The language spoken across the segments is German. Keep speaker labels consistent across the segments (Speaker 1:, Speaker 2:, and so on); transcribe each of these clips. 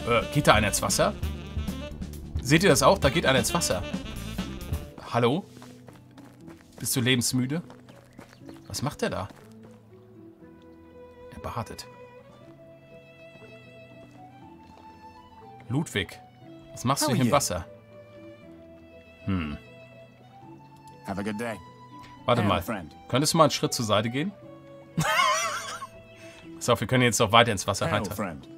Speaker 1: Geht da einer ins Wasser? Seht ihr das auch? Da geht einer ins Wasser. Hallo? Bist du lebensmüde? Was macht der da? Er badet. Ludwig, was machst du hier im Wasser?
Speaker 2: Have a good day.
Speaker 1: Warte mal. Könntest du mal einen Schritt zur Seite gehen? Pass auf, wir können jetzt noch weiter ins Wasser rein.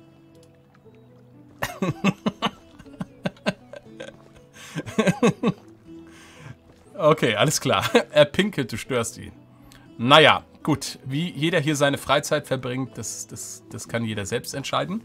Speaker 1: Okay, alles klar. Er pinkelt, du störst ihn. Naja, gut. Wie jeder hier seine Freizeit verbringt, das kann jeder selbst entscheiden.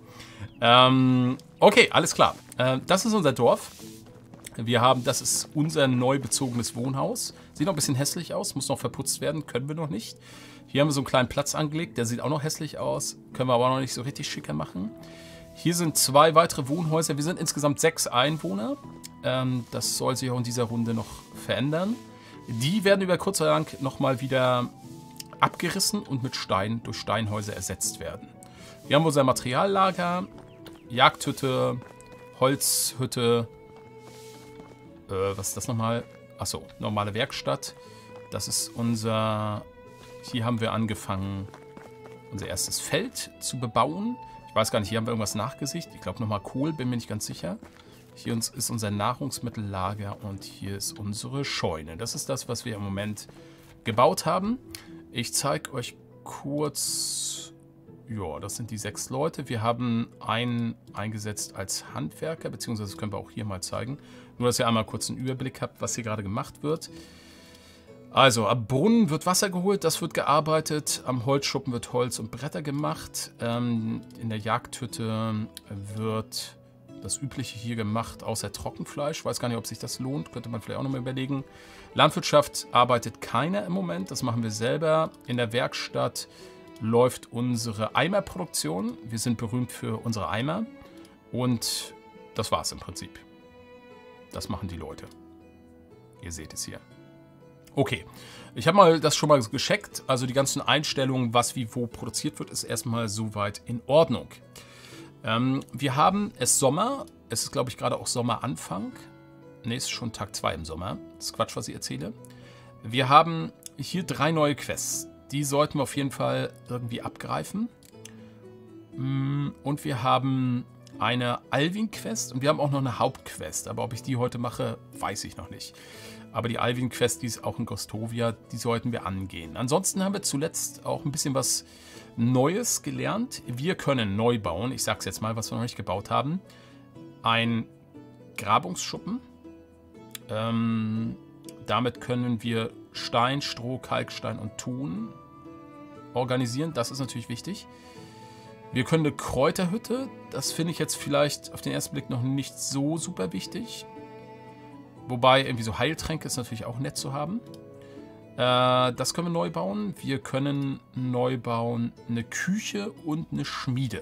Speaker 1: Okay, alles klar. Das ist unser Dorf. Das ist unser neu bezogenes Wohnhaus. Sieht noch ein bisschen hässlich aus, muss noch verputzt werden, können wir noch nicht. Hier haben wir so einen kleinen Platz angelegt, der sieht auch noch hässlich aus. Können wir aber noch nicht so richtig schicker machen. Hier sind 2 weitere Wohnhäuser. Wir sind insgesamt 6 Einwohner. Das soll sich auch in dieser Runde noch verändern. Die werden über kurz oder lang nochmal wieder abgerissen und durch Steinhäuser ersetzt werden. Wir haben unser Materiallager, Jagdhütte, Holzhütte. Was ist das nochmal? Achso, normale Werkstatt. Das ist unser... Hier haben wir angefangen, unser erstes Feld zu bebauen. Ich weiß gar nicht, hier haben wir irgendwas nachgesicht. Ich glaube nochmal Kohl, bin mir nicht ganz sicher. Hier ist unser Nahrungsmittellager und hier ist unsere Scheune. Das ist das, was wir im Moment gebaut haben. Ich zeige euch kurz... Ja, das sind die 6 Leute. Wir haben einen eingesetzt als Handwerker, beziehungsweise das können wir auch hier mal zeigen. Nur, dass ihr einmal kurz einen Überblick habt, was hier gerade gemacht wird. Also, am Brunnen wird Wasser geholt, das wird gearbeitet. Am Holzschuppen wird Holz und Bretter gemacht. In der Jagdhütte wird das Übliche hier gemacht, außer Trockenfleisch. Weiß gar nicht, ob sich das lohnt, könnte man vielleicht auch nochmal überlegen. Landwirtschaft arbeitet keiner im Moment, das machen wir selber. In der Werkstatt läuft unsere Eimerproduktion. Wir sind berühmt für unsere Eimer. Und das war's im Prinzip. Das machen die Leute. Ihr seht es hier. Okay, ich habe mal das schon mal gecheckt. Also die ganzen Einstellungen, was wie wo produziert wird, ist erstmal soweit in Ordnung. Wir haben es Sommer. Es ist, glaube ich, gerade auch Sommeranfang. Ne, es ist schon Tag 2 im Sommer. Das ist Quatsch, was ich erzähle. Wir haben hier 3 neue Quests. Die sollten wir auf jeden Fall irgendwie abgreifen. Und wir haben eine Alvin-Quest und wir haben auch noch eine Hauptquest. Aber ob ich die heute mache, weiß ich noch nicht. Aber die Alvin-Quest, die ist auch in Gostovia, die sollten wir angehen. Ansonsten haben wir zuletzt auch ein bisschen was Neues gelernt. Wir können neu bauen. Ich sage es jetzt mal, was wir noch nicht gebaut haben. Ein Grabungsschuppen. Damit können wir Stein, Stroh, Kalkstein und Ton organisieren. Das ist natürlich wichtig. Wir können eine Kräuterhütte. Das finde ich jetzt vielleicht auf den ersten Blick noch nicht so super wichtig. Wobei irgendwie so Heiltränke ist natürlich auch nett zu haben. Das können wir neu bauen. Wir können neu bauen eine Küche und eine Schmiede.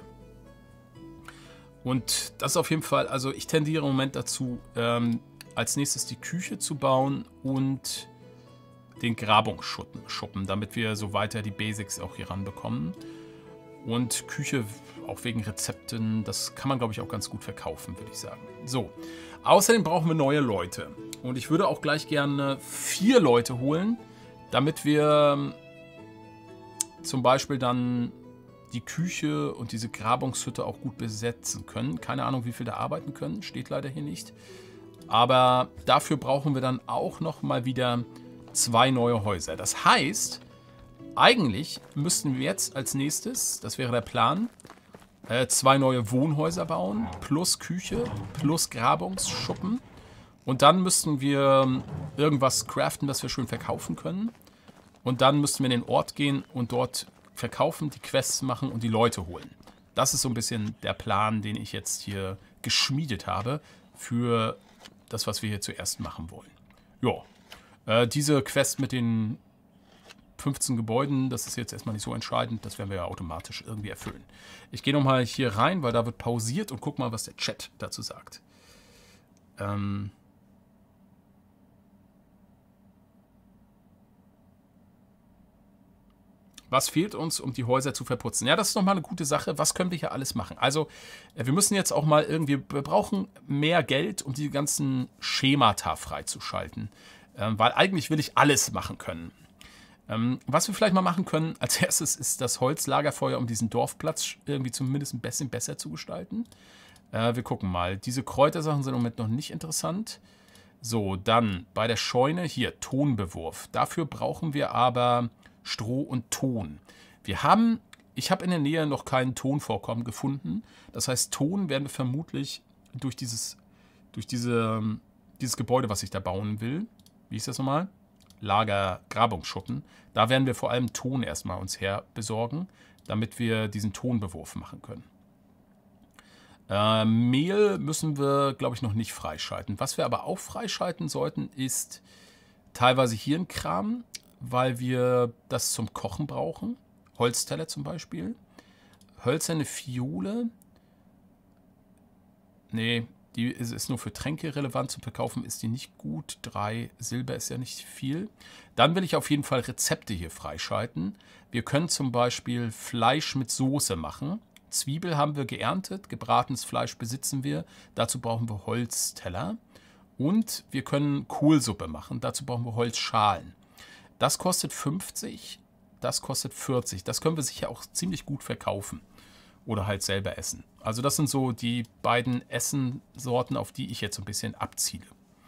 Speaker 1: Und das ist auf jeden Fall, also ich tendiere im Moment dazu, als nächstes die Küche zu bauen und den Grabungsschuppen, damit wir so weiter die Basics auch hier ranbekommen. Und Küche, auch wegen Rezepten, das kann man, glaube ich, auch ganz gut verkaufen, würde ich sagen. So, außerdem brauchen wir neue Leute. Und ich würde auch gleich gerne 4 Leute holen, damit wir zum Beispiel dann die Küche und diese Grabungshütte auch gut besetzen können. Keine Ahnung, wie viel da arbeiten können, steht leider hier nicht. Aber dafür brauchen wir dann auch noch mal wieder 2 neue Häuser. Das heißt, eigentlich müssten wir jetzt als nächstes, das wäre der Plan, 2 neue Wohnhäuser bauen, plus Küche, plus Grabungsschuppen. Und dann müssten wir irgendwas craften, das wir schön verkaufen können. Und dann müssten wir in den Ort gehen und dort verkaufen, die Quests machen und die Leute holen. Das ist so ein bisschen der Plan, den ich jetzt hier geschmiedet habe für das, was wir hier zuerst machen wollen. Ja, diese Quest mit den 15 Gebäuden, das ist jetzt erstmal nicht so entscheidend, das werden wir ja automatisch irgendwie erfüllen. Ich gehe nochmal hier rein, weil da wird pausiert und guck mal, was der Chat dazu sagt. Was fehlt uns, um die Häuser zu verputzen? Ja, das ist nochmal eine gute Sache. Was können wir hier alles machen? Also, wir müssen jetzt auch mal irgendwie, wir brauchen mehr Geld, um die ganzen Schemata freizuschalten. Weil eigentlich will ich alles machen können. Was wir vielleicht mal machen können, als erstes ist das Holzlagerfeuer, um diesen Dorfplatz irgendwie zumindest ein bisschen besser zu gestalten. Wir gucken mal. Diese Kräutersachen sind im Moment noch nicht interessant. So, dann bei der Scheune hier Tonbewurf. Dafür brauchen wir aber Stroh und Ton. Ich habe in der Nähe noch kein Tonvorkommen gefunden. Das heißt, Ton werden wir vermutlich durch dieses Gebäude, was ich da bauen will. Wie ist das nochmal? Lagergrabungsschuppen. Da werden wir vor allem Ton erstmal uns her besorgen, damit wir diesen Tonbewurf machen können. Mehl müssen wir, glaube ich, noch nicht freischalten. Was wir aber auch freischalten sollten, ist teilweise hier ein Kram, weil wir das zum Kochen brauchen. Holzteller zum Beispiel. Hölzerne Fiole. Nee, die ist nur für Tränke relevant. Zum Verkaufen ist die nicht gut. 3 Silber ist ja nicht viel. Dann will ich auf jeden Fall Rezepte hier freischalten. Wir können zum Beispiel Fleisch mit Soße machen. Zwiebel haben wir geerntet, gebratenes Fleisch besitzen wir. Dazu brauchen wir Holzteller. Und wir können Kohlsuppe machen. Dazu brauchen wir Holzschalen. Das kostet 50, das kostet 40. Das können wir sicher auch ziemlich gut verkaufen. Oder halt selber essen. Also das sind so die beiden Essensorten, auf die ich jetzt so ein bisschen abziele.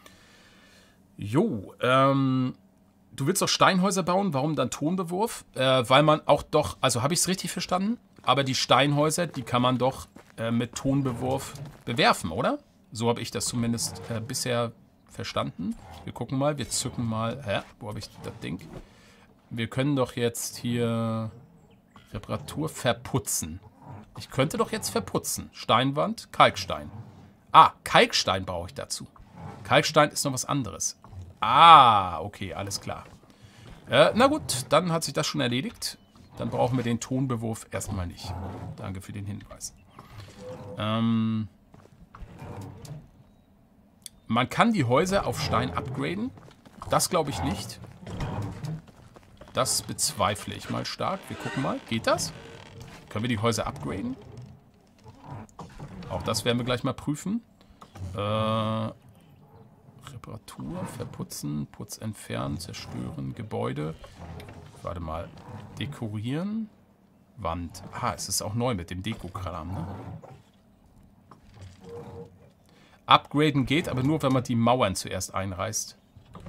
Speaker 1: Jo, du willst doch Steinhäuser bauen. Warum dann Tonbewurf? Weil man auch doch, also habe ich es richtig verstanden? Aber die Steinhäuser, die kann man doch mit Tonbewurf bewerfen, oder? So habe ich das zumindest bisher verstanden. Wir gucken mal, wir zücken mal. Wo habe ich das Ding? Wir können doch jetzt hier Reparatur verputzen. Ich könnte doch jetzt verputzen. Steinwand, Kalkstein. Ah, Kalkstein brauche ich dazu. Kalkstein ist noch was anderes. Ah, okay, alles klar. Na gut, dann hat sich das schon erledigt. Dann brauchen wir den Tonbewurf erstmal nicht. Danke für den Hinweis. Man kann die Häuser auf Stein upgraden. Das glaube ich nicht. Das bezweifle ich mal stark. Wir gucken mal. Geht das? Können wir die Häuser upgraden? Auch das werden wir gleich mal prüfen. Reparatur, verputzen, Putz entfernen, zerstören, Gebäude. Warte mal. Dekorieren. Wand. Ah, es ist auch neu mit dem Deko-Kram, ne? Upgraden geht, aber nur, wenn man die Mauern zuerst einreißt.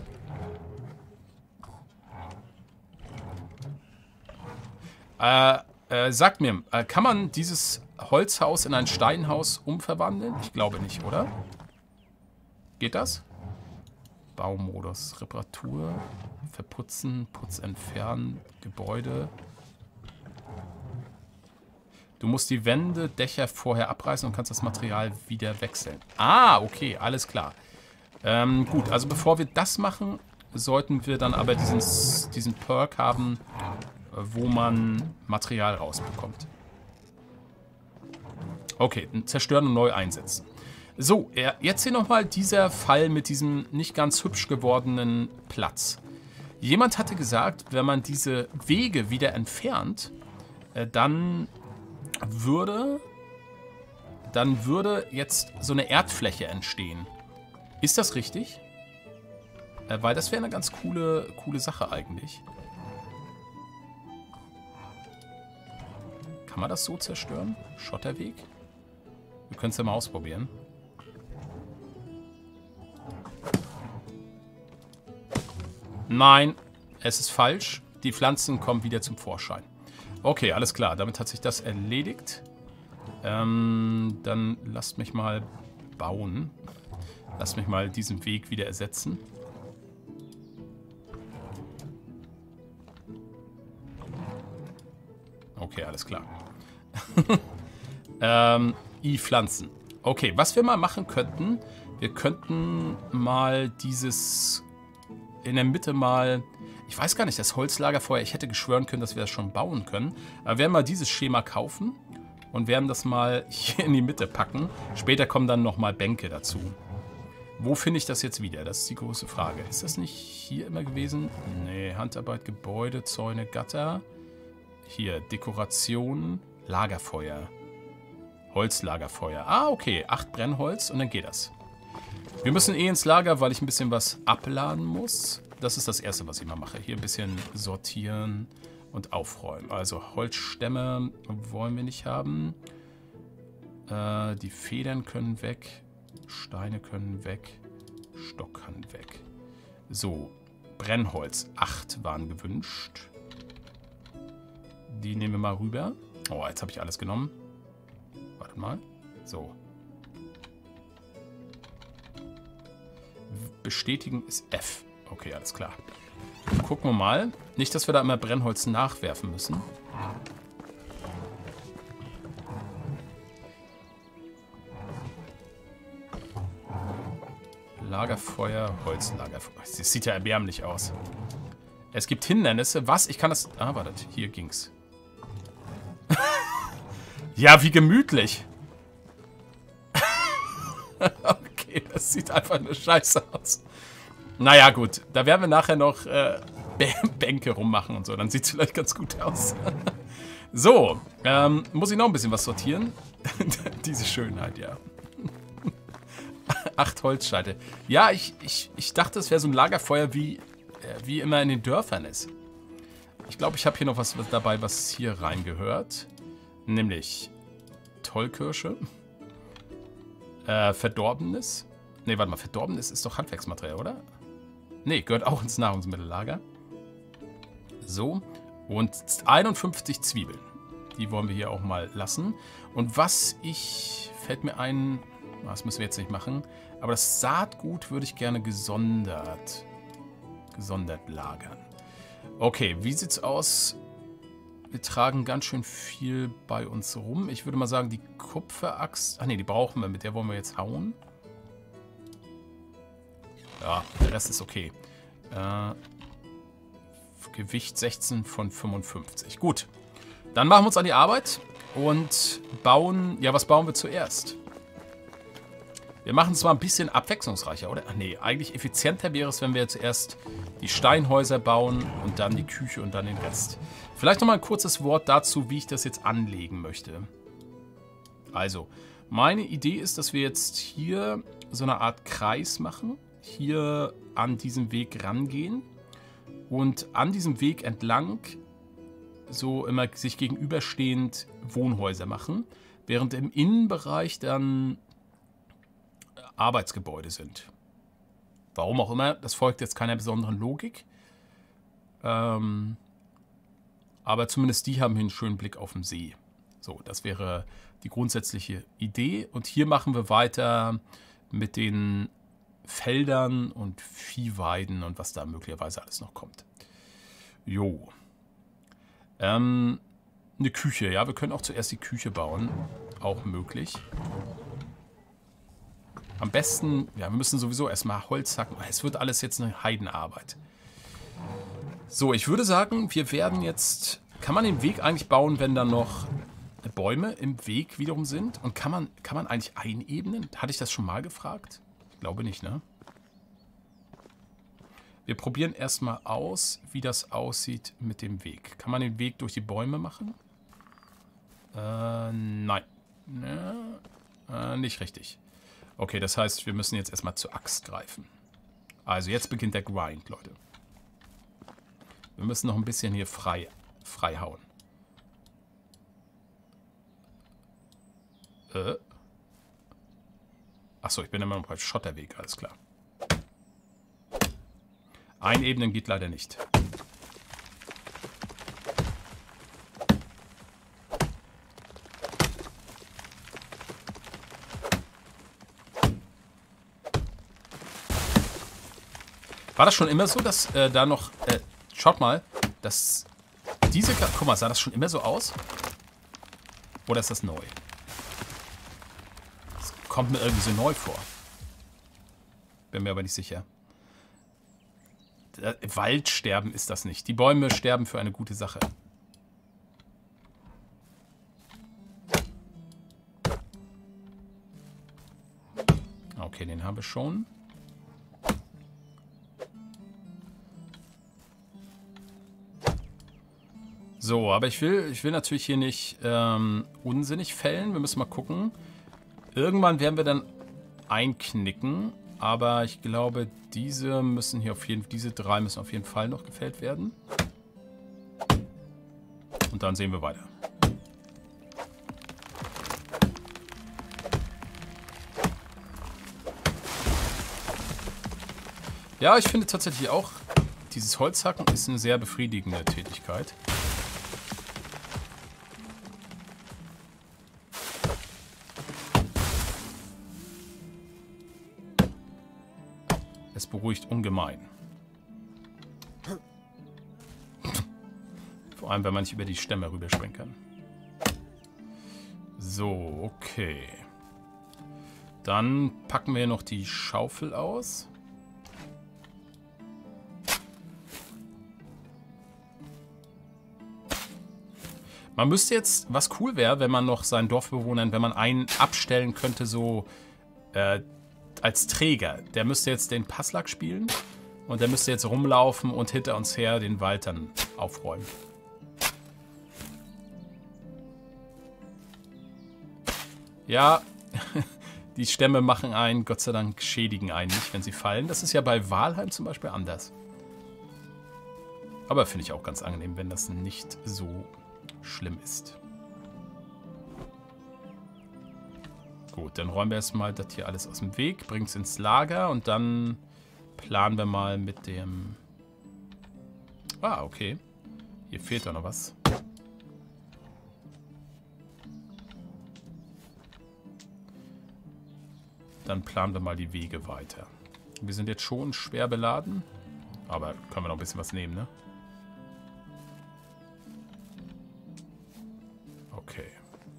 Speaker 1: Sagt mir, kann man dieses Holzhaus in ein Steinhaus umverwandeln? Ich glaube nicht, oder? Geht das? Baumodus, Reparatur, verputzen, Putz entfernen, Gebäude. Du musst die Wände, Dächer vorher abreißen und kannst das Material wieder wechseln. Ah, okay, alles klar. Gut, also bevor wir das machen, sollten wir dann aber diesen Perk haben, wo man Material rausbekommt. Okay, zerstören und neu einsetzen. So, jetzt hier nochmal dieser Fall mit diesem nicht ganz hübsch gewordenen Platz. Jemand hatte gesagt, wenn man diese Wege wieder entfernt, dann würde jetzt so eine Erdfläche entstehen. Ist das richtig? Weil das wäre eine ganz coole Sache eigentlich. Kann man das so zerstören? Schotterweg? Wir können es ja mal ausprobieren. Nein, es ist falsch. Die Pflanzen kommen wieder zum Vorschein. Okay, alles klar. Damit hat sich das erledigt. Dann lasst mich mal bauen. Lasst mich mal diesen Weg wieder ersetzen. Okay, alles klar. Pflanzen. Okay, was wir mal machen könnten, wir könnten mal dieses in der Mitte mal, ich weiß gar nicht, das Holzlagerfeuer, ich hätte geschwören können, dass wir das schon bauen können. Aber wir werden mal dieses Schema kaufen und werden das mal hier in die Mitte packen. Später kommen dann nochmal Bänke dazu. Wo finde ich das jetzt wieder? Das ist die große Frage. Ist das nicht hier immer gewesen? Nee, Handarbeit, Gebäude, Zäune, Gatter. Hier, Dekoration, Lagerfeuer. Holzlagerfeuer. Ah, okay. 8 Brennholz und dann geht das. Wir müssen eh ins Lager, weil ich ein bisschen was abladen muss. Das ist das Erste, was ich mal mache. Hier ein bisschen sortieren und aufräumen. Also Holzstämme wollen wir nicht haben. Die Federn können weg. Steine können weg. Stock kann weg. So, Brennholz. 8 waren gewünscht. Die nehmen wir mal rüber. Oh, jetzt habe ich alles genommen. Warte mal. So. Bestätigen ist F. Okay, alles klar. Gucken wir mal. Nicht, dass wir da immer Brennholz nachwerfen müssen. Lagerfeuer, Holzlagerfeuer. Das sieht ja erbärmlich aus. Es gibt Hindernisse. Was? Ich kann das... Ah, warte. Hier ging's. Ja, wie gemütlich. Okay, das sieht einfach nur scheiße aus. Naja, gut. Da werden wir nachher noch Bänke rummachen und so. Dann sieht es vielleicht ganz gut aus. So, muss ich noch ein bisschen was sortieren? Diese Schönheit, ja. 8 Holzscheite. Ja, ich dachte, es wäre so ein Lagerfeuer, wie immer in den Dörfern ist. Ich glaube, ich habe hier noch was dabei, was hier reingehört. Nämlich Tollkirsche. Verdorbenes. Ne, warte mal, Verdorbenes ist doch Handwerksmaterial, oder? Ne, gehört auch ins Nahrungsmittellager. So. Und 51 Zwiebeln. Die wollen wir hier auch mal lassen. Und fällt mir ein, das müssen wir jetzt nicht machen, aber das Saatgut würde ich gerne gesondert lagern. Okay, wie sieht's aus? Wir tragen ganz schön viel bei uns rum. Ich würde mal sagen, die Kupferaxt... Ach ne, die brauchen wir. Mit der wollen wir jetzt hauen. Ja, der Rest ist okay. Gewicht 16 von 55. Gut. Dann machen wir uns an die Arbeit und bauen... Ja, was bauen wir zuerst? Wir machen es mal ein bisschen abwechslungsreicher, oder? Ach nee, eigentlich effizienter wäre es, wenn wir zuerst die Steinhäuser bauen und dann die Küche und dann den Rest. Vielleicht noch mal ein kurzes Wort dazu, wie ich das jetzt anlegen möchte. Also, meine Idee ist, dass wir jetzt hier so eine Art Kreis machen. Hier an diesem Weg rangehen und an diesem Weg entlang so immer sich gegenüberstehend Wohnhäuser machen, während im Innenbereich dann Arbeitsgebäude sind. Warum auch immer, das folgt jetzt keiner besonderen Logik. Aber zumindest die haben hier einen schönen Blick auf den See. So, das wäre die grundsätzliche Idee. Und hier machen wir weiter mit den Feldern und Viehweiden und was da möglicherweise alles noch kommt. Jo. Eine Küche, ja, wir können auch zuerst die Küche bauen. Auch möglich. Am besten, ja, wir müssen sowieso erstmal Holz hacken. Es wird alles jetzt eine Heidenarbeit. So, ich würde sagen, wir werden jetzt... Kann man den Weg eigentlich bauen, wenn da noch Bäume im Weg wiederum sind? Und kann man eigentlich einebnen? Hatte ich das schon mal gefragt? Ich glaube nicht, ne? Wir probieren erstmal aus, wie das aussieht mit dem Weg. Kann man den Weg durch die Bäume machen? Nein. Nicht richtig. Okay, das heißt, wir müssen jetzt erstmal zur Axt greifen. Also jetzt beginnt der Grind, Leute. Wir müssen noch ein bisschen hier frei hauen. Achso, ich bin immer noch bei Schotterweg, alles klar. Einebnen geht leider nicht. War das schon immer so, dass da noch... schaut mal, dass diese... Guck mal, sah das schon immer so aus? Oder ist das neu? Das kommt mir irgendwie so neu vor. Bin mir aber nicht sicher. Waldsterben ist das nicht. Die Bäume sterben für eine gute Sache. Okay, den haben wir schon. So, aber ich will natürlich hier nicht unsinnig fällen. Wir müssen mal gucken. Irgendwann werden wir dann einknicken. Aber ich glaube, diese drei müssen auf jeden Fall noch gefällt werden. Und dann sehen wir weiter. Ja, ich finde tatsächlich auch, dieses Holzhacken ist eine sehr befriedigende Tätigkeit. Es beruhigt ungemein. Vor allem, wenn man nicht über die Stämme rüberspringen kann. So, okay. Dann packen wir noch die Schaufel aus. Man müsste jetzt, was cool wäre, wenn man noch seinen Dorfbewohnern, wenn man einen abstellen könnte, so als Träger. Der müsste jetzt den Passlack spielen und der müsste jetzt rumlaufen und hinter uns her den Wald dann aufräumen. Ja, die Stämme machen einen, Gott sei Dank schädigen einen nicht, wenn sie fallen. Das ist ja bei Walheim zum Beispiel anders. Aber finde ich auch ganz angenehm, wenn das nicht so schlimm ist. Gut, dann räumen wir erstmal das hier alles aus dem Weg, bringen es ins Lager und dann planen wir mal mit dem... Ah, okay. Hier fehlt doch noch was. Dann planen wir mal die Wege weiter. Wir sind jetzt schon schwer beladen, aber können wir noch ein bisschen was nehmen, ne? Okay.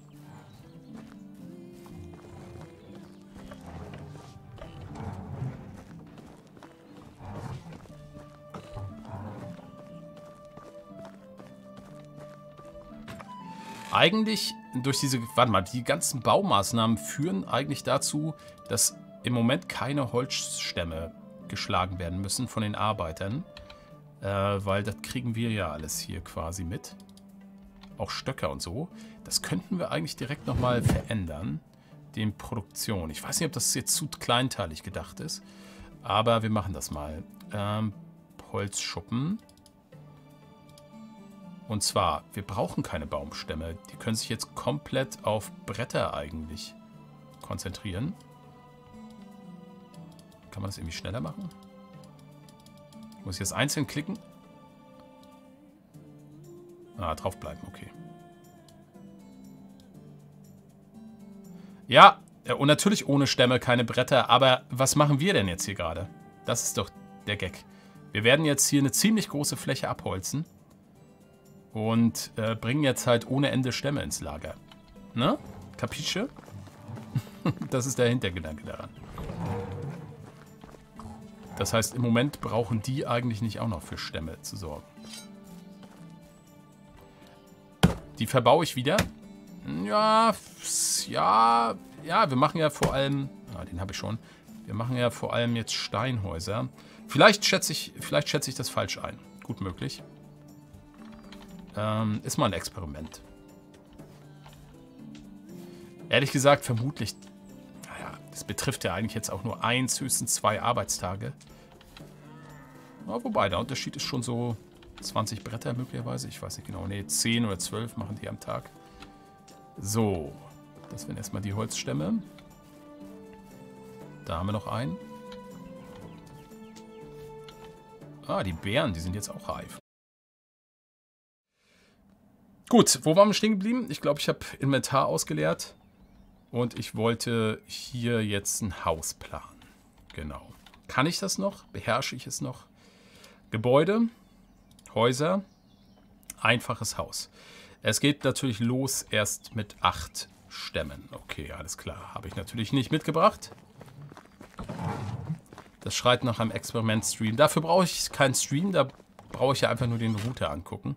Speaker 1: Eigentlich durch diese, warte mal, die ganzen Baumaßnahmen führen eigentlich dazu, dass im Moment keine Holzstämme geschlagen werden müssen von den Arbeitern, weil das kriegen wir ja alles hier quasi mit. Auch Stöcker und so. Das könnten wir eigentlich direkt nochmal verändern, die Produktion. Ich weiß nicht, ob das jetzt zu kleinteilig gedacht ist, aber wir machen das mal. Holzschuppen. Und zwar, wir brauchen keine Baumstämme. Die können sich jetzt komplett auf Bretter eigentlich konzentrieren. Kann man das irgendwie schneller machen? Muss ich jetzt einzeln klicken? Ah, draufbleiben, okay. Ja, und natürlich ohne Stämme, keine Bretter. Aber was machen wir denn jetzt hier gerade? Das ist doch der Gag. Wir werden jetzt hier eine ziemlich große Fläche abholzen. Und bringen jetzt halt ohne Ende Stämme ins Lager. Ne? Kapische? Das ist der Hintergedanke daran. Das heißt, im Moment brauchen die eigentlich nicht auch noch für Stämme zu sorgen. Die verbaue ich wieder. Ja, wir machen ja vor allem... Ah, den habe ich schon. Wir machen ja vor allem jetzt Steinhäuser. Vielleicht schätze ich das falsch ein. Gut möglich. Ist mal ein Experiment. Ehrlich gesagt, vermutlich... Naja, das betrifft ja eigentlich jetzt auch nur 1, höchstens 2 Arbeitstage. Ja, wobei, der Unterschied ist schon so 20 Bretter möglicherweise. Ich weiß nicht genau. Ne, 10 oder 12 machen die am Tag. So. Das wären erstmal die Holzstämme. Da haben wir noch einen. Ah, die Beeren, die sind jetzt auch reif. Gut, wo waren wir stehen geblieben? Ich glaube, ich habe Inventar ausgeleert. Und ich wollte hier jetzt ein Haus planen. Genau. Kann ich das noch? Beherrsche ich es noch? Gebäude, Häuser, einfaches Haus. Es geht natürlich los erst mit 8 Stämmen. Okay, alles klar. Habe ich natürlich nicht mitgebracht. Das schreit nach einem Experiment-Stream. Dafür brauche ich keinen Stream. Da brauche ich ja einfach nur den Router angucken.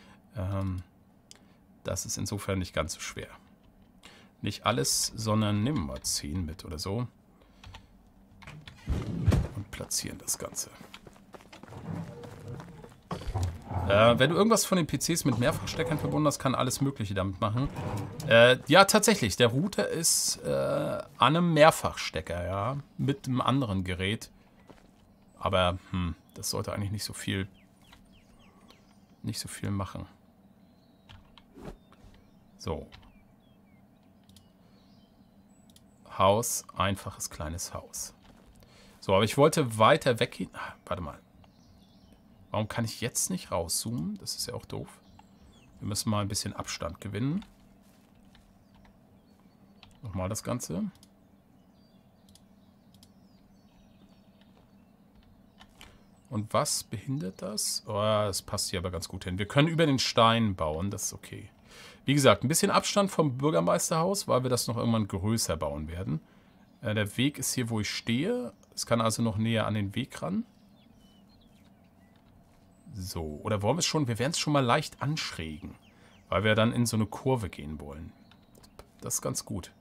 Speaker 1: Das ist insofern nicht ganz so schwer. Nicht alles, sondern nehmen wir mal 10 mit oder so. Und platzieren das Ganze. Wenn du irgendwas von den PCs mit Mehrfachsteckern verbunden hast, kann alles Mögliche damit machen. Ja, tatsächlich. Der Router ist an einem Mehrfachstecker, ja. Mit einem anderen Gerät. Aber, das sollte eigentlich nicht so viel machen. So. Haus, einfaches kleines Haus. So, aber ich wollte weiter weggehen. Ah, warte mal. Warum kann ich jetzt nicht rauszoomen? Das ist ja auch doof. Wir müssen mal ein bisschen Abstand gewinnen. Nochmal das Ganze. Und was behindert das? Oh, das passt hier aber ganz gut hin. Wir können über den Stein bauen, das ist okay. Wie gesagt, ein bisschen Abstand vom Bürgermeisterhaus, weil wir das noch irgendwann größer bauen werden. Der Weg ist hier, wo ich stehe. Es kann also noch näher an den Weg ran. So, oder wollen wir es schon? Wir werden es schon mal leicht anschrägen, weil wir dann in so eine Kurve gehen wollen. Das ist ganz gut.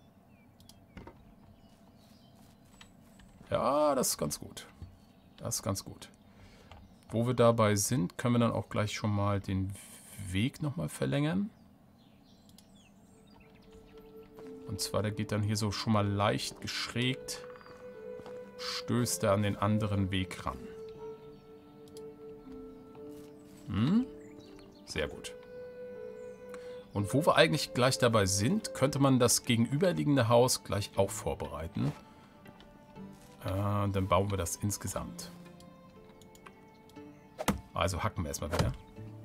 Speaker 1: Ja, das ist ganz gut. Das ist ganz gut. Wo wir dabei sind, können wir dann auch gleich schon mal den Weg nochmal verlängern. Und zwar, der geht dann hier so schon mal leicht geschrägt, stößt er an den anderen Weg ran. Sehr gut. Und wo wir eigentlich gleich dabei sind, könnte man das gegenüberliegende Haus gleich auch vorbereiten. Dann bauen wir das insgesamt. Also hacken wir erstmal wieder.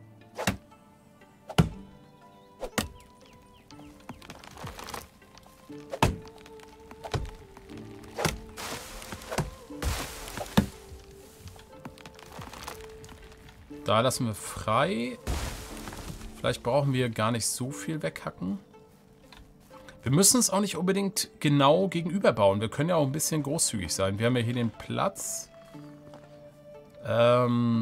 Speaker 1: Da lassen wir frei. Vielleicht brauchen wir gar nicht so viel weghacken. Wir müssen es auch nicht unbedingt genau gegenüber bauen. Wir können ja auch ein bisschen großzügig sein. Wir haben ja hier den Platz. Ja.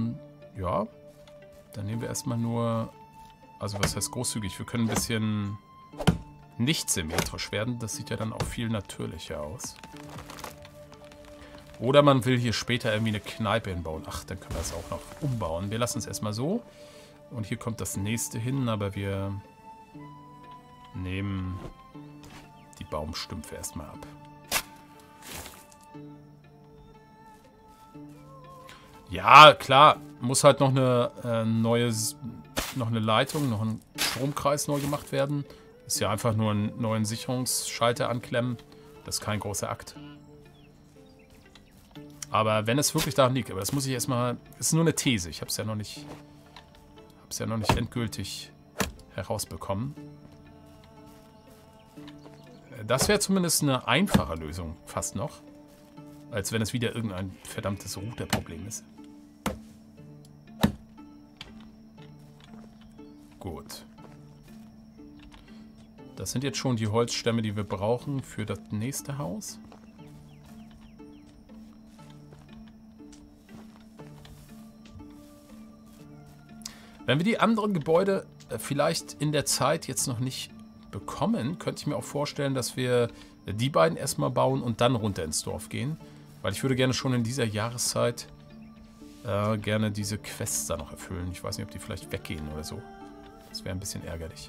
Speaker 1: Dann nehmen wir erstmal nur... Also was heißt großzügig? Wir können ein bisschen nicht symmetrisch werden. Das sieht ja dann auch viel natürlicher aus. Oder man will hier später irgendwie eine Kneipe hinbauen. Ach, dann können wir das auch noch umbauen. Wir lassen es erstmal so. Und hier kommt das nächste hin, aber wir nehmen die Baumstümpfe erstmal ab. Ja, klar, muss halt noch eine eine Leitung, noch ein Stromkreis neu gemacht werden. Ist ja einfach nur einen neuen Sicherungsschalter anklemmen. Das ist kein großer Akt. Aber wenn es wirklich daran liegt, aber das muss ich erstmal, ist nur eine These. Ich habe es ja noch nicht endgültig herausbekommen. Das wäre zumindest eine einfache Lösung, fast noch. Als wenn es wieder irgendein verdammtes Routerproblem ist. Gut. Das sind jetzt schon die Holzstämme, die wir brauchen für das nächste Haus. Wenn wir die anderen Gebäude vielleicht in der Zeit jetzt noch nicht bekommen, könnte ich mir auch vorstellen, dass wir die beiden erstmal bauen und dann runter ins Dorf gehen. Weil ich würde gerne schon in dieser Jahreszeit gerne diese Quests da noch erfüllen. Ich weiß nicht, ob die vielleicht weggehen oder so. Das wäre ein bisschen ärgerlich.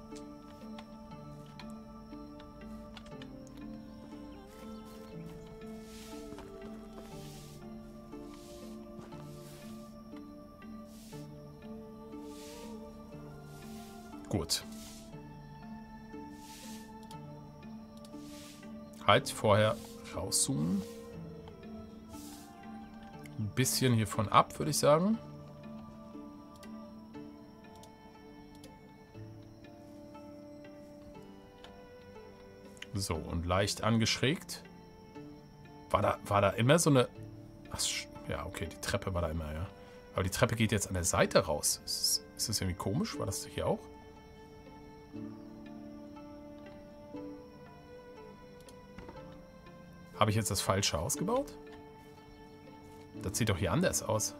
Speaker 1: Gut. Halt, vorher rauszoomen. Ein bisschen hiervon ab, würde ich sagen. So, und leicht angeschrägt. War da immer so eine... Ach, ja, okay, die Treppe war da immer, ja. Aber die Treppe geht jetzt an der Seite raus. Ist das irgendwie komisch? War das hier auch? Habe ich jetzt das falsche ausgebaut? Das sieht doch hier anders aus.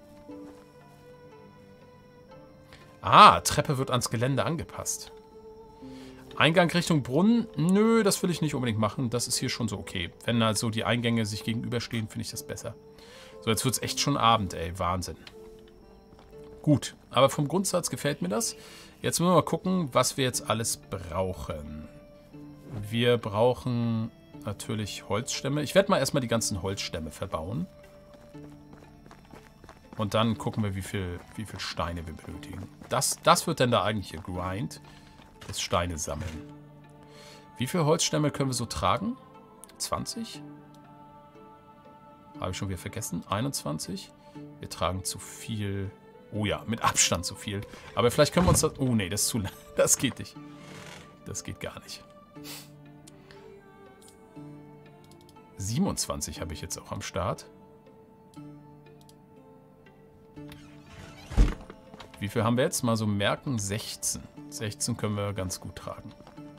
Speaker 1: Ah, Treppe wird ans Gelände angepasst. Eingang Richtung Brunnen? Nö, das will ich nicht unbedingt machen. Das ist hier schon so okay. Wenn also die Eingänge sich gegenüberstehen, finde ich das besser. So, jetzt wird es echt schon Abend, ey. Wahnsinn. Gut, aber vom Grundsatz gefällt mir das. Jetzt müssen wir mal gucken, was wir jetzt alles brauchen. Wir brauchen natürlich Holzstämme. Ich werde mal erstmal die ganzen Holzstämme verbauen. Und dann gucken wir, wie viel Steine wir benötigen. Das wird dann der eigentliche Grind. Das Steine sammeln. Wie viele Holzstämme können wir so tragen? 20? Habe ich schon wieder vergessen. 21. Wir tragen zu viel. Oh ja, mit Abstand zu viel. Aber vielleicht können wir uns das... Oh nee, das ist zu... Das geht nicht. Das geht gar nicht. 27 habe ich jetzt auch am Start. Wie viel haben wir jetzt? Mal so merken, 16. 16 können wir ganz gut tragen.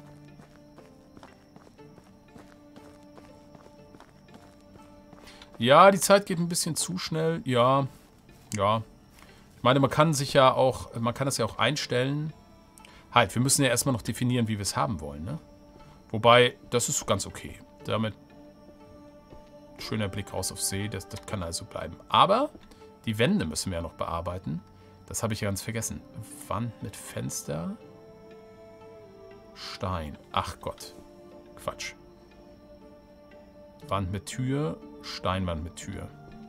Speaker 1: Ja, die Zeit geht ein bisschen zu schnell. Ja, ja. Ich meine, man kann sich ja auch, man kann das ja auch einstellen. Halt, wir müssen ja erstmal noch definieren, wie wir es haben wollen, ne? Wobei, das ist ganz okay. Damit schöner Blick raus auf See, das kann also bleiben. Aber die Wände müssen wir ja noch bearbeiten. Das habe ich ja ganz vergessen. Wand mit Fenster. Stein. Ach Gott. Quatsch. Wand mit Tür. Steinwand mit Tür.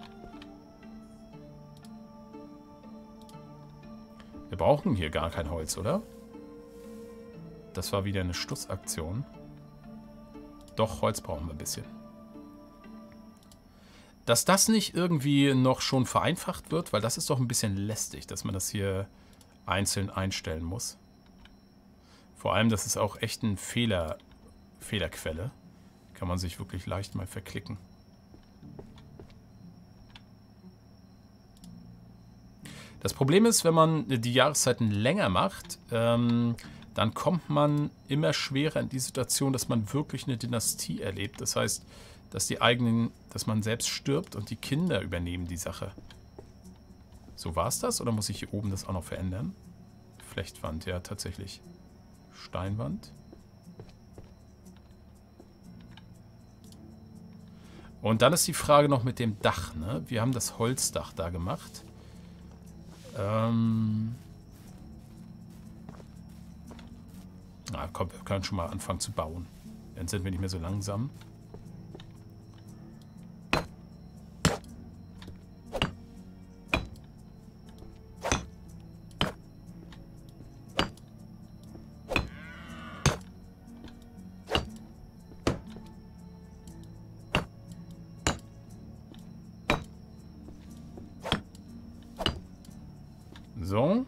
Speaker 1: Wir brauchen hier gar kein Holz, oder? Das war wieder eine Stussaktion. Doch, Holz brauchen wir ein bisschen. Dass das nicht irgendwie noch schon vereinfacht wird, weil das ist doch ein bisschen lästig, dass man das hier einzeln einstellen muss. Vor allem, das ist auch echt ein Fehlerquelle. Kann man sich wirklich leicht mal verklicken. Das Problem ist, wenn man die Jahreszeiten länger macht, dann kommt man immer schwerer in die Situation, dass man wirklich eine Dynastie erlebt. Das heißt, dass man selbst stirbt und die Kinder übernehmen die Sache. So war es das? Oder muss ich hier oben das auch noch verändern? Flechtwand, ja, tatsächlich. Steinwand. Und dann ist die Frage noch mit dem Dach, ne? Wir haben das Holzdach da gemacht. Na komm, wir können schon mal anfangen zu bauen. Dann sind wir nicht mehr so langsam. So.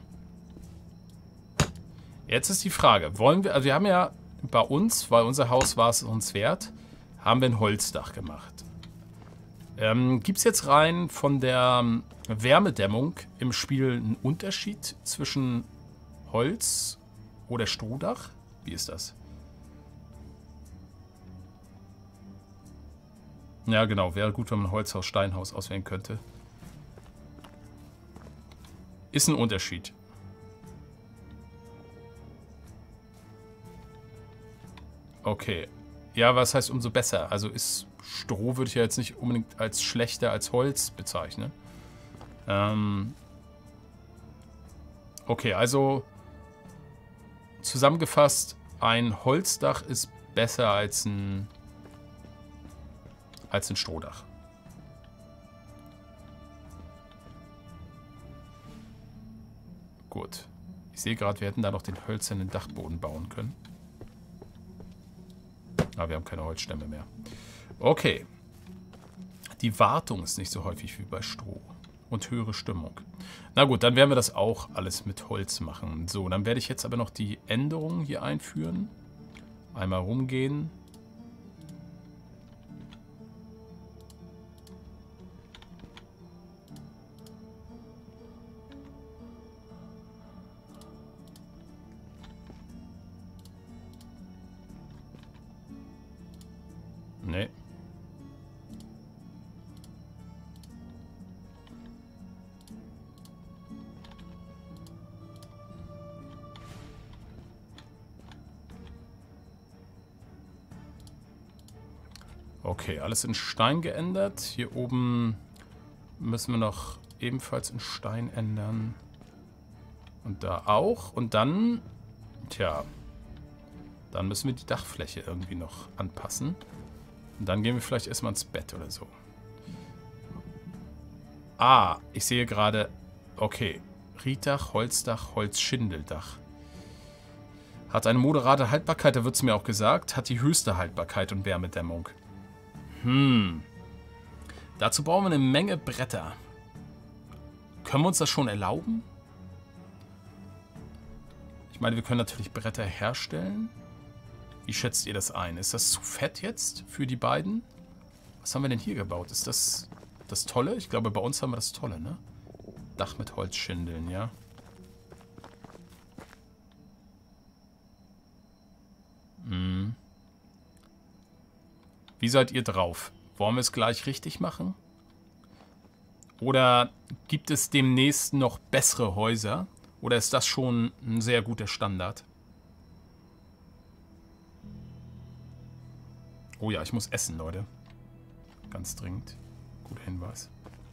Speaker 1: Jetzt ist die Frage, wollen wir, also wir haben ja bei uns, weil unser Haus war es uns wert, haben wir ein Holzdach gemacht. Gibt es jetzt rein von der Wärmedämmung im Spiel einen Unterschied zwischen Holz oder Strohdach? Wie ist das? Ja genau, wäre gut, wenn man Holzhaus, Steinhaus auswählen könnte. Ist ein Unterschied. Okay. Ja, was heißt umso besser? Also ist Stroh würde ich ja jetzt nicht unbedingt als schlechter als Holz bezeichnen. Okay, also zusammengefasst, ein Holzdach ist besser als ein Strohdach. Gut. Ich sehe gerade, wir hätten da noch den hölzernen Dachboden bauen können. Aber wir haben keine Holzstämme mehr. Okay. Die Wartung ist nicht so häufig wie bei Stroh. Und höhere Stimmung. Na gut, dann werden wir das auch alles mit Holz machen. So, dann werde ich jetzt aber noch die Änderungen hier einführen. Einmal rumgehen. Nee. Okay, alles in Stein geändert. Hier oben müssen wir noch ebenfalls in Stein ändern. Und da auch. Und dann, tja, dann müssen wir die Dachfläche irgendwie noch anpassen. Und dann gehen wir vielleicht erstmal ins Bett oder so. Ah, ich sehe gerade, okay, Rietdach, Holzdach, Holzschindeldach. Hat eine moderate Haltbarkeit, da wird es mir auch gesagt. Hat die höchste Haltbarkeit und Wärmedämmung. Dazu brauchen wir eine Menge Bretter. Können wir uns das schon erlauben? Ich meine, wir können natürlich Bretter herstellen. Wie schätzt ihr das ein? Ist das zu fett jetzt für die beiden? Was haben wir denn hier gebaut? Ist das das Tolle? Ich glaube, bei uns haben wir das Tolle, ne? Dach mit Holzschindeln, ja. Wie seid ihr drauf? Wollen wir es gleich richtig machen? Oder gibt es demnächst noch bessere Häuser? Oder ist das schon ein sehr guter Standard? Oh ja, ich muss essen, Leute. Ganz dringend. Guter Hinweis.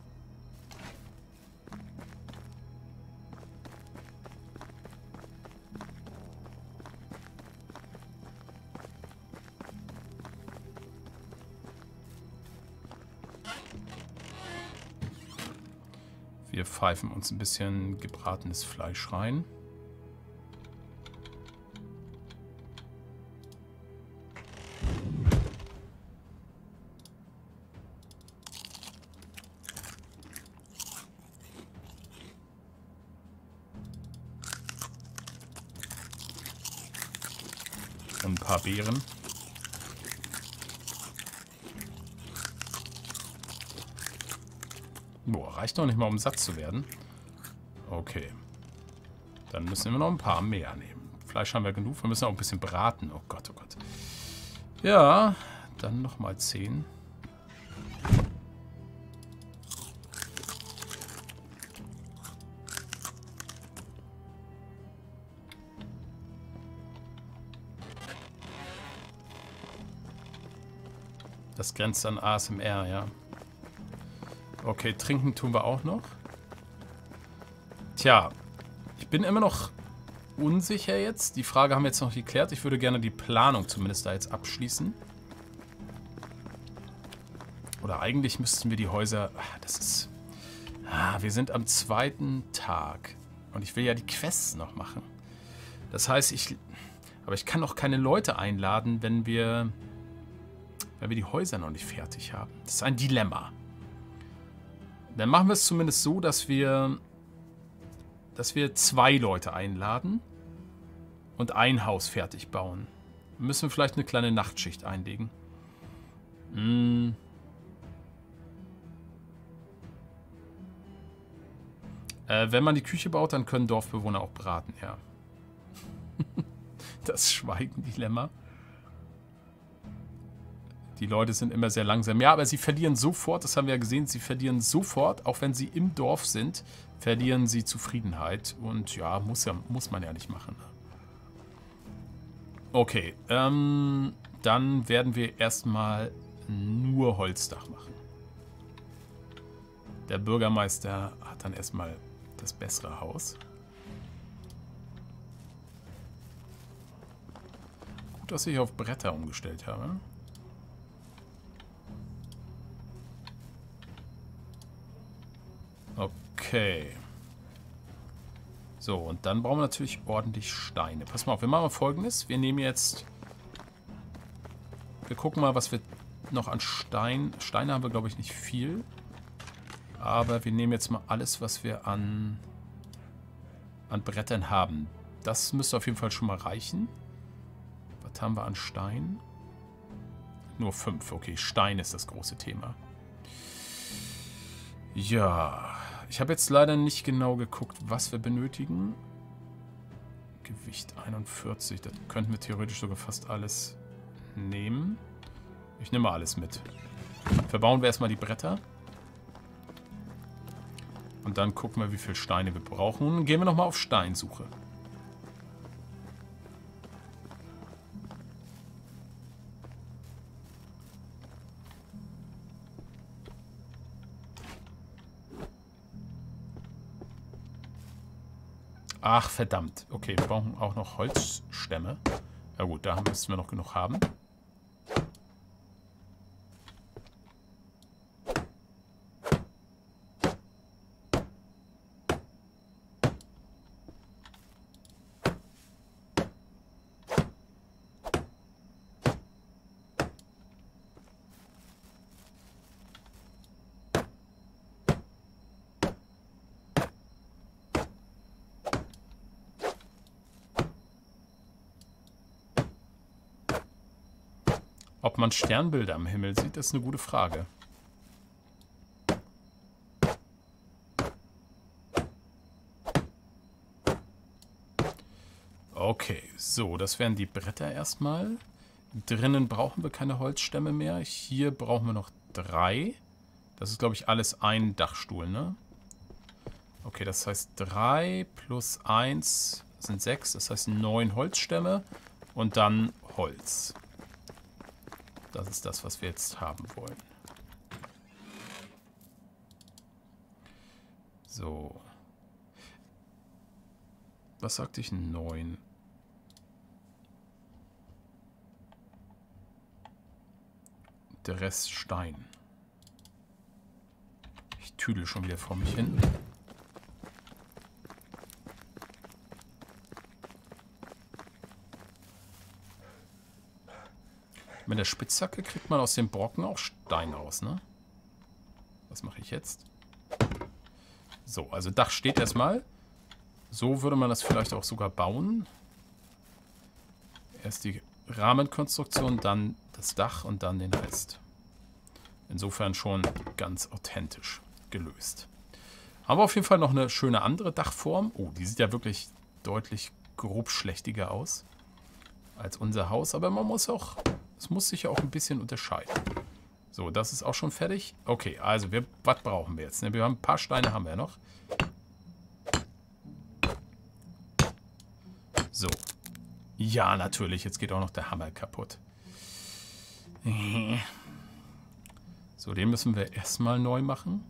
Speaker 1: Wir pfeifen uns ein bisschen gebratenes Fleisch rein. Und ein paar Beeren. Boah, reicht noch nicht mal, um satt zu werden. Okay. Dann müssen wir noch ein paar mehr nehmen. Fleisch haben wir genug. Wir müssen auch ein bisschen braten. Oh Gott, oh Gott. Ja, dann nochmal 10. Das grenzt an ASMR, ja. Okay, trinken tun wir auch noch. Tja, ich bin immer noch unsicher jetzt. Die Frage haben wir jetzt noch geklärt. Ich würde gerne die Planung zumindest da jetzt abschließen. Oder eigentlich müssten wir die Häuser... das ist... wir sind am 2. Tag. Und ich will ja die Quests noch machen. Das heißt, aber ich kann auch keine Leute einladen, wenn wir die Häuser noch nicht fertig haben. Das ist ein Dilemma. Dann machen wir es zumindest so, dass wir 2 Leute einladen und ein Haus fertig bauen. Müssen wir vielleicht eine kleine Nachtschicht einlegen. Wenn man die Küche baut, dann können Dorfbewohner auch braten, ja. Das Schweigen-Dilemma. Die Leute sind immer sehr langsam. Ja, aber sie verlieren sofort, das haben wir ja gesehen, sie verlieren sofort, auch wenn sie im Dorf sind, verlieren sie Zufriedenheit. Und ja, muss man ja nicht machen. Okay, dann werden wir erstmal nur Holzdach machen. Der Bürgermeister hat dann erstmal das bessere Haus. Gut, dass ich auf Bretter umgestellt habe. Okay. So, und dann brauchen wir natürlich ordentlich Steine. Pass mal auf, wir machen mal Folgendes. Wir nehmen jetzt... Wir gucken mal, was wir noch an Steine haben wir, glaube ich, nicht viel. Aber wir nehmen jetzt mal alles, was wir an Brettern haben. Das müsste auf jeden Fall schon mal reichen. Was haben wir an Stein? Nur 5. Okay, Stein ist das große Thema. Ja... Ich habe jetzt leider nicht genau geguckt, was wir benötigen. Gewicht 41. Das könnten wir theoretisch sogar fast alles nehmen. Ich nehme mal alles mit. Verbauen wir erstmal die Bretter. Und dann gucken wir, wie viele Steine wir brauchen. Und dann gehen wir nochmal auf Steinsuche. Ach, verdammt. Okay, wir brauchen auch noch Holzstämme. Ja gut, da müssen wir noch genug haben. Ob man Sternbilder am Himmel sieht, ist eine gute Frage. Okay, so, das wären die Bretter erstmal. Drinnen brauchen wir keine Holzstämme mehr. Hier brauchen wir noch 3. Das ist, glaube ich, alles ein Dachstuhl, ne? Okay, das heißt 3 plus 1 sind 6. Das heißt 9 Holzstämme und dann Holz. Das ist das, was wir jetzt haben wollen. So. Was sagte ich? 9. Der Rest Stein. Ich tüdel schon wieder vor mich hin. Mit der Spitzhacke kriegt man aus dem Brocken auch Stein raus, ne? Was mache ich jetzt? So, also Dach steht erstmal. So würde man das vielleicht auch sogar bauen. Erst die Rahmenkonstruktion, dann das Dach und dann den Rest. Insofern schon ganz authentisch gelöst. Haben wir auf jeden Fall noch eine schöne andere Dachform. Oh, die sieht ja wirklich deutlich grobschlächtiger aus als unser Haus. Aber man muss auch... Es muss sich ja auch ein bisschen unterscheiden. So, das ist auch schon fertig. Okay, also was brauchen wir jetzt? Wir haben ein paar Steine haben wir noch. So. Ja, natürlich. Jetzt geht auch noch der Hammer kaputt. So, den müssen wir erstmal neu machen.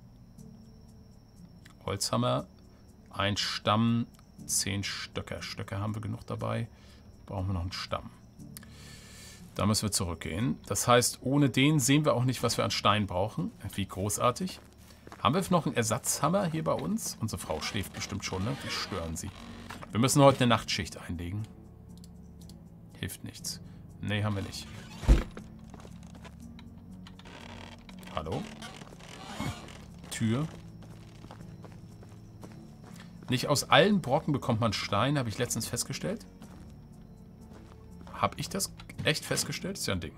Speaker 1: Holzhammer. Ein Stamm. 10 Stöcker. Stöcke haben wir genug dabei. Brauchen wir noch einen Stamm. Da müssen wir zurückgehen. Das heißt, ohne den sehen wir auch nicht, was wir an Stein brauchen. Wie großartig. Haben wir noch einen Ersatzhammer hier bei uns? Unsere Frau schläft bestimmt schon, ne? Die stören sie. Wir müssen heute eine Nachtschicht einlegen. Hilft nichts. Nee, haben wir nicht. Hallo? Tür. Nicht aus allen Brocken bekommt man Stein, habe ich letztens festgestellt. Habe ich das echt festgestellt? Ist ja ein Ding.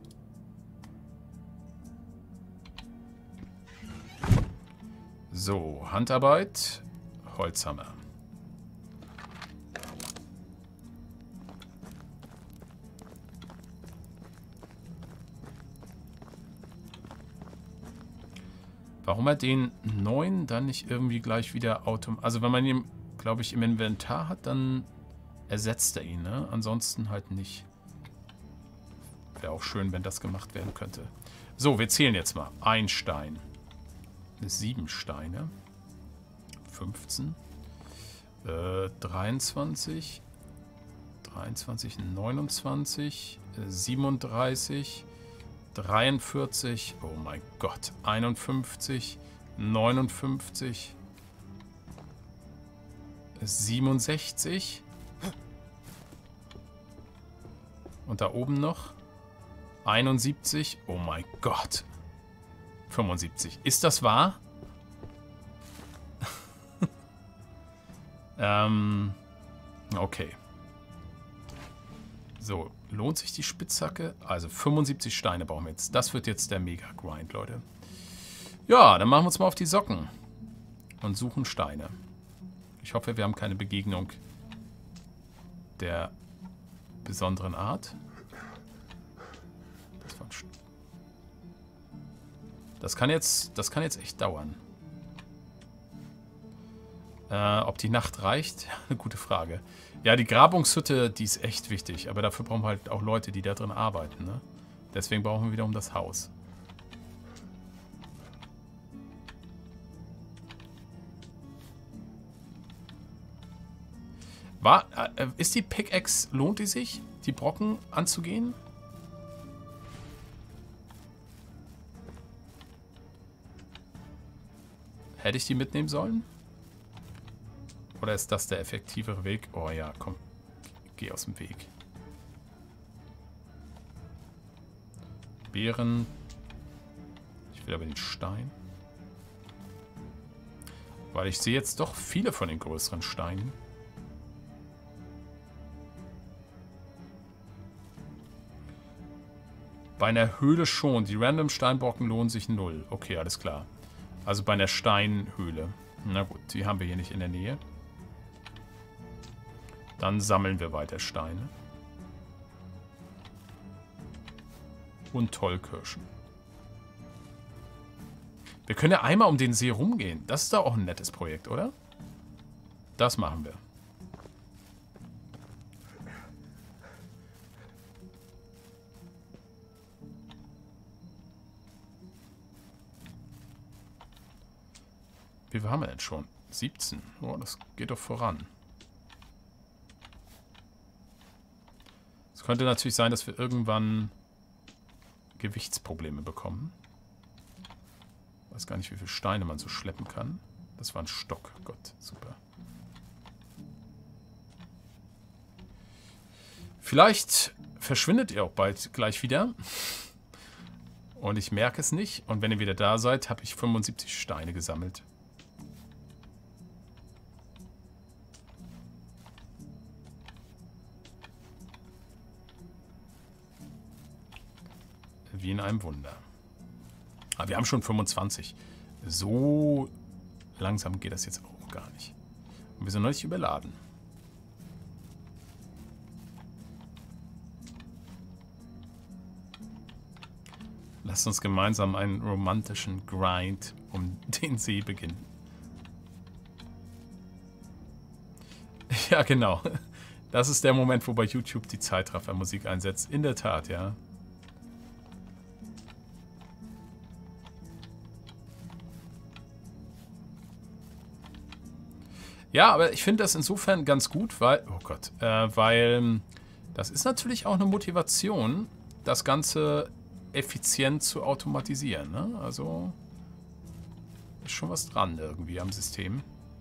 Speaker 1: So, Handarbeit, Holzhammer. Warum er den 9 dann nicht irgendwie gleich wieder automatisch... Also wenn man ihn, glaube ich, im Inventar hat, dann ersetzt er ihn, ne? Ansonsten halt nicht. Wäre auch schön, wenn das gemacht werden könnte. So, wir zählen jetzt mal. 1 Stein. 7 Steine. 15. 23. 23, 29. 37. 43. Oh mein Gott. 51. 59. 67. Und da oben noch 71. Oh mein Gott. 75. Ist das wahr? Okay. So, lohnt sich die Spitzhacke? Also 75 Steine brauchen wir jetzt. Das wird jetzt der Mega-Grind, Leute. Ja, dann machen wir uns mal auf die Socken. Und suchen Steine. Ich hoffe, wir haben keine Begegnung der besonderen Art. Das kann jetzt echt dauern. Ob die Nacht reicht? Eine gute Frage. Ja, die Grabungshütte, die ist echt wichtig. Aber dafür brauchen wir halt auch Leute, die da drin arbeiten. Ne? Deswegen brauchen wir wiederum das Haus. Ist die Pickaxe, lohnt die sich, die Brocken anzugehen? Hätte ich die mitnehmen sollen? Oder ist das der effektivere Weg? Oh ja, komm. Geh aus dem Weg. Beeren. Ich will aber den Stein. Weil ich sehe jetzt doch viele von den größeren Steinen. Bei einer Höhle schon. Die random Steinbrocken lohnen sich 0. Okay, alles klar. Also bei einer Steinhöhle. Na gut, die haben wir hier nicht in der Nähe. Dann sammeln wir weiter Steine. Und Tollkirschen. Wir können ja einmal um den See rumgehen. Das ist doch auch ein nettes Projekt, oder? Das machen wir. Wie viel haben wir denn schon? 17. Oh, das geht doch voran. Es könnte natürlich sein, dass wir irgendwann Gewichtsprobleme bekommen. Ich weiß gar nicht, wie viele Steine man so schleppen kann. Das war ein Stock. Gott, super. Vielleicht verschwindet ihr auch bald gleich wieder. Und ich merke es nicht. Und wenn ihr wieder da seid, habe ich 75 Steine gesammelt. Wie in einem Wunder. Aber wir haben schon 25. So langsam geht das jetzt auch gar nicht. Und wir sind noch nicht überladen. Lasst uns gemeinsam einen romantischen Grind um den See beginnen. Ja, genau. Das ist der Moment, wo bei YouTube die Zeitraffer-Musik einsetzt. In der Tat, ja. Ja, aber ich finde das insofern ganz gut, weil, oh Gott, weil das ist natürlich auch eine Motivation, das Ganze effizient zu automatisieren, ne? Also ist schon was dran irgendwie am System.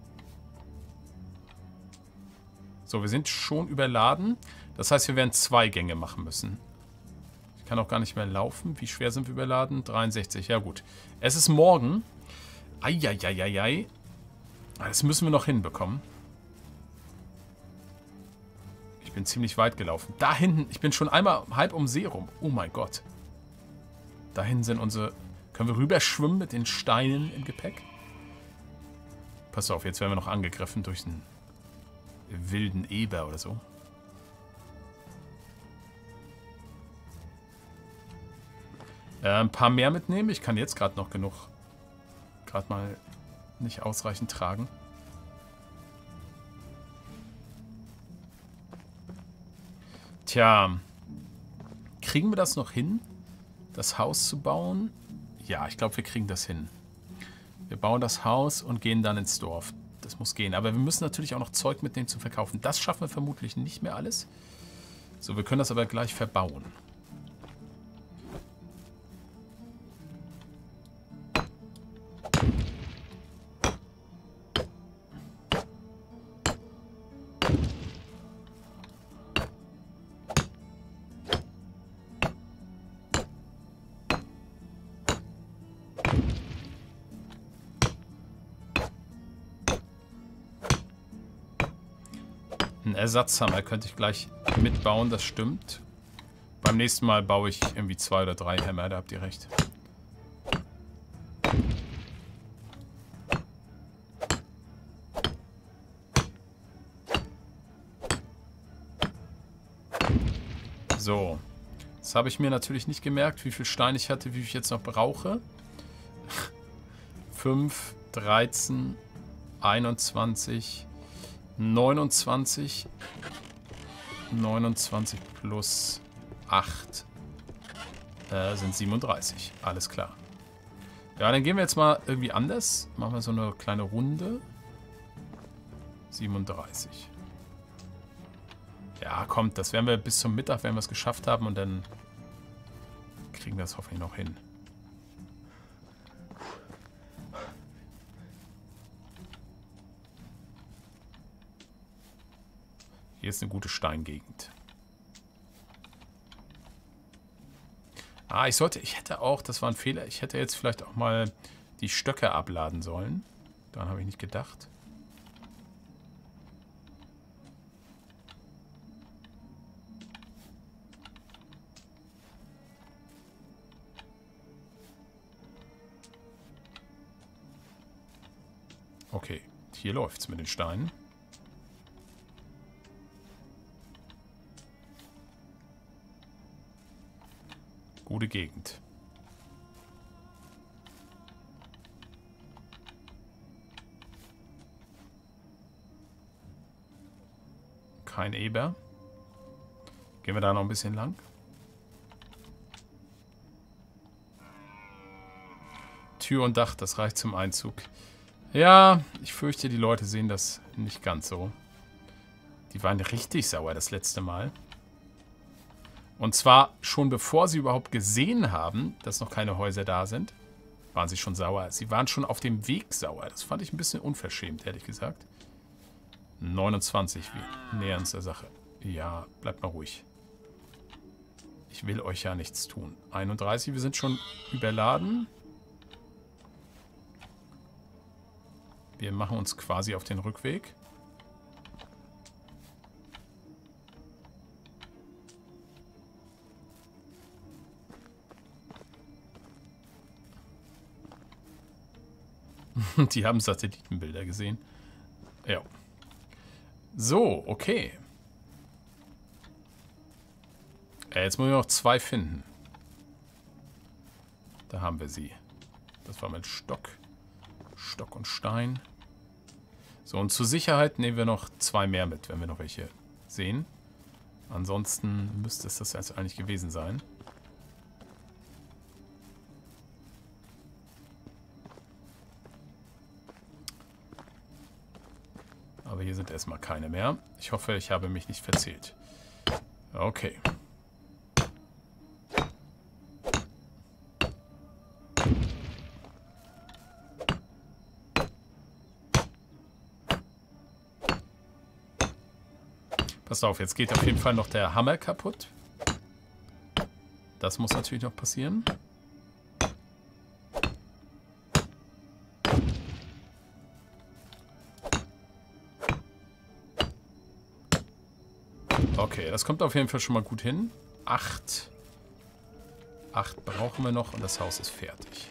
Speaker 1: So, wir sind schon überladen. Das heißt, wir werden 2 Gänge machen müssen. Ich kann auch gar nicht mehr laufen. Wie schwer sind wir überladen? 63, ja gut. Es ist morgen. Eieieiei. Das müssen wir noch hinbekommen. Ich bin ziemlich weit gelaufen. Da hinten, ich bin schon einmal halb um See rum. Oh mein Gott. Da hinten sind unsere... Können wir rüberschwimmen mit den Steinen im Gepäck? Pass auf, jetzt werden wir noch angegriffen durch einen wilden Eber oder so. Ein paar mehr mitnehmen. Ich kann jetzt gerade noch genug... Gerade mal... nicht ausreichend tragen. Tja, kriegen wir das noch hin, das Haus zu bauen? Ja, ich glaube, wir kriegen das hin. Wir bauen das Haus und gehen dann ins Dorf. Das muss gehen. Aber wir müssen natürlich auch noch Zeug mitnehmen zum Verkaufen. Das schaffen wir vermutlich nicht mehr alles. So, wir können das aber gleich verbauen. Einen Ersatzhammer könnte ich gleich mitbauen, das stimmt. Beim nächsten Mal baue ich irgendwie 2 oder 3 Hämmer, da habt ihr recht. So. Das habe ich mir natürlich nicht gemerkt, wie viel Stein ich hatte, wie viel ich jetzt noch brauche. 5, 13, 21... 29 plus 8 sind 37. Alles klar. Ja, dann gehen wir jetzt mal irgendwie anders. Machen wir so eine kleine Runde. 37. Ja, kommt, das werden wir bis zum Mittag, wenn wir es geschafft haben und dann kriegen wir es hoffentlich noch hin. Hier ist eine gute Steingegend. Ah, ich hätte auch, das war ein Fehler, ich hätte jetzt vielleicht auch mal die Stöcke abladen sollen. Daran habe ich nicht gedacht. Okay, hier läuft's mit den Steinen. Gute Gegend. Kein Eber. Gehen wir da noch ein bisschen lang? Tür und Dach, das reicht zum Einzug. Ja, ich fürchte, die Leute sehen das nicht ganz so. Die waren richtig sauer das letzte Mal. Und zwar schon bevor sie überhaupt gesehen haben, dass noch keine Häuser da sind, waren sie schon sauer. Sie waren schon auf dem Weg sauer. Das fand ich ein bisschen unverschämt, ehrlich gesagt. 29, wir nähern uns der Sache. Ja, bleibt mal ruhig. Ich will euch ja nichts tun. 31, wir sind schon überladen. Wir machen uns quasi auf den Rückweg. Die haben Satellitenbilder gesehen. Ja. So, okay. Jetzt muss ich noch 2 finden. Da haben wir sie. Das war mit Stock. Stock und Stein. So, und zur Sicherheit nehmen wir noch 2 mehr mit, wenn wir noch welche sehen. Ansonsten müsste es das jetzt eigentlich gewesen sein. Aber hier sind erstmal keine mehr. Ich hoffe, ich habe mich nicht verzählt. Okay. Passt auf, jetzt geht auf jeden Fall noch der Hammer kaputt. Das muss natürlich noch passieren. Okay, das kommt auf jeden Fall schon mal gut hin. 8 brauchen wir noch und das Haus ist fertig.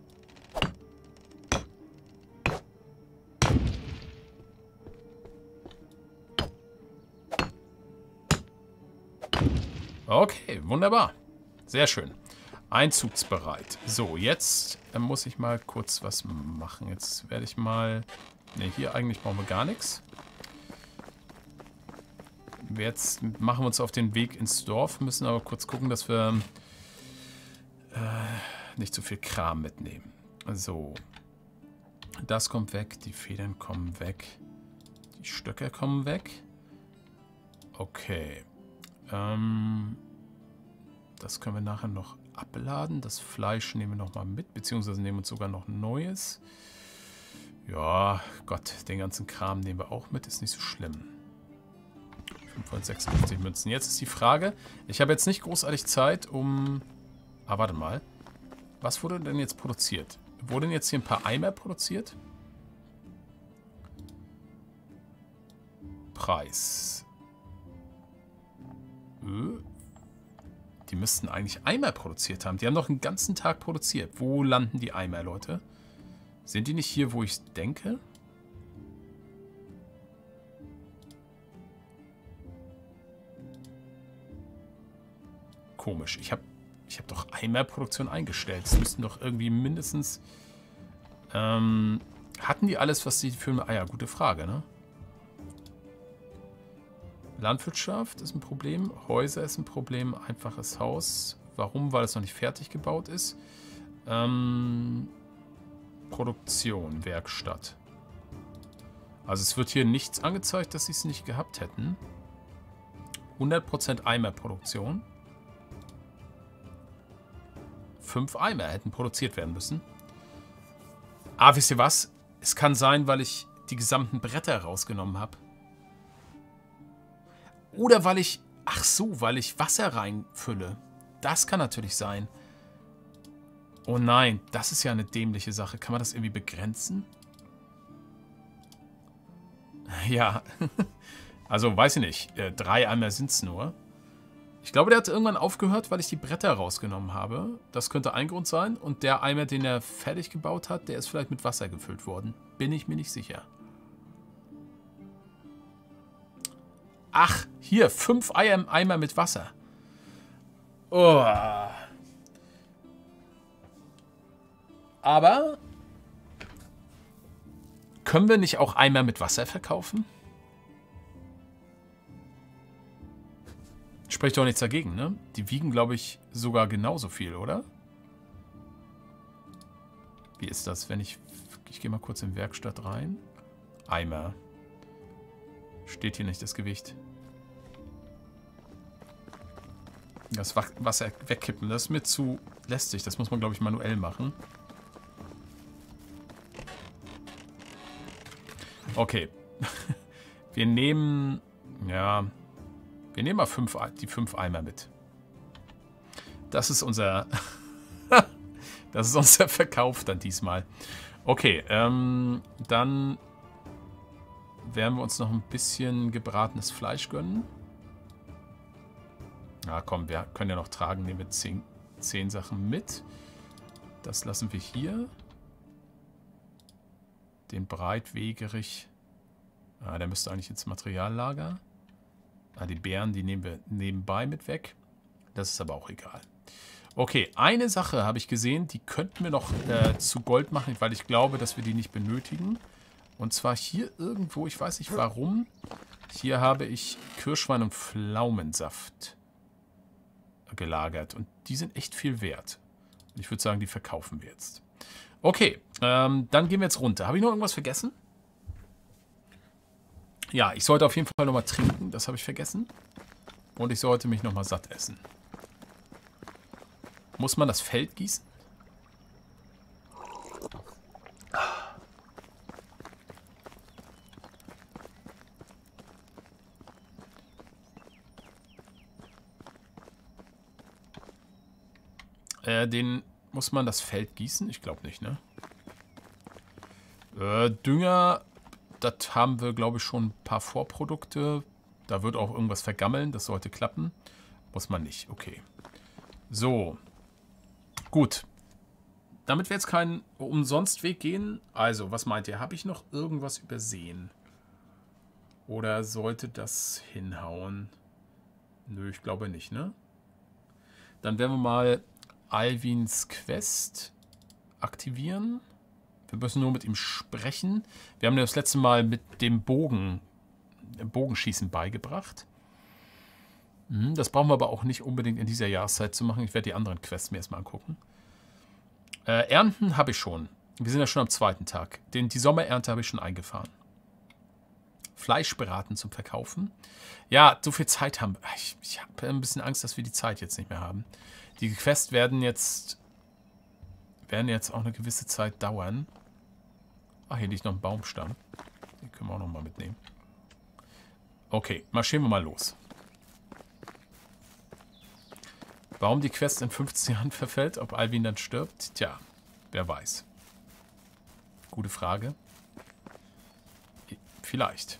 Speaker 1: Okay, wunderbar. Sehr schön. Einzugsbereit. So, jetzt muss ich mal kurz was machen. Jetzt werde ich mal... Ne, hier eigentlich brauchen wir gar nichts. Jetzt machen wir uns auf den Weg ins Dorf, müssen aber kurz gucken, dass wir nicht zu viel Kram mitnehmen. So. Das kommt weg, die Federn kommen weg. Die Stöcke kommen weg. Okay. Das können wir nachher noch abladen. Das Fleisch nehmen wir nochmal mit, beziehungsweise nehmen uns sogar noch Neues. Ja, Gott, den ganzen Kram nehmen wir auch mit, ist nicht so schlimm. 556 Münzen. Jetzt ist die Frage, ich habe jetzt nicht großartig Zeit, um... Ah, warte mal. Was wurde denn jetzt produziert? Wurden jetzt hier ein paar Eimer produziert? Preis. Die müssten eigentlich Eimer produziert haben. Die haben doch einen ganzen Tag produziert. Wo landen die Eimer, Leute? Sind die nicht hier, wo ich denke? Komisch. Ich hab doch Eimerproduktion eingestellt. Das müssten doch irgendwie mindestens... hatten die alles, was die für... Ah ja, gute Frage, ne? Landwirtschaft ist ein Problem. Häuser ist ein Problem. Einfaches Haus. Warum? Weil es noch nicht fertig gebaut ist. Produktion, Werkstatt. Also es wird hier nichts angezeigt, dass sie es nicht gehabt hätten. 100% Eimerproduktion. 5 Eimer hätten produziert werden müssen. Ah, wisst ihr was? Es kann sein, weil ich die gesamten Bretter rausgenommen habe. Oder weil ich... Ach so, weil ich Wasser reinfülle. Das kann natürlich sein. Oh nein, das ist ja eine dämliche Sache. Kann man das irgendwie begrenzen? Ja. Also, weiß ich nicht. 3 Eimer sind es nur. Ich glaube, der hat irgendwann aufgehört, weil ich die Bretter rausgenommen habe. Das könnte ein Grund sein. Und der Eimer, den er fertig gebaut hat, der ist vielleicht mit Wasser gefüllt worden. Bin ich mir nicht sicher. Ach, hier, 5 Eimer mit Wasser. Oh. Aber können wir nicht auch Eimer mit Wasser verkaufen? Spricht doch nichts dagegen, ne? Die wiegen, glaube ich, sogar genauso viel, oder? Wie ist das, wenn ich... Ich gehe mal kurz in Werkstatt rein. Eimer. Steht hier nicht das Gewicht. Das Wasser wegkippen, das ist mir zu lästig. Das muss man, glaube ich, manuell machen. Okay. Wir nehmen... Ja... Wir nehmen mal die 5 Eimer mit. Das ist unser... das ist unser Verkauf dann diesmal. Okay, dann werden wir uns noch ein bisschen gebratenes Fleisch gönnen. Na komm, wir können ja noch tragen. Nehmen wir 10 Sachen mit. Das lassen wir hier. Den Breitwegerich. Ah, der müsste eigentlich ins Materiallager. Ah, die Beeren, die nehmen wir nebenbei mit weg. Das ist aber auch egal. Okay, eine Sache habe ich gesehen, die könnten wir noch zu Gold machen, weil ich glaube, dass wir die nicht benötigen. Und zwar hier irgendwo, ich weiß nicht warum, hier habe ich Kirschwein und Pflaumensaft gelagert. Und die sind echt viel wert. Ich würde sagen, die verkaufen wir jetzt. Okay, dann gehen wir jetzt runter. Habe ich noch irgendwas vergessen? Ja, ich sollte auf jeden Fall nochmal trinken. Das habe ich vergessen. Und ich sollte mich nochmal satt essen. Muss man das Feld gießen? Den muss man das Feld gießen? Ich glaube nicht, ne? Dünger... Das haben wir, glaube ich, schon ein paar Vorprodukte. Da wird auch irgendwas vergammeln. Das sollte klappen. Muss man nicht. Okay. So. Gut. Damit wir jetzt keinen Umsonstweg gehen. Also, was meint ihr? Habe ich noch irgendwas übersehen? Oder sollte das hinhauen? Nö, ich glaube nicht, ne? Dann werden wir mal Alvins Quest aktivieren. Wir müssen nur mit ihm sprechen. Wir haben das letzte Mal mit dem Bogenschießen beigebracht. Das brauchen wir aber auch nicht unbedingt in dieser Jahreszeit zu machen. Ich werde die anderen Quests mir erstmal angucken. Ernten habe ich schon. Wir sind ja schon am 2. Tag. Die Sommerernte habe ich schon eingefahren. Fleisch beraten zum Verkaufen. Ja, so viel Zeit haben wir. Ich habe ein bisschen Angst, dass wir die Zeit jetzt nicht mehr haben. Die Quests werden jetzt auch eine gewisse Zeit dauern. Ah, hier liegt noch ein Baumstamm. Den können wir auch noch mal mitnehmen. Okay, marschieren wir mal los. Warum die Quest in 15 Jahren verfällt, ob Alvin dann stirbt? Tja, wer weiß. Gute Frage. Vielleicht.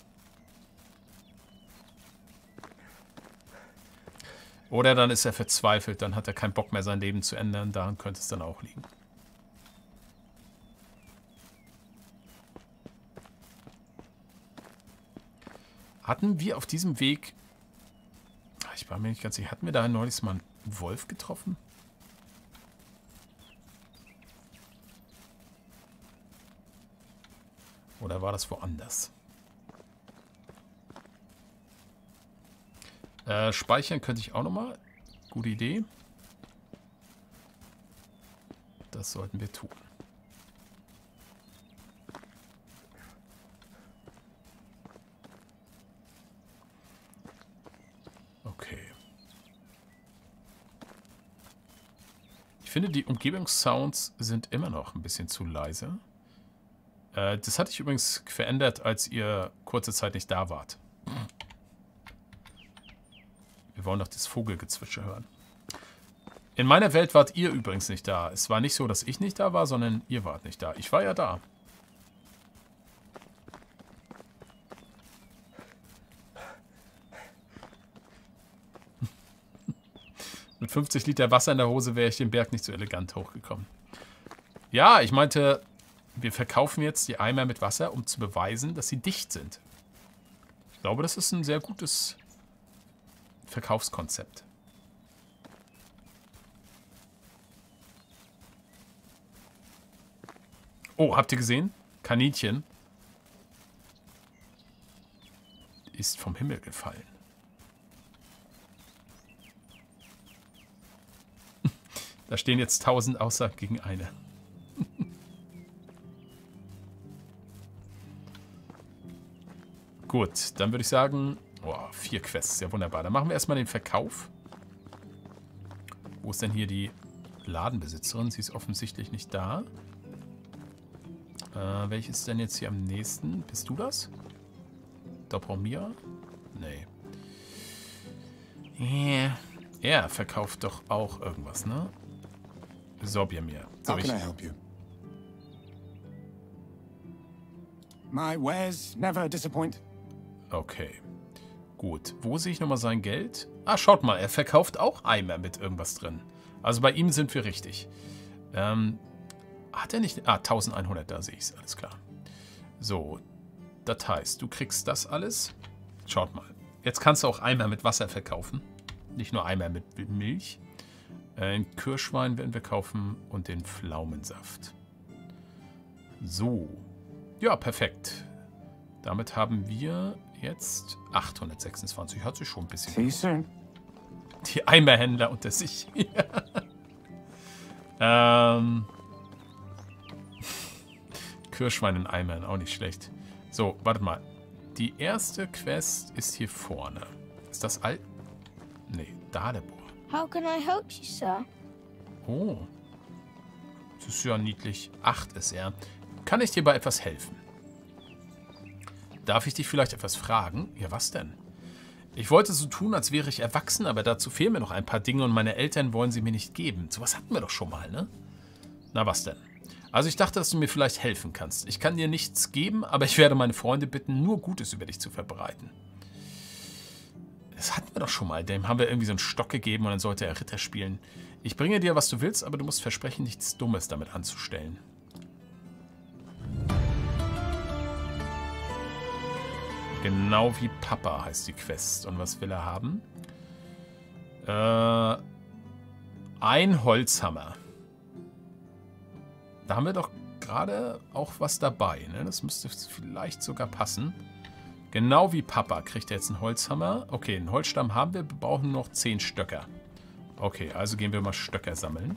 Speaker 1: Oder dann ist er verzweifelt, dann hat er keinen Bock mehr, sein Leben zu ändern. Daran könnte es dann auch liegen. Hatten wir auf diesem Weg... Ich war mir nicht ganz sicher. Hatten wir da neulich mal einen Wolf getroffen? Oder war das woanders? Speichern könnte ich auch nochmal. Gute Idee. Das sollten wir tun. finde, die Umgebungssounds sind immer noch ein bisschen zu leise. Das hatte ich übrigens verändert, als ihr kurze Zeit nicht da wart. Wir wollen doch das Vogelgezwitscher hören. In meiner Welt wart ihr übrigens nicht da. Es war nicht so, dass ich nicht da war, sondern ihr wart nicht da. Ich war ja da. Mit 50 Liter Wasser in der Hose wäre ich den Berg nicht so elegant hochgekommen. Ja, ich meinte, wir verkaufen jetzt die Eimer mit Wasser, um zu beweisen, dass sie dicht sind. Ich glaube, das ist ein sehr gutes Verkaufskonzept. Oh, habt ihr gesehen? Kaninchen ist vom Himmel gefallen. Da stehen jetzt 1000 Aussagen gegen eine. Gut, dann würde ich sagen, 4 Quests, ja wunderbar. Dann machen wir erstmal den Verkauf. Wo ist denn hier die Ladenbesitzerin? Sie ist offensichtlich nicht da. Welches ist denn jetzt hier am nächsten? Bist du das? Dobromir? Nee. Er verkauft doch auch irgendwas, ne? Sorbiermir.
Speaker 2: How can I help you? My wares never disappoint.
Speaker 1: Okay. Gut. Wo sehe ich nochmal sein Geld? Ah, schaut mal. Er verkauft auch Eimer mit irgendwas drin. Also bei ihm sind wir richtig. Hat er nicht... Ah, 1100, da sehe ich es. Alles klar. So. Das heißt, du kriegst das alles. Schaut mal. Jetzt kannst du auch Eimer mit Wasser verkaufen. Nicht nur Eimer mit Milch. Den Kirschwein werden wir kaufen und den Pflaumensaft. So. Ja, perfekt. Damit haben wir jetzt 826. Hat sich schon ein bisschen... Die Eimerhändler unter sich. Kirschwein in Eimern, auch nicht schlecht. So, warte mal. Die erste Quest ist hier vorne. Ist das Alt? Nee, Dadebor.
Speaker 3: How can I help you, sir?
Speaker 1: Oh. Das ist ja niedlich. 8 ist er. Kann ich dir bei etwas helfen? Darf ich dich vielleicht etwas fragen? Ja, was denn? Ich wollte so tun, als wäre ich erwachsen, aber dazu fehlen mir noch ein paar Dinge und meine Eltern wollen sie mir nicht geben. Sowas hatten wir doch schon mal, ne? Na, was denn? Also ich dachte, dass du mir vielleicht helfen kannst. Ich kann dir nichts geben, aber ich werde meine Freunde bitten, nur Gutes über dich zu verbreiten. Das hatten wir doch schon mal. Dem haben wir irgendwie so einen Stock gegeben und dann sollte er Ritter spielen. Ich bringe dir, was du willst, aber du musst versprechen, nichts Dummes damit anzustellen. Genau wie Papa heißt die Quest. Und was will er haben? Ein Holzhammer. Da haben wir doch gerade auch was dabei, ne? Das müsste vielleicht sogar passen. Genau wie Papa kriegt er jetzt einen Holzhammer. Okay, einen Holzstamm haben wir. Wir brauchen noch 10 Stöcker. Okay, also gehen wir mal Stöcker sammeln.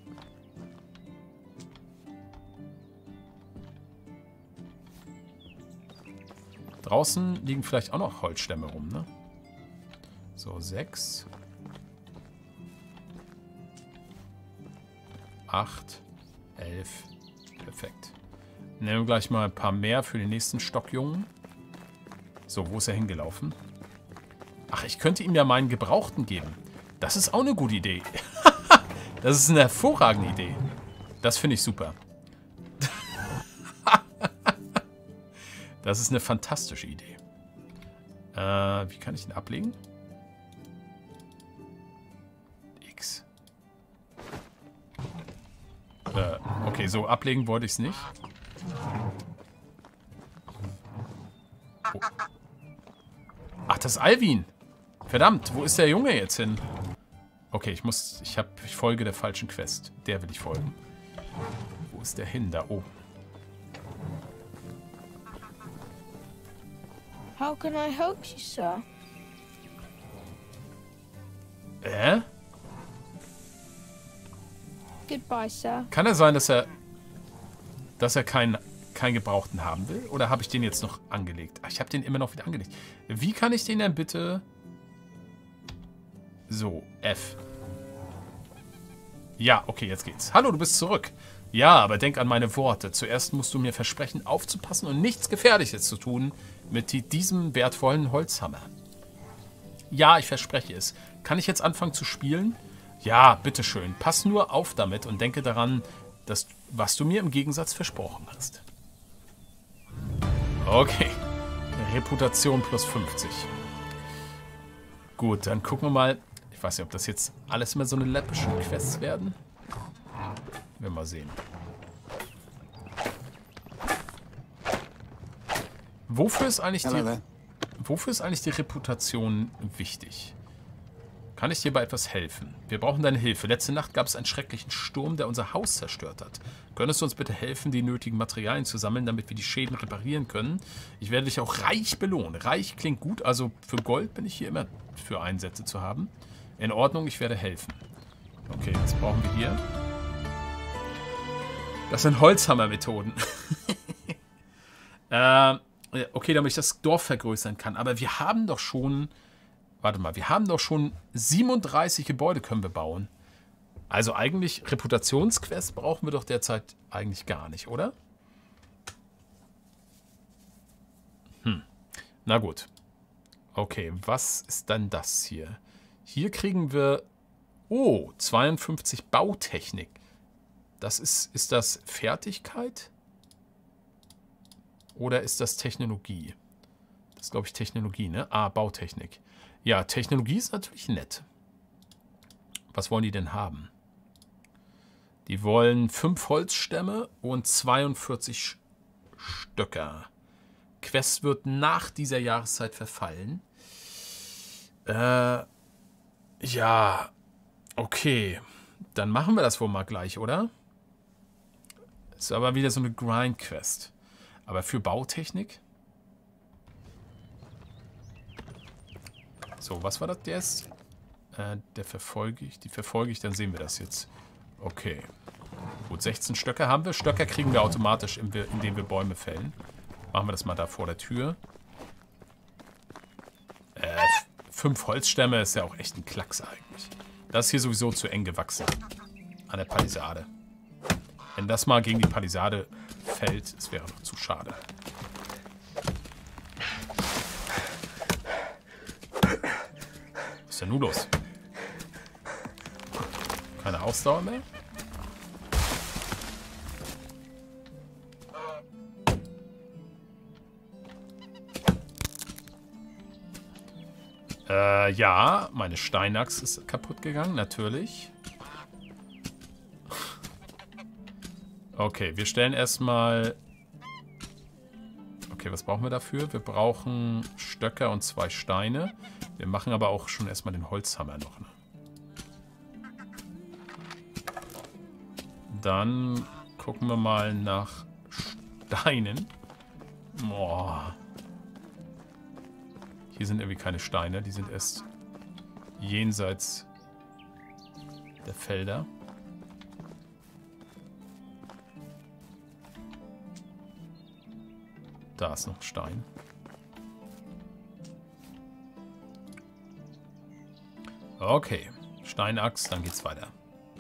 Speaker 1: Draußen liegen vielleicht auch noch Holzstämme rum, ne? So, 6. 8. 11. Perfekt. Nehmen wir gleich mal ein paar mehr für den nächsten Stockjungen. So, wo ist er hingelaufen? Ach, ich könnte ihm ja meinen Gebrauchten geben. Das ist auch eine gute Idee. Das ist eine hervorragende Idee. Das finde ich super. Das ist eine fantastische Idee. Wie kann ich ihn ablegen? X. Okay, so ablegen wollte ich es nicht. Oh. Ach, das ist Alvin. Verdammt, wo ist der Junge jetzt hin? Okay, ich folge der falschen Quest. Der will ich folgen. Wo ist der hin? Da oben.
Speaker 3: How can I help you, sir? Goodbye, sir.
Speaker 1: Kann es sein, dass er keinen Gebrauchten haben will? Oder habe ich den jetzt noch angelegt? Ach, ich habe den immer noch wieder angelegt. Wie kann ich den denn bitte... So, F. Ja, okay, jetzt geht's. Hallo, du bist zurück. Ja, aber denk an meine Worte. Zuerst musst du mir versprechen, aufzupassen und nichts Gefährliches zu tun mit diesem wertvollen Holzhammer. Ja, ich verspreche es. Kann ich jetzt anfangen zu spielen? Ja, bitteschön. Pass nur auf damit und denke daran, was du mir im Gegensatz versprochen hast. Okay. Reputation plus 50. Gut, dann gucken wir mal. Ich weiß nicht, ob das jetzt alles mehr so eine läppischen Quests werden. Werden wir mal sehen. Wofür ist eigentlich die Reputation wichtig? Kann ich dir bei etwas helfen? Wir brauchen deine Hilfe. Letzte Nacht gab es einen schrecklichen Sturm, der unser Haus zerstört hat. Könntest du uns bitte helfen, die nötigen Materialien zu sammeln, damit wir die Schäden reparieren können? Ich werde dich auch reich belohnen. Reich klingt gut, also für Gold bin ich hier immer für Einsätze zu haben. In Ordnung, ich werde helfen. Okay, was brauchen wir hier? Das sind Holzhammermethoden. Okay, damit ich das Dorf vergrößern kann. Aber wir haben doch schon... Warte mal, wir haben doch schon 37 Gebäude können wir bauen. Also eigentlich Reputationsquest brauchen wir doch derzeit eigentlich gar nicht, oder? Na gut. Okay, was ist dann das hier? Hier kriegen wir... Oh, 52 Bautechnik. Das ist das Fertigkeit? Oder ist das Technologie? Das ist, glaube ich, Technologie, ne? Ah, Bautechnik. Ja, Technologie ist natürlich nett. Was wollen die denn haben? Die wollen 5 Holzstämme und 42 Stöcker. Quest wird nach dieser Jahreszeit verfallen. Ja, okay. Dann machen wir das wohl mal gleich, oder? Ist aber wieder so eine Grind-Quest. Aber für Bautechnik? So, was war das jetzt? Die verfolge ich, dann sehen wir das jetzt. Okay. Gut, 16 Stöcke haben wir. Stöcker kriegen wir automatisch, indem wir Bäume fällen. Machen wir das mal da vor der Tür. 5 Holzstämme ist ja auch echt ein Klacks eigentlich. Das ist hier sowieso zu eng gewachsen. An der Palisade. Wenn das mal gegen die Palisade fällt, es wäre noch zu schade. Was ist denn nun los? Keine Ausdauer mehr? Ja, meine Steinachs ist kaputt gegangen, natürlich. Okay, wir stellen erstmal... Okay, was brauchen wir dafür? Wir brauchen Stöcker und 2 Steine. Wir machen aber auch schon erstmal den Holzhammer noch. Ne? Dann gucken wir mal nach Steinen. Boah. Hier sind irgendwie keine Steine. Die sind erst jenseits der Felder. Da ist noch ein Stein. Okay. Steinachs, dann geht's weiter.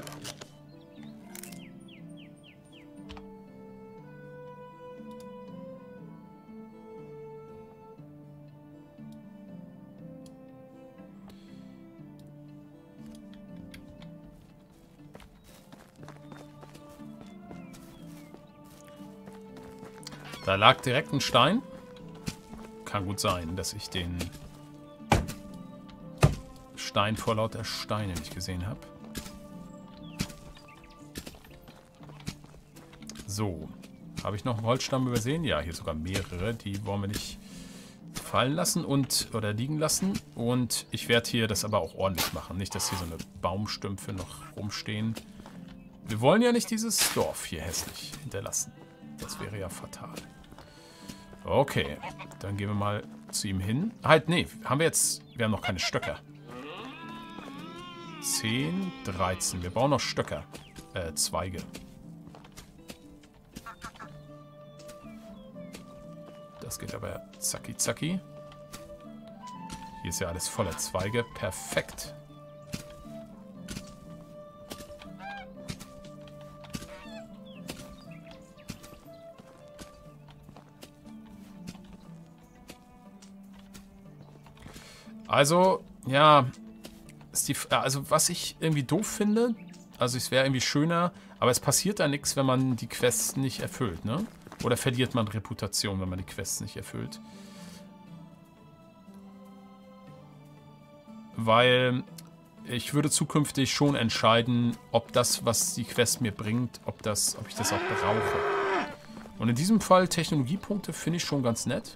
Speaker 1: Da lag direkt ein Stein. Kann gut sein, dass ich den Stein vor lauter Steine nicht gesehen habe. So. Habe ich noch einen Holzstamm übersehen? Ja, hier sogar mehrere. Die wollen wir nicht fallen lassen oder liegen lassen. Und ich werde hier das aber auch ordentlich machen. Nicht, dass hier so eine Baumstümpfe noch rumstehen. Wir wollen ja nicht dieses Dorf hier hässlich hinterlassen. Das wäre ja fatal. Okay, dann gehen wir mal zu ihm hin. Halt, nee, wir haben noch keine Stöcker. 10, 13. Wir brauchen noch Stöcker. Zweige. Das geht aber zacki zacki. Hier ist ja alles voller Zweige. Perfekt. Also, ja, also was ich irgendwie doof finde, also es wäre irgendwie schöner, aber es passiert da nichts, wenn man die Quests nicht erfüllt, ne? Oder verliert man Reputation, wenn man die Quests nicht erfüllt? Weil ich würde zukünftig schon entscheiden, ob das, was die Quest mir bringt, ob ich das auch brauche. Und in diesem Fall Technologiepunkte finde ich schon ganz nett.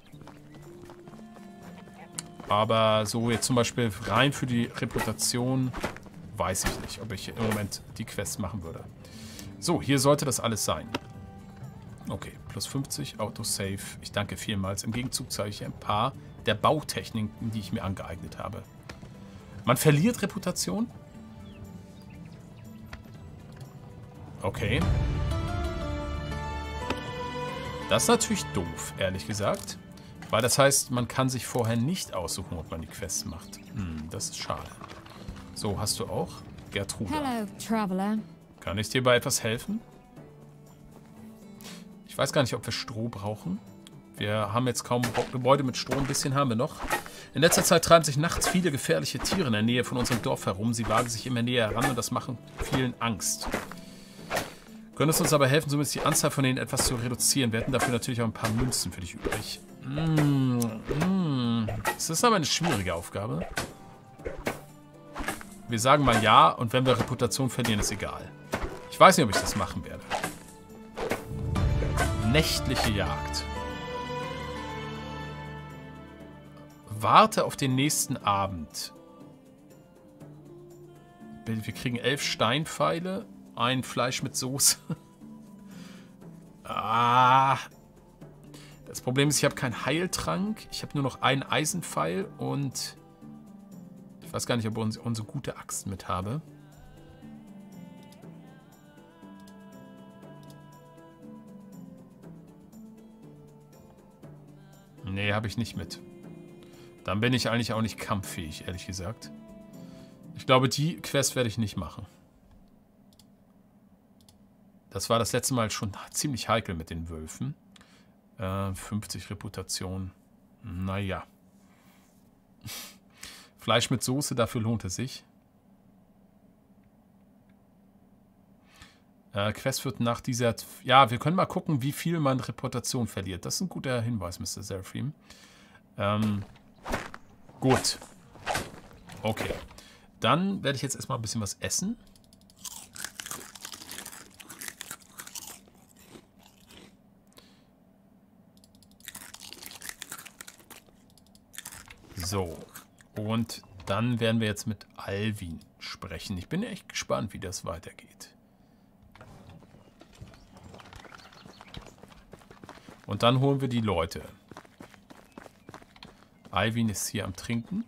Speaker 1: Aber so jetzt zum Beispiel rein für die Reputation weiß ich nicht, ob ich im Moment die Quest machen würde. So, hier sollte das alles sein. Okay, plus 50, Autosave. Ich danke vielmals. Im Gegenzug zeige ich ein paar der Bautechniken, die ich mir angeeignet habe. Man verliert Reputation. Okay. Das ist natürlich doof, ehrlich gesagt. Weil das heißt, man kann sich vorher nicht aussuchen, ob man die Quests macht. Das ist schade. So, hast du auch? Gertrude.
Speaker 4: Hello, traveler.
Speaker 1: Kann ich dir bei etwas helfen? Ich weiß gar nicht, ob wir Stroh brauchen. Wir haben jetzt kaum Gebäude mit Stroh. Ein bisschen haben wir noch. In letzter Zeit treiben sich nachts viele gefährliche Tiere in der Nähe von unserem Dorf herum. Sie wagen sich immer näher heran und das macht vielen Angst. Könntest uns aber helfen, zumindest die Anzahl von denen etwas zu reduzieren. Wir hätten dafür natürlich auch ein paar Münzen für dich übrig. Das ist aber eine schwierige Aufgabe. Wir sagen mal ja und wenn wir Reputation verlieren, ist egal. Ich weiß nicht, ob ich das machen werde. Nächtliche Jagd. Warte auf den nächsten Abend. Wir kriegen 11 Steinpfeile, ein Fleisch mit Soße. Das Problem ist, ich habe keinen Heiltrank. Ich habe nur noch einen Eisenpfeil und ich weiß gar nicht, ob ich unsere gute Axt mit habe. Nee, habe ich nicht mit. Dann bin ich eigentlich auch nicht kampffähig, ehrlich gesagt. Ich glaube, die Quest werde ich nicht machen. Das war das letzte Mal schon ziemlich heikel mit den Wölfen. 50 Reputation. Naja. Fleisch mit Soße, dafür lohnt es sich. Quest wird nach dieser... Ja, wir können mal gucken, wie viel man Reputation verliert. Das ist ein guter Hinweis, Mr. Seraphim. Gut. Okay. Dann werde ich jetzt erstmal ein bisschen was essen. So. Und dann werden wir jetzt mit Alvin sprechen. Ich bin echt gespannt, wie das weitergeht. Und dann holen wir die Leute. Alvin ist hier am Trinken.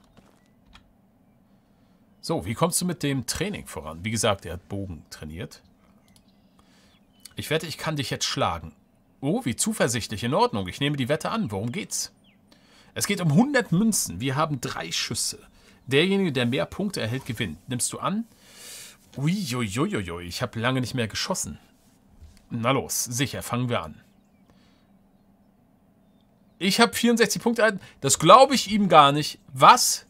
Speaker 1: So, wie kommst du mit dem Training voran? Wie gesagt, er hat Bogen trainiert. Ich wette, ich kann dich jetzt schlagen. Oh, wie zuversichtlich. In Ordnung, ich nehme die Wette an. Worum geht's? Es geht um 100 Münzen. Wir haben 3 Schüsse. Derjenige, der mehr Punkte erhält, gewinnt. Nimmst du an? Uiuiuiui, ich habe lange nicht mehr geschossen. Na los, sicher, fangen wir an. Ich habe 64 Punkte erhalten. Das glaube ich ihm gar nicht. Was?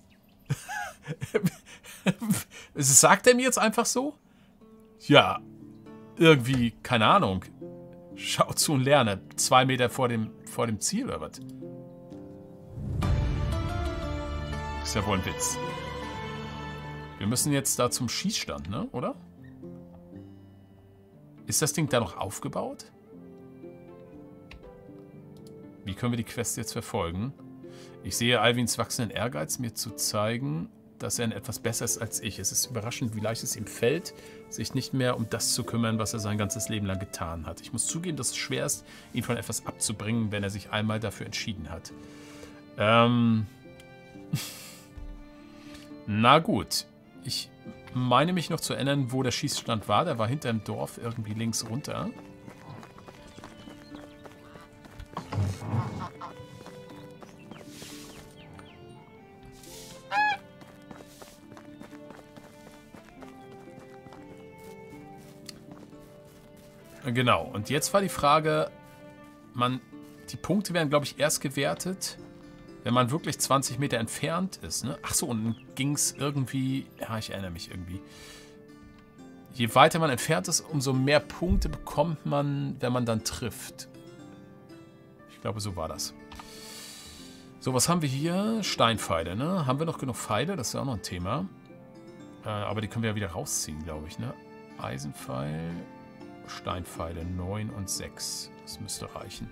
Speaker 1: Sagt er mir jetzt einfach so? Ja, irgendwie, keine Ahnung. Schau zu und lerne. 2 Meter vor dem Ziel, oder was? Ist ja wohl ein Witz. Wir müssen jetzt da zum Schießstand, ne? Oder? Ist das Ding da noch aufgebaut? Wie können wir die Quest jetzt verfolgen? Ich sehe Alvins wachsenden Ehrgeiz, mir zu zeigen, dass er in etwas besser ist als ich. Es ist überraschend, wie leicht es ihm fällt, sich nicht mehr um das zu kümmern, was er sein ganzes Leben lang getan hat. Ich muss zugeben, dass es schwer ist, ihn von etwas abzubringen, wenn er sich einmal dafür entschieden hat. Na gut. Ich meine mich noch zu erinnern, wo der Schießstand war. Der war hinter dem Dorf irgendwie links runter. Genau, und jetzt war die Frage, die Punkte werden, glaube ich, erst gewertet, wenn man wirklich 20 Meter entfernt ist. Ne? Achso, und dann ging es irgendwie... Ja, ich erinnere mich irgendwie. Je weiter man entfernt ist, umso mehr Punkte bekommt man, wenn man dann trifft. Ich glaube, so war das. So, was haben wir hier? Steinpfeile, ne? Haben wir noch genug Pfeile? Das ist ja auch noch ein Thema. Aber die können wir ja wieder rausziehen, glaube ich, ne? Eisenpfeil, Steinpfeile, 9 und 6. Das müsste reichen.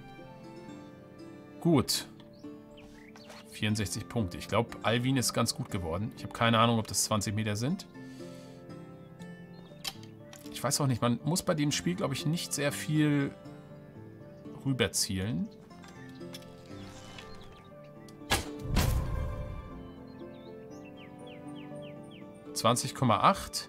Speaker 1: Gut. 64 Punkte. Ich glaube, Alvin ist ganz gut geworden. Ich habe keine Ahnung, ob das 20 Meter sind. Ich weiß auch nicht, man muss bei dem Spiel, glaube ich, nicht sehr viel rüberzielen. ...20,8...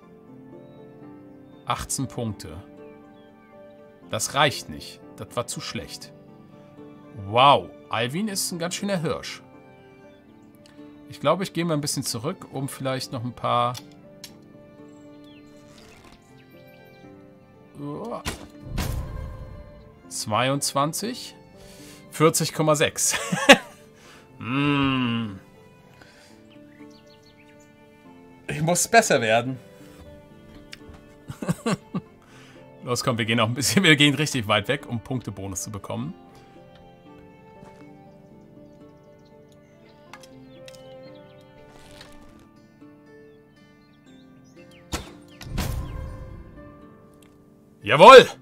Speaker 1: 18 Punkte. Das reicht nicht. Das war zu schlecht. Wow, Alvin ist ein ganz schöner Hirsch. Ich glaube, ich gehe mal ein bisschen zurück, um vielleicht noch ein paar... 22. 40,6. Ich muss besser werden. Los, komm, wir gehen auch ein bisschen, wir gehen richtig weit weg, um Punktebonus zu bekommen. Jawohl!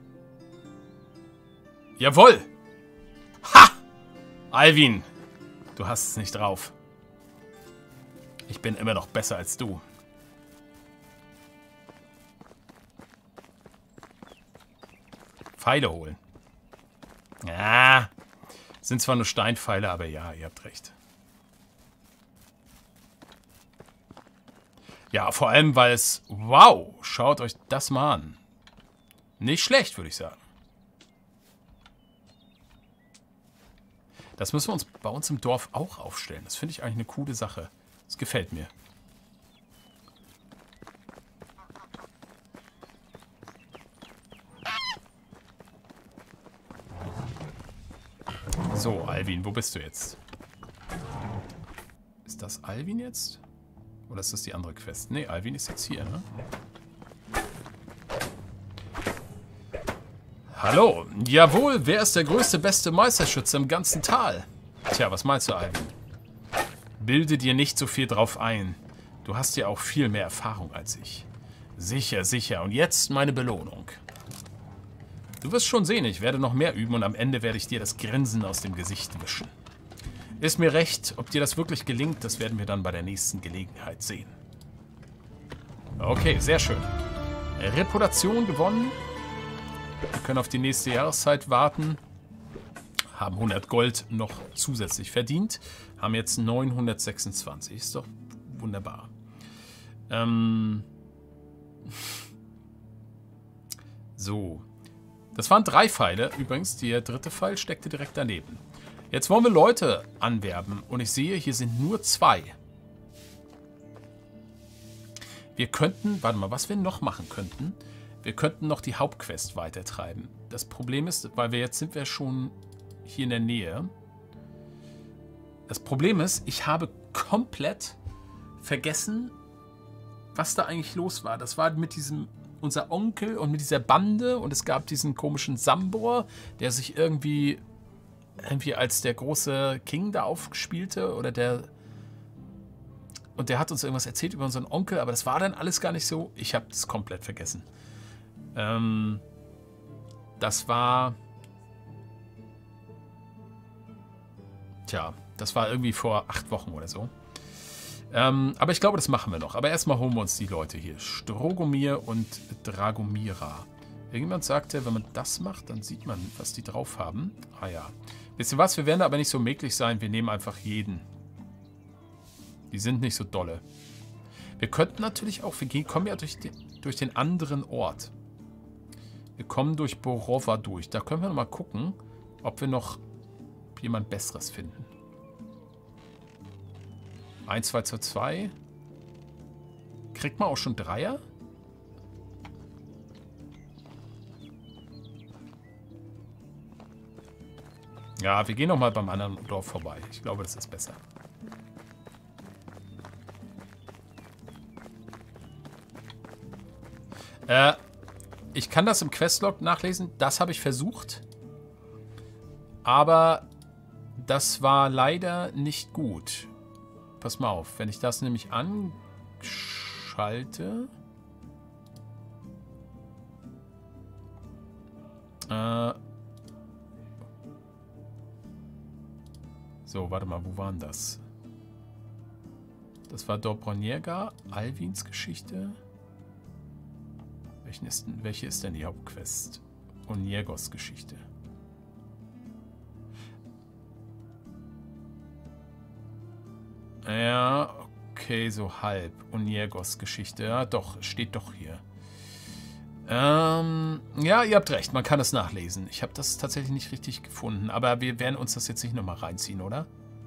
Speaker 1: Jawohl! Ha! Alvin, du hast es nicht drauf. Ich bin immer noch besser als du. Pfeile holen. Ja, sind zwar nur Steinpfeile, aber ja, ihr habt recht. Ja, vor allem, weil es... Wow, schaut euch das mal an. Nicht schlecht, würde ich sagen. Das müssen wir uns bei uns im Dorf auch aufstellen. Das finde ich eigentlich eine coole Sache. Das gefällt mir. So, Alvin, wo bist du jetzt? Ist das Alvin jetzt? Oder ist das die andere Quest? Ne, Alvin ist jetzt hier, ne? Hallo. Jawohl, wer ist der größte, beste Meisterschütze im ganzen Tal? Tja, was meinst du, Alvin? Bilde dir nicht so viel drauf ein. Du hast ja auch viel mehr Erfahrung als ich. Sicher, sicher. Und jetzt meine Belohnung. Du wirst schon sehen, ich werde noch mehr üben und am Ende werde ich dir das Grinsen aus dem Gesicht wischen. Ist mir recht, ob dir das wirklich gelingt, das werden wir dann bei der nächsten Gelegenheit sehen. Okay, sehr schön. Reputation gewonnen. Wir können auf die nächste Jahreszeit warten. Haben 100 Gold noch zusätzlich verdient. Haben jetzt 926. Ist doch wunderbar. So. Das waren 3 Pfeile. Übrigens, der 3. Pfeil steckte direkt daneben. Jetzt wollen wir Leute anwerben. Und ich sehe, hier sind nur 2. Wir könnten... Warte mal, was wir noch machen könnten... Wir könnten noch die Hauptquest weitertreiben. Das Problem ist, weil jetzt sind wir schon hier in der Nähe. Das Problem ist, ich habe komplett vergessen, was da eigentlich los war. Das war mit diesem, unser Onkel und mit dieser Bande und es gab diesen komischen Sambor, der sich irgendwie als der große King da aufspielte oder der... Und der hat uns irgendwas erzählt über unseren Onkel, aber das war dann alles gar nicht so. Ich habe es komplett vergessen. Das war... Tja, das war irgendwie vor 8 Wochen oder so. Aber ich glaube, das machen wir noch. Aber erstmal holen wir uns die Leute hier. Strogomir und Dragomira. Irgendjemand sagte, wenn man das macht, dann sieht man, was die drauf haben. Ah ja. Wisst ihr was? Wir werden aber nicht so mäglich sein. Wir nehmen einfach jeden. Die sind nicht so dolle. Wir könnten natürlich auch... Wir kommen ja durch den anderen Ort. Wir kommen durch Borova durch. Da können wir noch mal gucken, ob wir noch jemand Besseres finden. 1, 2 zu 2. Kriegt man auch schon Dreier? Ja, wir gehen noch mal beim anderen Dorf vorbei. Ich glaube, das ist besser. Ich kann das im Questlog nachlesen. Das habe ich versucht. Aber das war leider nicht gut. Pass mal auf. Wenn ich das nämlich anschalte... So, warte mal, wo waren das? Das war Dobroniega, Alwins Geschichte. Welche ist denn die Hauptquest? Oniegos Geschichte. Ja, okay, so halb. Oniegos Geschichte. Ja, doch, steht doch hier. Ja, ihr habt recht, man kann es nachlesen. Ich habe das tatsächlich nicht richtig gefunden, aber wir werden uns das jetzt nicht nochmal reinziehen, oder?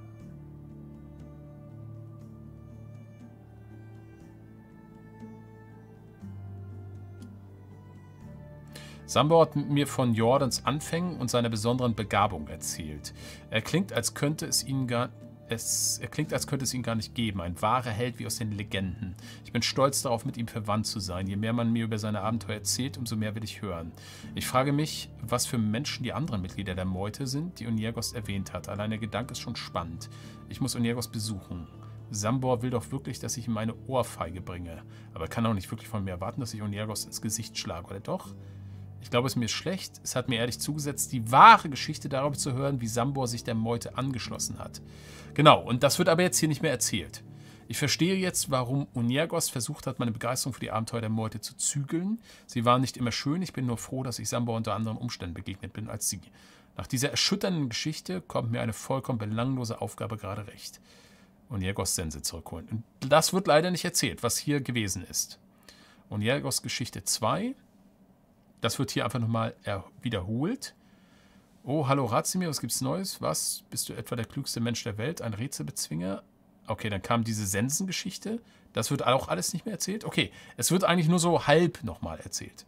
Speaker 1: Sambor hat mir von Jordans Anfängen und seiner besonderen Begabung erzählt. Er klingt, als könnte es ihn gar nicht geben. Ein wahrer Held wie aus den Legenden. Ich bin stolz darauf, mit ihm verwandt zu sein. Je mehr man mir über seine Abenteuer erzählt, umso mehr will ich hören. Ich frage mich, was für Menschen die anderen Mitglieder der Meute sind, die Oniegos erwähnt hat. Allein der Gedanke ist schon spannend. Ich muss Oniegos besuchen. Sambor will doch wirklich, dass ich ihm eine Ohrfeige bringe. Aber er kann auch nicht wirklich von mir erwarten, dass ich Oniegos ins Gesicht schlage, oder doch? Ich glaube, es ist mir schlecht. Es hat mir ehrlich zugesetzt, die wahre Geschichte darüber zu hören, wie Sambor sich der Meute angeschlossen hat. Genau, und das wird aber jetzt hier nicht mehr erzählt. Ich verstehe jetzt, warum Oniegos versucht hat, meine Begeisterung für die Abenteuer der Meute zu zügeln. Sie waren nicht immer schön, ich bin nur froh, dass ich Sambor unter anderen Umständen begegnet bin als sie. Nach dieser erschütternden Geschichte kommt mir eine vollkommen belanglose Aufgabe gerade recht. Oniegos Sense zurückholen. Und das wird leider nicht erzählt, was hier gewesen ist. Oniegos Geschichte 2... Das wird hier einfach nochmal wiederholt. Oh, hallo Razimir, was gibt's Neues? Was? Bist du etwa der klügste Mensch der Welt? Ein Rätselbezwinger? Okay, dann kam diese Sensengeschichte. Das wird auch alles nicht mehr erzählt? Okay, es wird eigentlich nur so halb nochmal erzählt.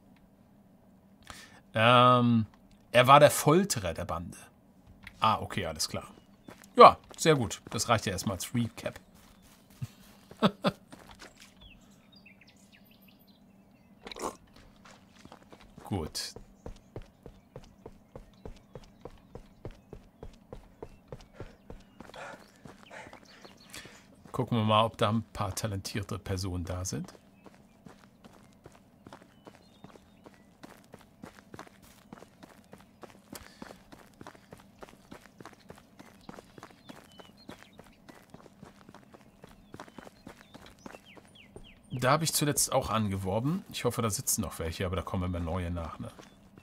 Speaker 1: Er war der Folterer der Bande. Ah, okay, alles klar. Ja, sehr gut. Das reicht ja erstmal als Recap. Gut. Gucken wir mal, ob da ein paar talentierte Personen da sind. Da habe ich zuletzt auch angeworben. Ich hoffe, da sitzen noch welche, aber da kommen immer neue nach. Ne?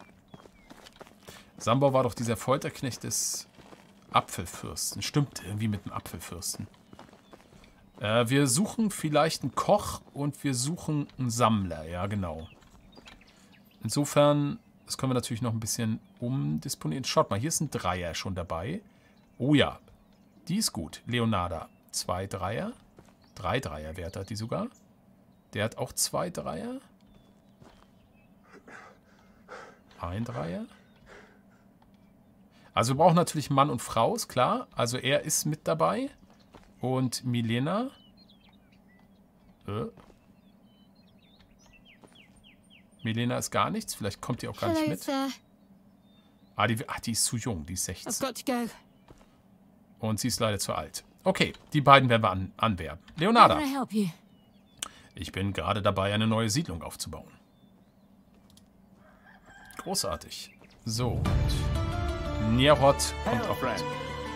Speaker 1: Sambor war doch dieser Folterknecht des Apfelfürsten. Stimmt, irgendwie mit dem Apfelfürsten. Wir suchen vielleicht einen Koch und wir suchen einen Sammler. Ja, genau. Insofern, das können wir natürlich noch ein bisschen umdisponieren. Schaut mal, hier ist ein Dreier schon dabei. Oh ja, die ist gut. Leonarda, 2 Dreier. 3 Dreierwerte hat die sogar. Der hat auch 2 Dreier. 1 Dreier. Also wir brauchen natürlich Mann und Frau, ist klar. Also er ist mit dabei. Und Milena. Milena ist gar nichts. Vielleicht kommt die auch gar nicht mit. Die ist zu jung. Die ist 16. Und sie ist leider zu alt. Okay, die beiden werden wir anwerben. Leonarda. Ich bin gerade dabei, eine neue Siedlung aufzubauen. Großartig. So. Und Nierot kommt auch mit.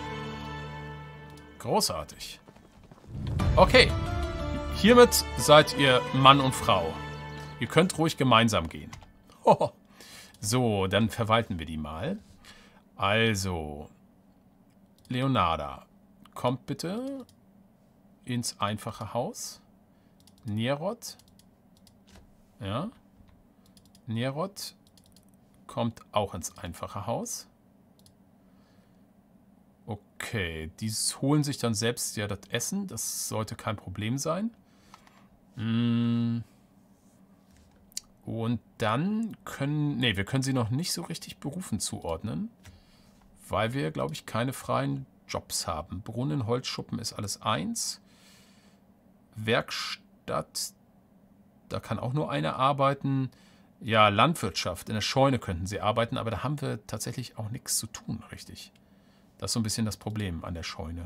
Speaker 1: Großartig. Okay. Hiermit seid ihr Mann und Frau. Ihr könnt ruhig gemeinsam gehen. So, dann verwalten wir die mal. Also. Leonarda. Kommt bitte ins einfache Haus. Nierot. Ja. Nierot kommt auch ins einfache Haus. Okay, die holen sich dann selbst ja das Essen. Das sollte kein Problem sein. Und dann können... Ne, wir können sie noch nicht so richtig Berufen zuordnen. Weil wir, glaube ich, keine freien Jobs haben. Brunnen, Holzschuppen ist alles 1. Werkstatt, da kann auch nur einer arbeiten. Ja, Landwirtschaft, in der Scheune könnten sie arbeiten, aber da haben wir tatsächlich auch nichts zu tun, richtig. Das ist so ein bisschen das Problem an der Scheune.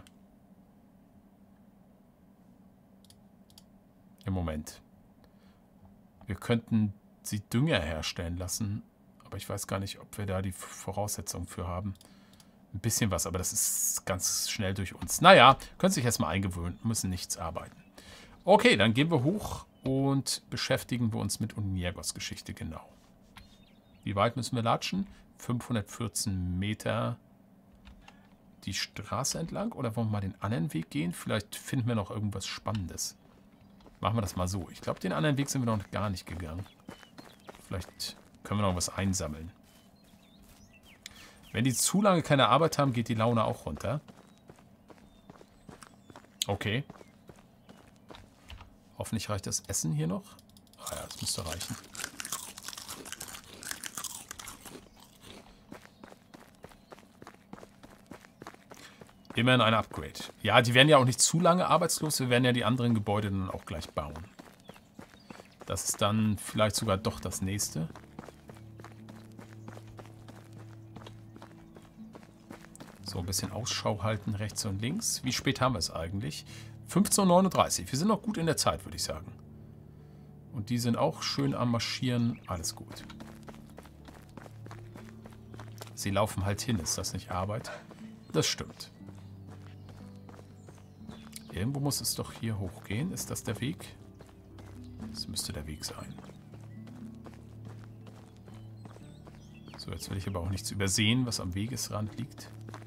Speaker 1: Im Moment. Wir könnten sie Dünger herstellen lassen, aber ich weiß gar nicht, ob wir da die Voraussetzungen für haben. Ein bisschen was, aber das ist ganz schnell durch uns. Naja, können sich erstmal eingewöhnen, müssen nichts arbeiten. Okay, dann gehen wir hoch und beschäftigen wir uns mit Uniergos Geschichte genau. Wie weit müssen wir latschen? 514 Meter die Straße entlang oder wollen wir mal den anderen Weg gehen? Vielleicht finden wir noch irgendwas Spannendes. Machen wir das mal so. Ich glaube, den anderen Weg sind wir noch gar nicht gegangen. Vielleicht können wir noch was einsammeln. Wenn die zu lange keine Arbeit haben, geht die Laune auch runter. Okay. Hoffentlich reicht das Essen hier noch. Ah ja, das müsste reichen. Immerhin ein Upgrade. Ja, die werden ja auch nicht zu lange arbeitslos. Wir werden ja die anderen Gebäude dann auch gleich bauen. Das ist dann vielleicht sogar doch das nächste. So, ein bisschen Ausschau halten rechts und links. Wie spät haben wir es eigentlich? 15:39 Uhr. Wir sind noch gut in der Zeit, würde ich sagen. Und die sind auch schön am Marschieren. Alles gut. Sie laufen halt hin. Ist das nicht Arbeit? Das stimmt. Irgendwo muss es doch hier hochgehen. Ist das der Weg? Das müsste der Weg sein. So, jetzt will ich aber auch nichts übersehen, was am Wegesrand liegt.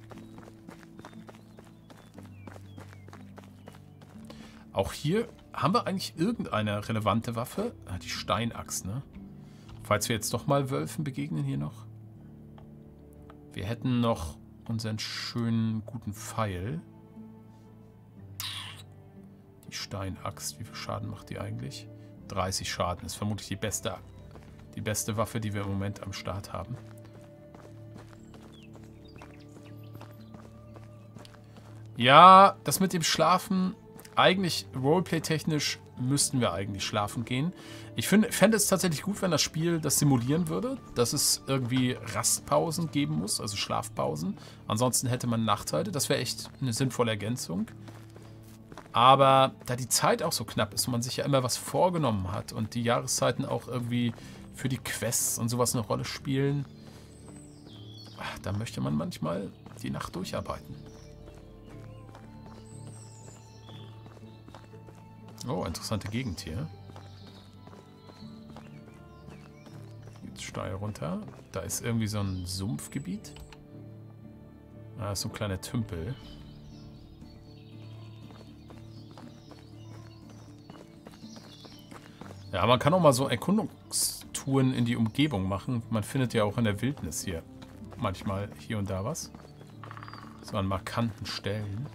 Speaker 1: Auch hier haben wir eigentlich irgendeine relevante Waffe. Ah, die Steinaxt, ne? Falls wir jetzt doch mal Wölfen begegnen hier noch. Wir hätten noch unseren schönen, guten Pfeil. Die Steinaxt, wie viel Schaden macht die eigentlich? 30 Schaden. Ist vermutlich die beste Waffe, die wir im Moment am Start haben. Ja, das mit dem Schlafen... Eigentlich, Roleplay-technisch, müssten wir eigentlich schlafen gehen. Ich fände es tatsächlich gut, wenn das Spiel das simulieren würde, dass es irgendwie Rastpausen geben muss, also Schlafpausen. Ansonsten hätte man Nachteile. Das wäre echt eine sinnvolle Ergänzung. Aber da die Zeit auch so knapp ist und man sich ja immer was vorgenommen hat und die Jahreszeiten auch irgendwie für die Quests und sowas eine Rolle spielen, da möchte man manchmal die Nacht durcharbeiten. Oh, interessante Gegend hier. Jetzt steil runter. Da ist irgendwie so ein Sumpfgebiet. Da ist so ein kleiner Tümpel. Ja, man kann auch mal so Erkundungstouren in die Umgebung machen. Man findet ja auch in der Wildnis hier manchmal hier und da was. So an markanten Stellen.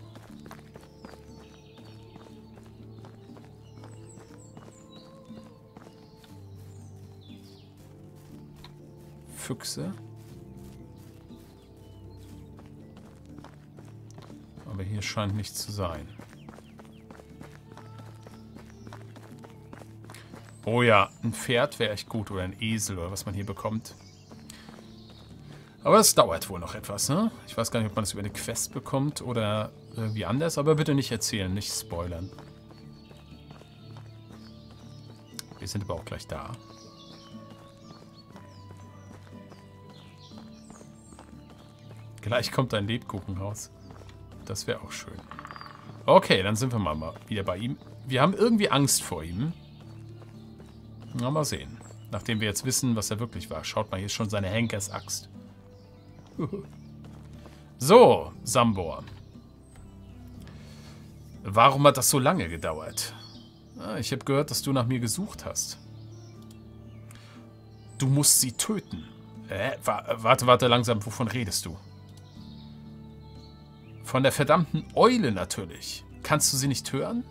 Speaker 1: Füchse. Aber hier scheint nichts zu sein. Oh ja, ein Pferd wäre echt gut oder ein Esel oder was man hier bekommt. Aber es dauert wohl noch etwas, ne? Ich weiß gar nicht, ob man das über eine Quest bekommt oder irgendwie anders, aber bitte nicht erzählen, nicht spoilern. Wir sind aber auch gleich da. Gleich kommt ein Lebkuchen raus. Das wäre auch schön. Okay, dann sind wir mal wieder bei ihm. Wir haben irgendwie Angst vor ihm. Na, mal sehen. Nachdem wir jetzt wissen, was er wirklich war. Schaut mal, hier ist schon seine Henkersaxt. So, Sambor. Warum hat das so lange gedauert? Ich habe gehört, dass du nach mir gesucht hast. Du musst sie töten. Warte langsam. Wovon redest du? Von der verdammten Eule natürlich. Kannst du sie nicht hören?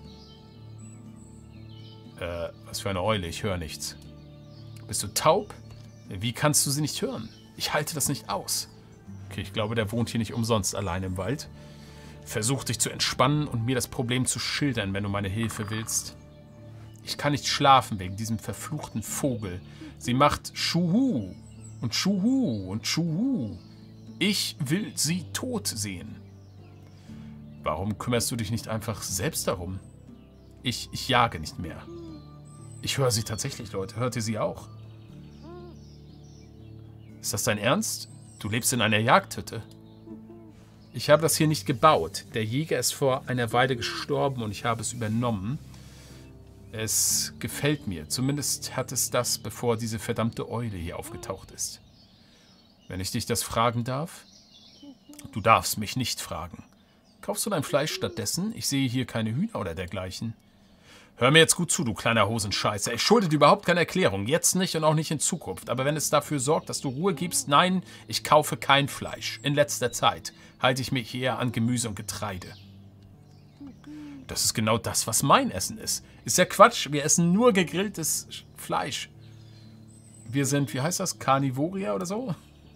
Speaker 1: Was für eine Eule? Ich höre nichts. Bist du taub? Wie kannst du sie nicht hören? Ich halte das nicht aus. Okay, ich glaube, der wohnt hier nicht umsonst allein im Wald. Versuch dich zu entspannen und mir das Problem zu schildern, wenn du meine Hilfe willst. Ich kann nicht schlafen wegen diesem verfluchten Vogel. Sie macht Schuhu und Schuhu und Schuhu. Ich will sie tot sehen. Warum kümmerst du dich nicht einfach selbst darum? Ich jage nicht mehr. Ich höre sie tatsächlich, Leute. Hört ihr sie auch? Ist das dein Ernst? Du lebst in einer Jagdhütte. Ich habe das hier nicht gebaut. Der Jäger ist vor einer Weile gestorben und ich habe es übernommen. Es gefällt mir. Zumindest hat es das, bevor diese verdammte Eule hier aufgetaucht ist. Wenn ich dich das fragen darf? Du darfst mich nicht fragen. Kaufst du dein Fleisch stattdessen? Ich sehe hier keine Hühner oder dergleichen. Hör mir jetzt gut zu, du kleiner Hosenscheißer. Ich schulde dir überhaupt keine Erklärung. Jetzt nicht und auch nicht in Zukunft. Aber wenn es dafür sorgt, dass du Ruhe gibst, nein, ich kaufe kein Fleisch. In letzter Zeit halte ich mich eher an Gemüse und Getreide. Das ist genau das, was mein Essen ist. Ist ja Quatsch. Wir essen nur gegrilltes Fleisch. Wir sind, wie heißt das, Carnivoria oder so?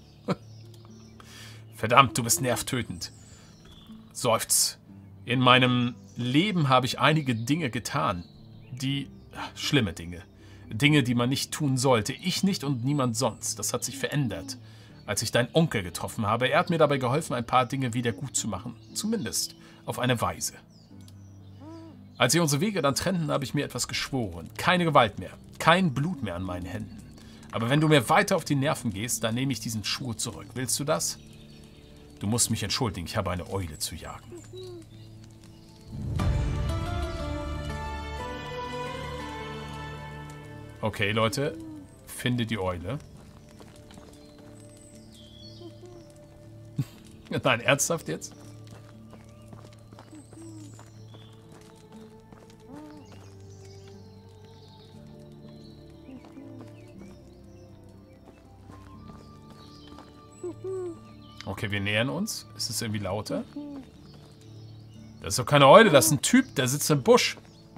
Speaker 1: Verdammt, du bist nervtötend. Seufz. In meinem Leben habe ich einige Dinge getan. Schlimme Dinge. Dinge, die man nicht tun sollte. Ich nicht und niemand sonst. Das hat sich verändert, als ich deinen Onkel getroffen habe. Er hat mir dabei geholfen, ein paar Dinge wieder gut zu machen. Zumindest auf eine Weise. Als sich unsere Wege dann trennten, habe ich mir etwas geschworen. Keine Gewalt mehr. Kein Blut mehr an meinen Händen. Aber wenn du mir weiter auf die Nerven gehst, dann nehme ich diesen Schwur zurück. Willst du das? Du musst mich entschuldigen. Ich habe eine Eule zu jagen. Okay, Leute. Finde die Eule. Nein, ernsthaft jetzt? Okay, wir nähern uns. Ist es irgendwie lauter? Das ist doch keine Eule, das ist ein Typ, der sitzt im Busch.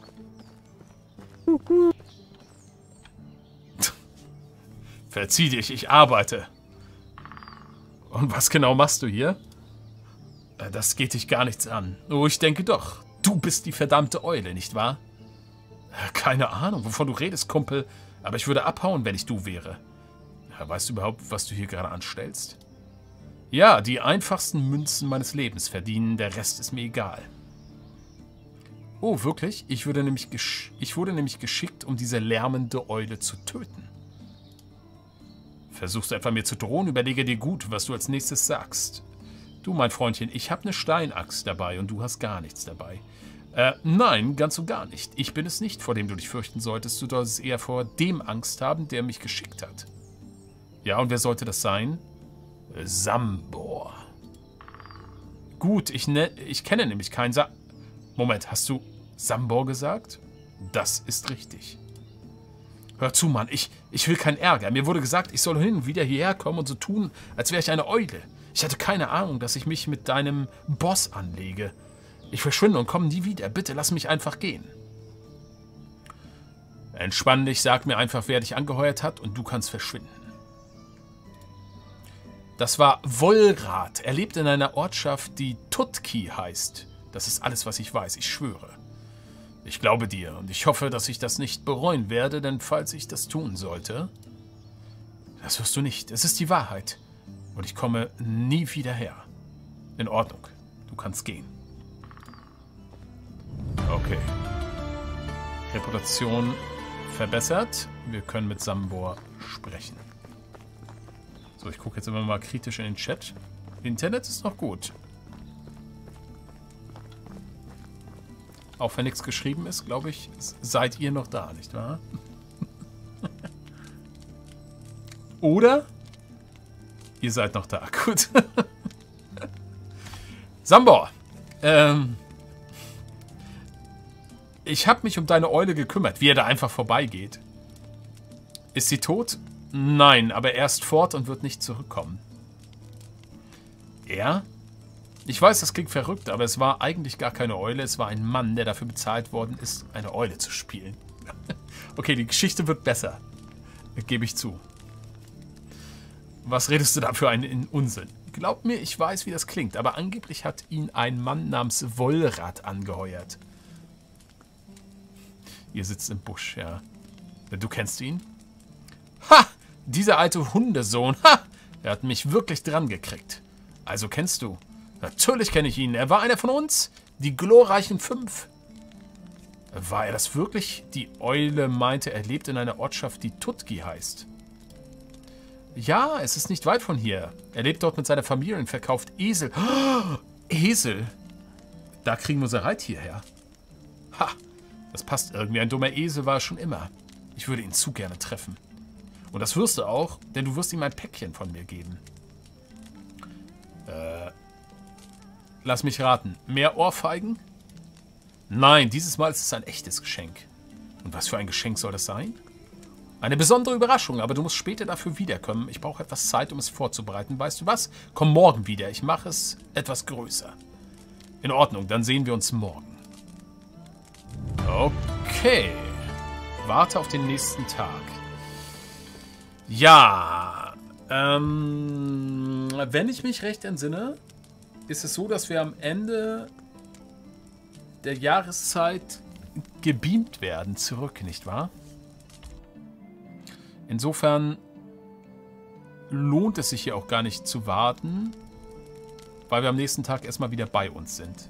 Speaker 1: Verzieh dich, ich arbeite. Und was genau machst du hier? Das geht dich gar nichts an. Oh, ich denke doch. Du bist die verdammte Eule, nicht wahr? Keine Ahnung, wovon du redest, Kumpel. Aber ich würde abhauen, wenn ich du wäre. Weißt du überhaupt, was du hier gerade anstellst? Ja, die einfachsten Münzen meines Lebens verdienen, der Rest ist mir egal. Oh, wirklich? Ich wurde nämlich geschickt, um diese lärmende Eule zu töten. Versuchst du etwa mir zu drohen? Überlege dir gut, was du als nächstes sagst. Du, mein Freundchen, ich habe eine Steinaxt dabei und du hast gar nichts dabei. Nein, ganz und gar nicht. Ich bin es nicht, vor dem du dich fürchten solltest. Du solltest eher vor dem Angst haben, der mich geschickt hat. Ja, und wer sollte das sein? Sambor. Gut, ich kenne nämlich keinen Moment, hast du Sambor gesagt? Das ist richtig. Hör zu, Mann, ich will keinen Ärger. Mir wurde gesagt, ich soll hin und wieder hierher kommen und so tun, als wäre ich eine Eule. Ich hatte keine Ahnung, dass ich mich mit deinem Boss anlege. Ich verschwinde und komme nie wieder. Bitte lass mich einfach gehen. Entspann dich, sag mir einfach, wer dich angeheuert hat und du kannst verschwinden. Das war Volrath. Er lebt in einer Ortschaft, die Tutki heißt. Das ist alles, was ich weiß, ich schwöre. Ich glaube dir und ich hoffe, dass ich das nicht bereuen werde, denn falls ich das tun sollte... Das wirst du nicht. Es ist die Wahrheit. Und ich komme nie wieder her. In Ordnung. Du kannst gehen. Okay. Reputation verbessert. Wir können mit Sambor sprechen. So, ich gucke jetzt immer mal kritisch in den Chat. Internet ist noch gut. Auch wenn nichts geschrieben ist, glaube ich, seid ihr noch da, nicht wahr? Oder ihr seid noch da. Gut. Sambor. Ich habe mich um deine Eule gekümmert, wie er da einfach vorbeigeht. Ist sie tot? Nein, aber er ist fort und wird nicht zurückkommen. Er? Ich weiß, das klingt verrückt, aber es war eigentlich gar keine Eule. Es war ein Mann, der dafür bezahlt worden ist, eine Eule zu spielen. Okay, die Geschichte wird besser. Gebe ich zu. Was redest du da für einen Unsinn? Glaub mir, ich weiß, wie das klingt, aber angeblich hat ihn ein Mann namens Wollrat angeheuert. Ihr sitzt im Busch, ja. Du kennst ihn? Ha! Dieser alte Hundesohn, ha! Er hat mich wirklich dran gekriegt. Also kennst du? Natürlich kenne ich ihn. Er war einer von uns. Die glorreichen 5. War er das wirklich? Die Eule meinte, er lebt in einer Ortschaft, die Tutki heißt. Ja, es ist nicht weit von hier. Er lebt dort mit seiner Familie und verkauft Esel. Oh, Esel? Da kriegen wir unser Reittier her. Ha, das passt irgendwie. Ein dummer Esel war er schon immer. Ich würde ihn zu gerne treffen. Und das wirst du auch, denn du wirst ihm ein Päckchen von mir geben. Lass mich raten. Mehr Ohrfeigen? Nein, dieses Mal ist es ein echtes Geschenk. Und was für ein Geschenk soll das sein? Eine besondere Überraschung, aber du musst später dafür wiederkommen. Ich brauche etwas Zeit, um es vorzubereiten. Weißt du was? Komm morgen wieder. Ich mache es etwas größer. In Ordnung, dann sehen wir uns morgen. Okay. Warte auf den nächsten Tag. Ja. Wenn ich mich recht entsinne, ist es so, dass wir am Ende der Jahreszeit gebeamt werden zurück, nicht wahr? Insofern lohnt es sich hier auch gar nicht zu warten, weil wir am nächsten Tag erstmal wieder bei uns sind.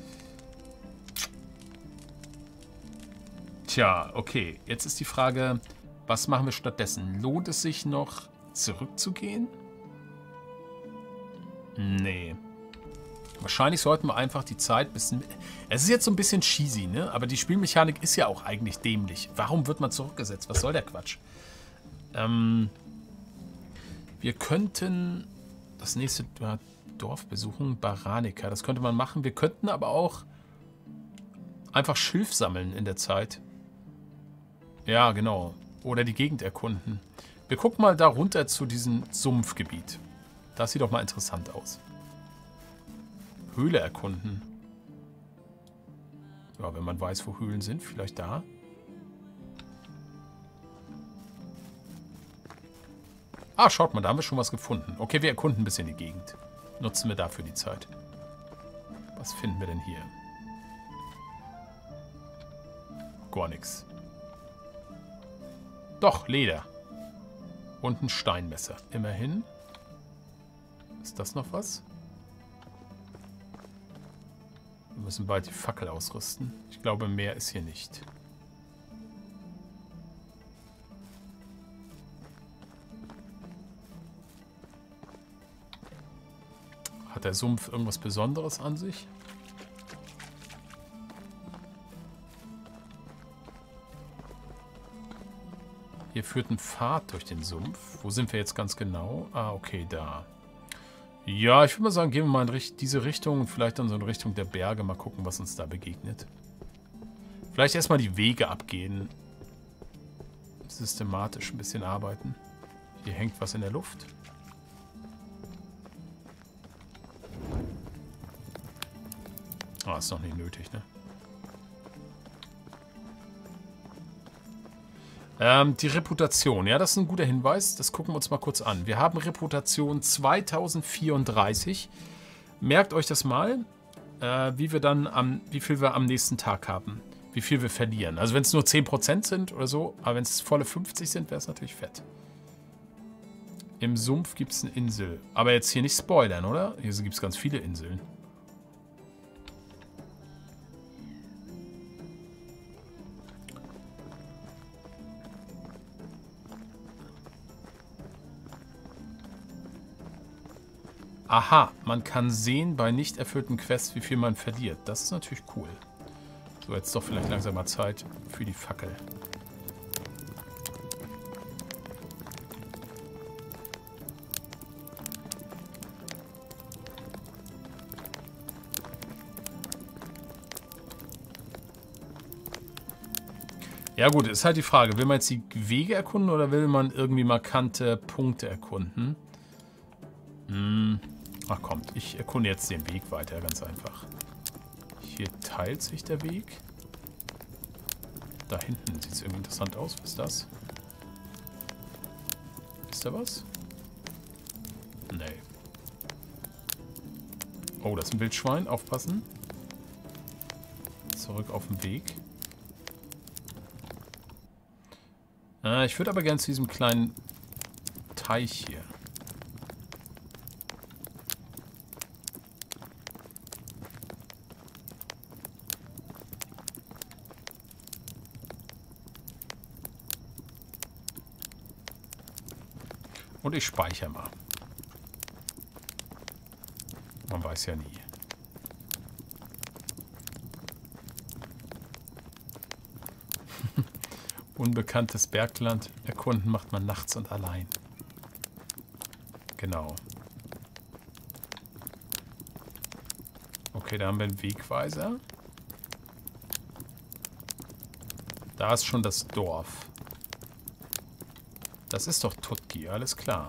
Speaker 1: Tja, okay. Jetzt ist die Frage, was machen wir stattdessen? Lohnt es sich noch zurückzugehen? Nee. Wahrscheinlich sollten wir einfach die Zeit ein bisschen... Es ist jetzt so ein bisschen cheesy, ne? Aber die Spielmechanik ist ja auch eigentlich dämlich. Warum wird man zurückgesetzt? Was soll der Quatsch? Wir könnten das nächste Dorf besuchen, Baranica. Das könnte man machen. Wir könnten aber auch einfach Schilf sammeln in der Zeit. Ja, genau. Oder die Gegend erkunden. Wir gucken mal da runter zu diesem Sumpfgebiet. Das sieht doch mal interessant aus. Höhle erkunden. Ja, wenn man weiß, wo Höhlen sind, vielleicht da. Ah, schaut mal, da haben wir schon was gefunden. Okay, wir erkunden ein bisschen die Gegend. Nutzen wir dafür die Zeit. Was finden wir denn hier? Gar nichts. Doch, Leder. Und ein Steinmesser. Immerhin. Ist das noch was? Wir müssen bald die Fackel ausrüsten. Ich glaube, mehr ist hier nicht. Hat der Sumpf irgendwas Besonderes an sich? Hier führt ein Pfad durch den Sumpf. Wo sind wir jetzt ganz genau? Ah, okay, da. Ja, ich würde mal sagen, gehen wir mal in diese Richtung und vielleicht dann so in Richtung der Berge. Mal gucken, was uns da begegnet. Vielleicht erstmal die Wege abgehen. Systematisch ein bisschen arbeiten. Hier hängt was in der Luft. Ah, ist noch nicht nötig, ne? Die Reputation, ja, das ist ein guter Hinweis. Das gucken wir uns mal kurz an. Wir haben Reputation 2034. Merkt euch das mal, wie viel wir am nächsten Tag haben. Wie viel wir verlieren. Also wenn es nur 10% sind oder so, aber wenn es volle 50 sind, wäre es natürlich fett. Im Sumpf gibt es eine Insel. Aber jetzt hier nicht spoilern, oder? Hier gibt es ganz viele Inseln. Aha, man kann sehen bei nicht erfüllten Quests, wie viel man verliert. Das ist natürlich cool. So, jetzt doch vielleicht langsam mal Zeit für die Fackel. Ja gut, ist halt die Frage, will man jetzt die Wege erkunden oder will man irgendwie markante Punkte erkunden? Ach komm, ich erkunde jetzt den Weg weiter, ganz einfach. Hier teilt sich der Weg. Da hinten sieht es irgendwie interessant aus. Was ist das? Ist da was? Nee. Oh, das ist ein Wildschwein. Aufpassen. Zurück auf den Weg. Ich würde aber gerne zu diesem kleinen Teich hier. Und ich speichere mal. Man weiß ja nie. Unbekanntes Bergland erkunden macht man nachts und allein. Genau. Okay, da haben wir einen Wegweiser. Da ist schon das Dorf. Das ist doch Tutki, alles klar.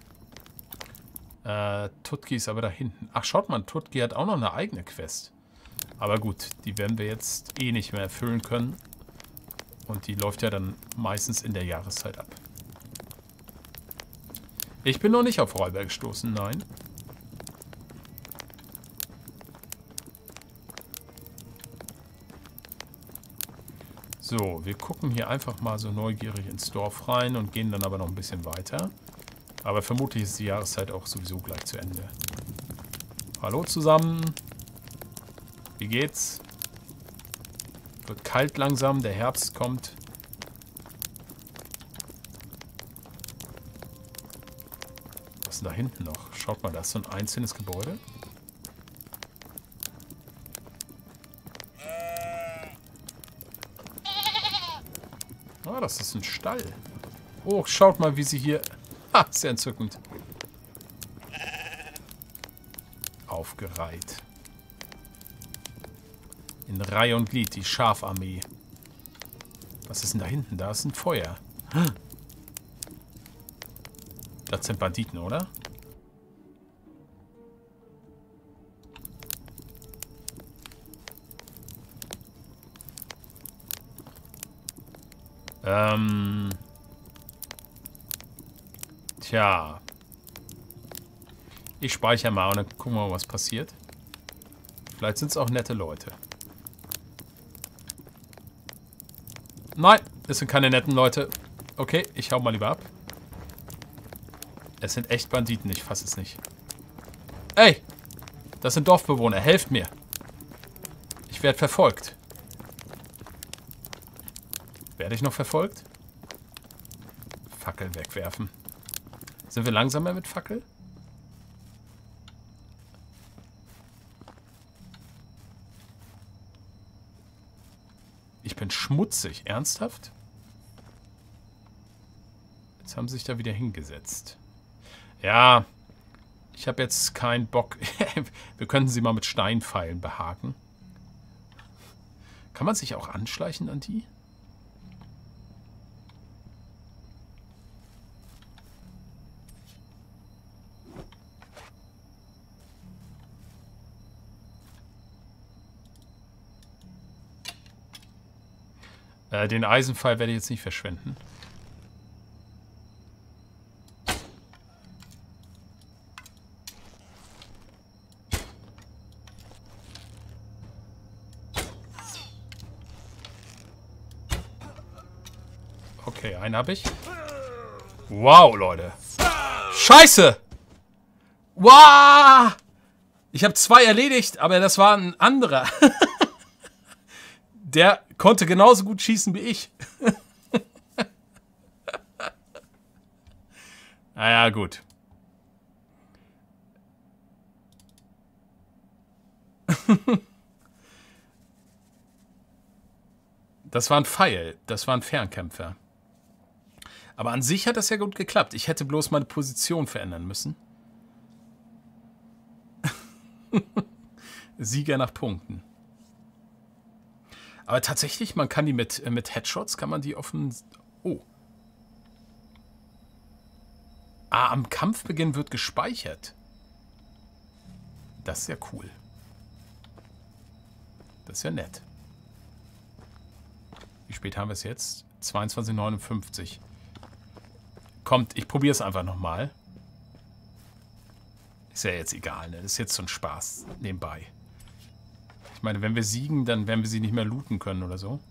Speaker 1: Tutki ist aber da hinten. Ach, schaut mal, Tutki hat auch noch eine eigene Quest. Aber gut, die werden wir jetzt eh nicht mehr erfüllen können. Und die läuft ja dann meistens in der Jahreszeit ab. Ich bin noch nicht auf Räuber gestoßen, nein. So, wir gucken hier einfach mal so neugierig ins Dorf rein und gehen dann aber noch ein bisschen weiter. Aber vermutlich ist die Jahreszeit auch sowieso gleich zu Ende. Hallo zusammen. Wie geht's? Wird kalt langsam, der Herbst kommt. Was ist denn da hinten noch? Schaut mal, da ist so ein einzelnes Gebäude. Ah, das ist ein Stall. Oh, schaut mal, wie sie hier... Ha, sehr entzückend. Aufgereiht. In Reihe und Glied, die Schafarmee. Was ist denn da hinten? Da ist ein Feuer. Das sind Banditen, oder? Tja. Ich speichere mal und dann gucken wir mal, was passiert. Vielleicht sind es auch nette Leute. Nein, es sind keine netten Leute. Okay, ich hau mal lieber ab. Es sind echt Banditen, ich fasse es nicht. Ey, das sind Dorfbewohner, helft mir. Ich werde verfolgt. Werde ich noch verfolgt? Fackel wegwerfen. Sind wir langsamer mit Fackel? Ich bin schmutzig. Ernsthaft? Jetzt haben sie sich da wieder hingesetzt. Ja, ich habe jetzt keinen Bock. Wir könnten sie mal mit Steinpfeilen behaken. Kann man sich auch anschleichen an die? Den Eisenpfeil werde ich jetzt nicht verschwenden. Okay, einen habe ich. Wow, Leute. Scheiße! Wow! Ich habe 2 erledigt, aber das war ein anderer. Der konnte genauso gut schießen wie ich. Naja, gut. Das war ein Pfeil. Das war ein Fernkämpfer. Aber an sich hat das ja gut geklappt. Ich hätte bloß meine Position verändern müssen. Sieger nach Punkten. Aber tatsächlich, man kann die mit Headshots, kann man die offen... Oh. Ah, am Kampfbeginn wird gespeichert. Das ist ja cool. Das ist ja nett. Wie spät haben wir es jetzt? 22:59. Kommt, ich probiere es einfach nochmal. Ich Ist ja jetzt egal, ne? Das ist jetzt so ein Spaß nebenbei. Ich meine, wenn wir siegen, dann werden wir sie nicht mehr looten können oder so.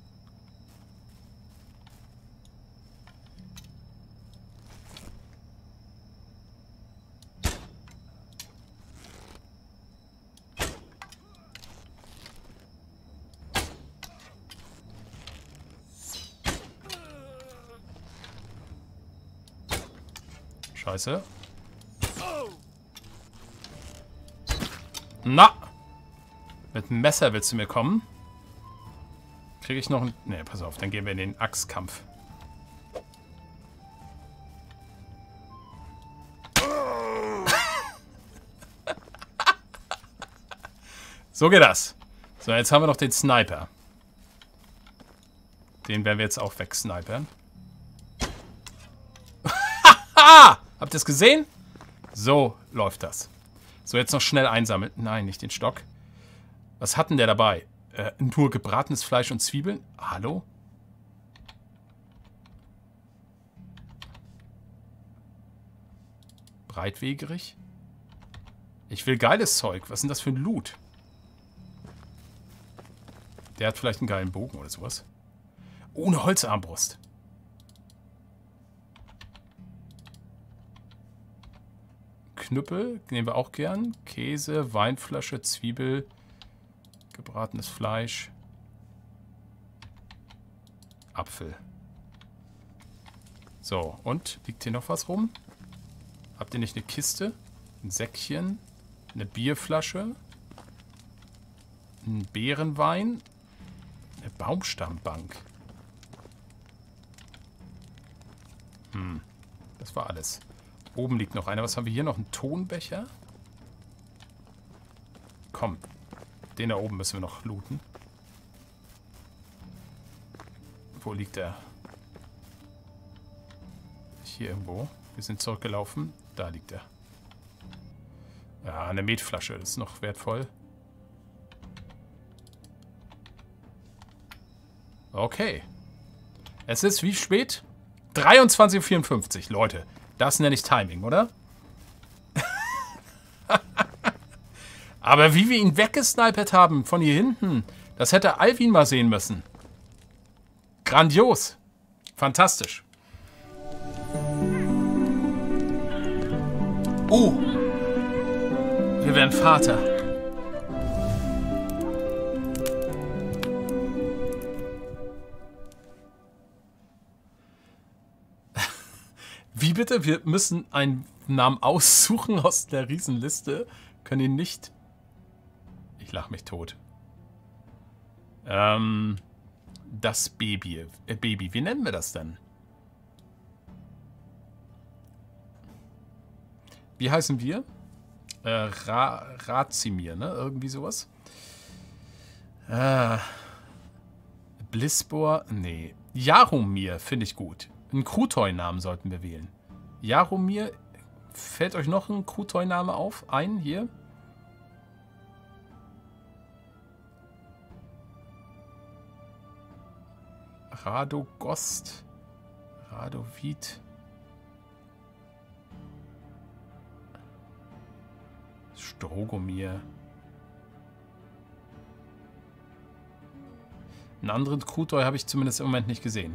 Speaker 1: Scheiße. Na! Mit dem Messer willst du mir kommen? Kriege ich noch ein... Ne, pass auf, dann gehen wir in den Axtkampf. So geht das. So, jetzt haben wir noch den Sniper. Den werden wir jetzt auch wegsnipern. Habt ihr es gesehen? So läuft das. So, jetzt noch schnell einsammeln. Nein, nicht den Stock. Was hat denn der dabei? Nur gebratenes Fleisch und Zwiebeln? Hallo? Breitwegerig? Ich will geiles Zeug. Was ist denn das für ein Loot? Der hat vielleicht einen geilen Bogen oder sowas. Ohne Holzarmbrust. Knüppel nehmen wir auch gern. Käse, Weinflasche, Zwiebel, gebratenes Fleisch, Apfel. So, und? Liegt hier noch was rum? Habt ihr nicht eine Kiste? Ein Säckchen? Eine Bierflasche? Ein Beerenwein? Eine Baumstammbank? Das war alles. Oben liegt noch einer. Was haben wir hier noch? Ein Tonbecher? Komm. Den da oben müssen wir noch looten. Wo liegt der? Hier irgendwo. Wir sind zurückgelaufen. Da liegt er. Ja, eine Metflasche. Das ist noch wertvoll. Okay. Es ist wie spät? 23:54 Uhr, Leute. Das nenne ich Timing, oder? Aber wie wir ihn weggesnipert haben von hier hinten, das hätte Alvin mal sehen müssen. Grandios. Fantastisch. Wir werden Vater. Wie bitte? Wir müssen einen Namen aussuchen aus der Riesenliste. Können ihn nicht... Ich lach mich tot. Das Baby. Baby. Wie nennen wir das denn? Wie heißen wir? Razimir, ne? Irgendwie sowas. Blissbor? Nee. Jaromir finde ich gut. Einen Krutoy-Namen sollten wir wählen. Jaromir. Fällt euch noch ein Krutoy-Name auf? Ein hier? Radogost. Radovid. Strogomir. Einen anderen Krutoy habe ich zumindest im Moment nicht gesehen.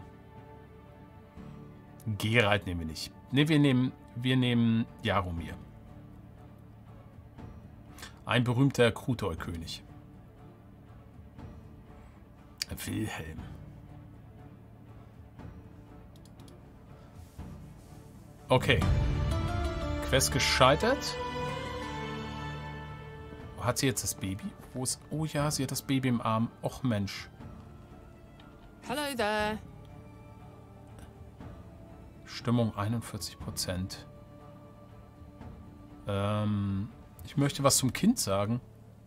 Speaker 1: Geralt nehmen wir nicht. Ne, wir nehmen Jaromir. Ein berühmter Krutoy-König. Wilhelm. Okay. Quest gescheitert. Hat sie jetzt das Baby? Wo ist... Oh ja, sie hat das Baby im Arm. Och Mensch.
Speaker 4: Hello there.
Speaker 1: Stimmung 41%. Ich möchte was zum Kind sagen.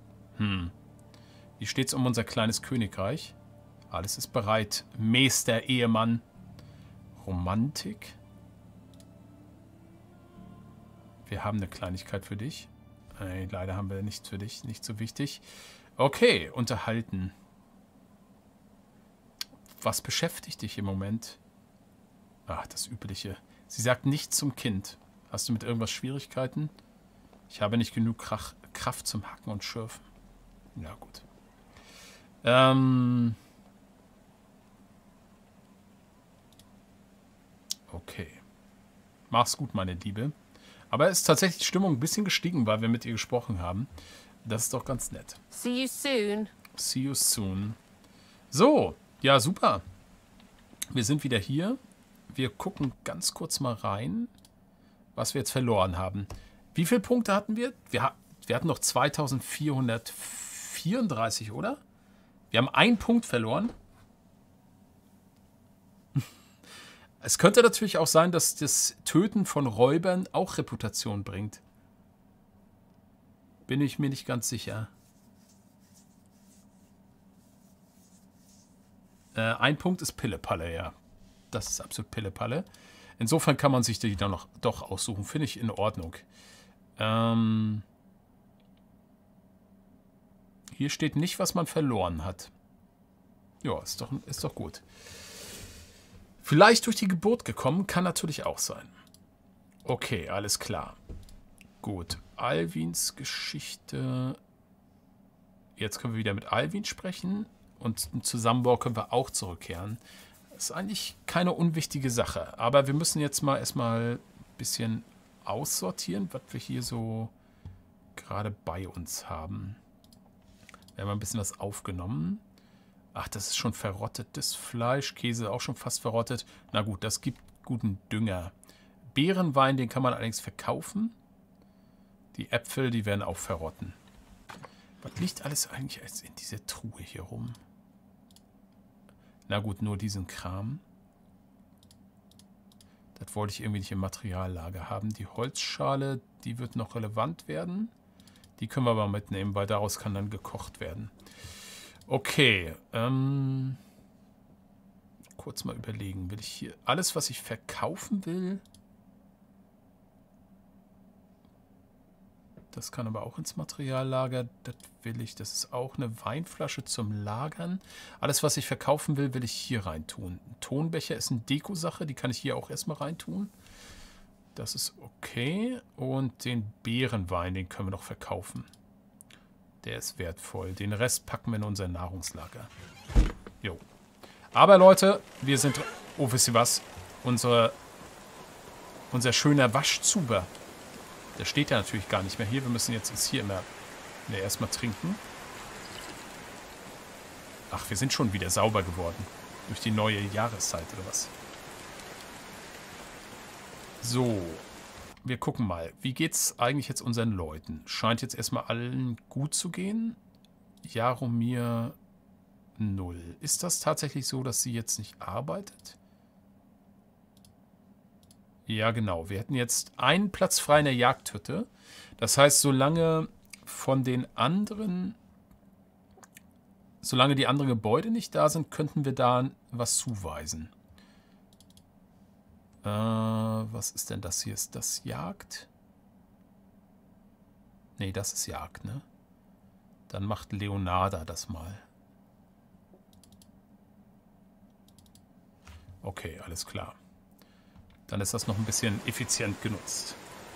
Speaker 1: Wie steht's um unser kleines Königreich? Alles ist bereit. Meister, Ehemann. Romantik. Wir haben eine Kleinigkeit für dich. Leider haben wir nichts für dich. Nicht so wichtig. Okay, unterhalten. Was beschäftigt dich im Moment? Ach, das Übliche. Sie sagt nichts zum Kind. Hast du mit irgendwas Schwierigkeiten? Ich habe nicht genug Kraft zum Hacken und Schürfen. Ja, gut. Okay. Mach's gut, meine Liebe. Aber es ist tatsächlich die Stimmung ein bisschen gestiegen, weil wir mit ihr gesprochen haben. Das ist doch ganz nett.
Speaker 4: See you soon.
Speaker 1: See you soon. So, ja, super. Wir sind wieder hier. Wir gucken ganz kurz mal rein, was wir jetzt verloren haben. Wie viele Punkte hatten wir? Wir hatten noch 2434, oder? Wir haben einen Punkt verloren. Es könnte natürlich auch sein, dass das Töten von Räubern auch Reputation bringt. Bin ich mir nicht ganz sicher. Ein Punkt ist Pillepalle, ja. Das ist absolut Pillepalle. Insofern kann man sich die dann noch doch aussuchen. Finde ich in Ordnung. Hier steht nicht, was man verloren hat. Ja, ist doch gut. Vielleicht durch die Geburt gekommen, kann natürlich auch sein. Okay, alles klar. Gut, Alwins Geschichte. Jetzt können wir wieder mit Alwin sprechen. Und im Zusammenbau können wir auch zurückkehren. Das ist eigentlich keine unwichtige Sache. Aber wir müssen jetzt mal erstmal ein bisschen aussortieren, was wir hier so gerade bei uns haben. Wir haben ein bisschen was aufgenommen. Ach, das ist schon verrottetes Fleisch. Käse auch schon fast verrottet. Na gut, das gibt guten Dünger. Beerenwein, den kann man allerdings verkaufen. Die Äpfel, die werden auch verrotten. Was liegt alles eigentlich in dieser Truhe hier rum? Na gut, nur diesen Kram. Das wollte ich irgendwie nicht im Materiallager haben. Die Holzschale, die wird noch relevant werden. Die können wir aber mitnehmen, weil daraus kann dann gekocht werden. Okay. Kurz mal überlegen. Will ich hier alles, was ich verkaufen will? Das kann aber auch ins Materiallager. Das will ich. Das ist auch eine Weinflasche zum Lagern. Alles, was ich verkaufen will, will ich hier reintun. Ein Tonbecher ist eine Deko-Sache. Die kann ich hier auch erstmal reintun. Das ist okay. Und den Beerenwein, den können wir noch verkaufen. Der ist wertvoll. Den Rest packen wir in unser Nahrungslager. Jo. Aber Leute, wir sind... Oh, wisst ihr was? Unser schöner Waschzuber. Der steht ja natürlich gar nicht mehr hier. Wir müssen jetzt hier immer erstmal trinken. Ach, wir sind schon wieder sauber geworden. Durch die neue Jahreszeit oder was? So. Wir gucken mal. Wie geht's eigentlich jetzt unseren Leuten? Scheint jetzt erstmal allen gut zu gehen. Jaromir 0. Ist das tatsächlich so, dass sie jetzt nicht arbeitet? Ja, genau. Wir hätten jetzt einen Platz frei in der Jagdhütte. Das heißt, solange die anderen Gebäude nicht da sind, könnten wir da was zuweisen. Was ist denn das hier? Ist das Jagd? Nee, das ist Jagd, ne? Dann macht Leonarda das mal. Okay, alles klar. Dann ist das noch ein bisschen effizient genutzt.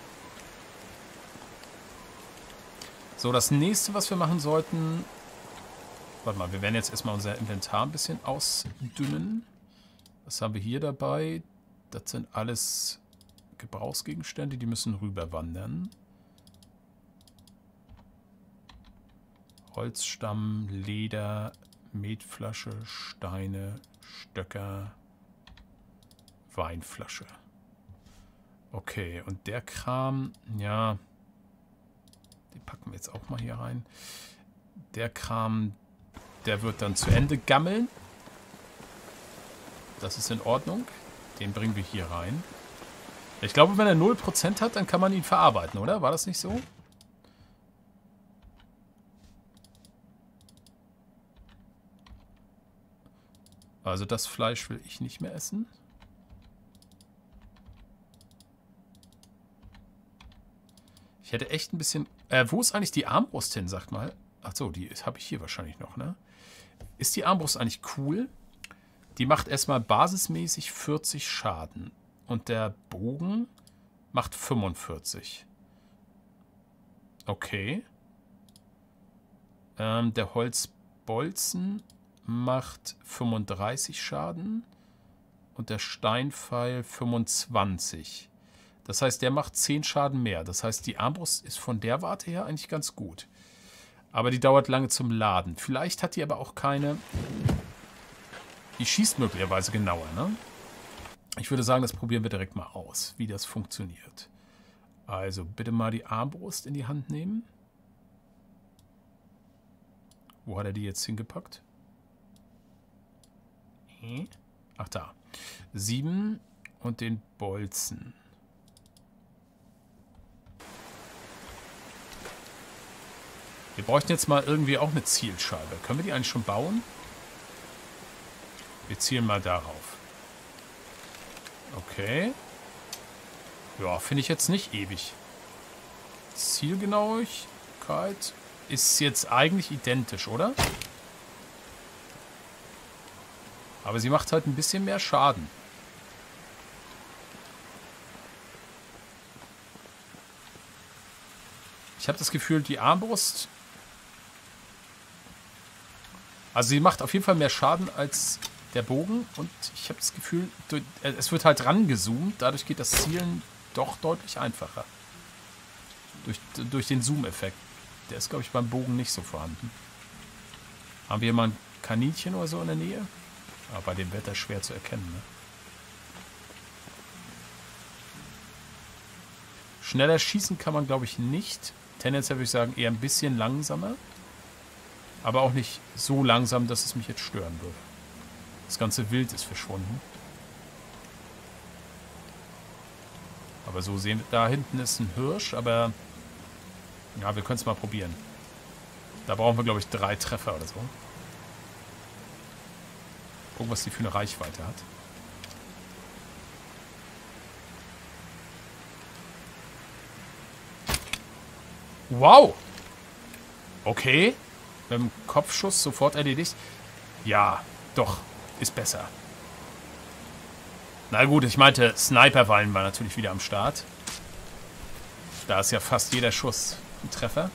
Speaker 1: So, das nächste, was wir machen sollten... Warte mal, wir werden jetzt erstmal unser Inventar ein bisschen ausdünnen. Was haben wir hier dabei? Das sind alles Gebrauchsgegenstände, die müssen rüberwandern. Holzstamm, Leder, Metflasche, Steine, Stöcker, Weinflasche. Okay, und der Kram, ja, den packen wir jetzt auch mal hier rein. Der Kram, der wird dann zu Ende gammeln. Das ist in Ordnung. Den bringen wir hier rein. Ich glaube, wenn er 0% hat, dann kann man ihn verarbeiten, oder? War das nicht so? Also das Fleisch will ich nicht mehr essen. Ich hätte echt ein bisschen... wo ist eigentlich die Armbrust hin, sagt mal? Achso, die habe ich hier wahrscheinlich noch, ne? Ist die Armbrust eigentlich cool? Die macht erstmal basismäßig 40 Schaden. Und der Bogen macht 45. Okay. Der Holzbolzen macht 35 Schaden. Und der Steinpfeil 25. Das heißt, der macht 10 Schaden mehr. Das heißt, die Armbrust ist von der Warte her eigentlich ganz gut. Aber die dauert lange zum Laden. Vielleicht hat die aber auch keine... Die schießt möglicherweise genauer, ne? Ich würde sagen, das probieren wir direkt mal aus, wie das funktioniert. Also, bitte mal die Armbrust in die Hand nehmen. Wo hat er die jetzt hingepackt? Ach, da. 7 und den Bolzen. Wir bräuchten jetzt mal irgendwie auch eine Zielscheibe. Können wir die eigentlich schon bauen? Wir zielen mal darauf. Okay. Ja, finde ich jetzt nicht ewig. Zielgenauigkeit ist jetzt eigentlich identisch, oder? Aber sie macht halt ein bisschen mehr Schaden. Ich habe das Gefühl, die Armbrust... Also sie macht auf jeden Fall mehr Schaden als der Bogen. Und ich habe das Gefühl, es wird halt rangezoomt. Dadurch geht das Zielen doch deutlich einfacher. Durch den Zoom-Effekt. Der ist, glaube ich, beim Bogen nicht so vorhanden. Haben wir hier mal ein Kaninchen oder so in der Nähe? Aber bei dem Wetter schwer zu erkennen, ne? Schneller schießen kann man, glaube ich, nicht. Tendenziell würde ich sagen, eher ein bisschen langsamer. Aber auch nicht so langsam, dass es mich jetzt stören würde. Das ganze Wild ist verschwunden. Aber so sehen wir, da hinten ist ein Hirsch, aber ja, wir können es mal probieren. Da brauchen wir, glaube ich, 3 Treffer oder so. Gucken, was die für eine Reichweite hat. Wow! Okay. Mit dem Kopfschuss sofort erledigt. Ja, doch. Ist besser. Na gut, ich meinte, Sniperwallen war natürlich wieder am Start. Da ist ja fast jeder Schuss ein Treffer.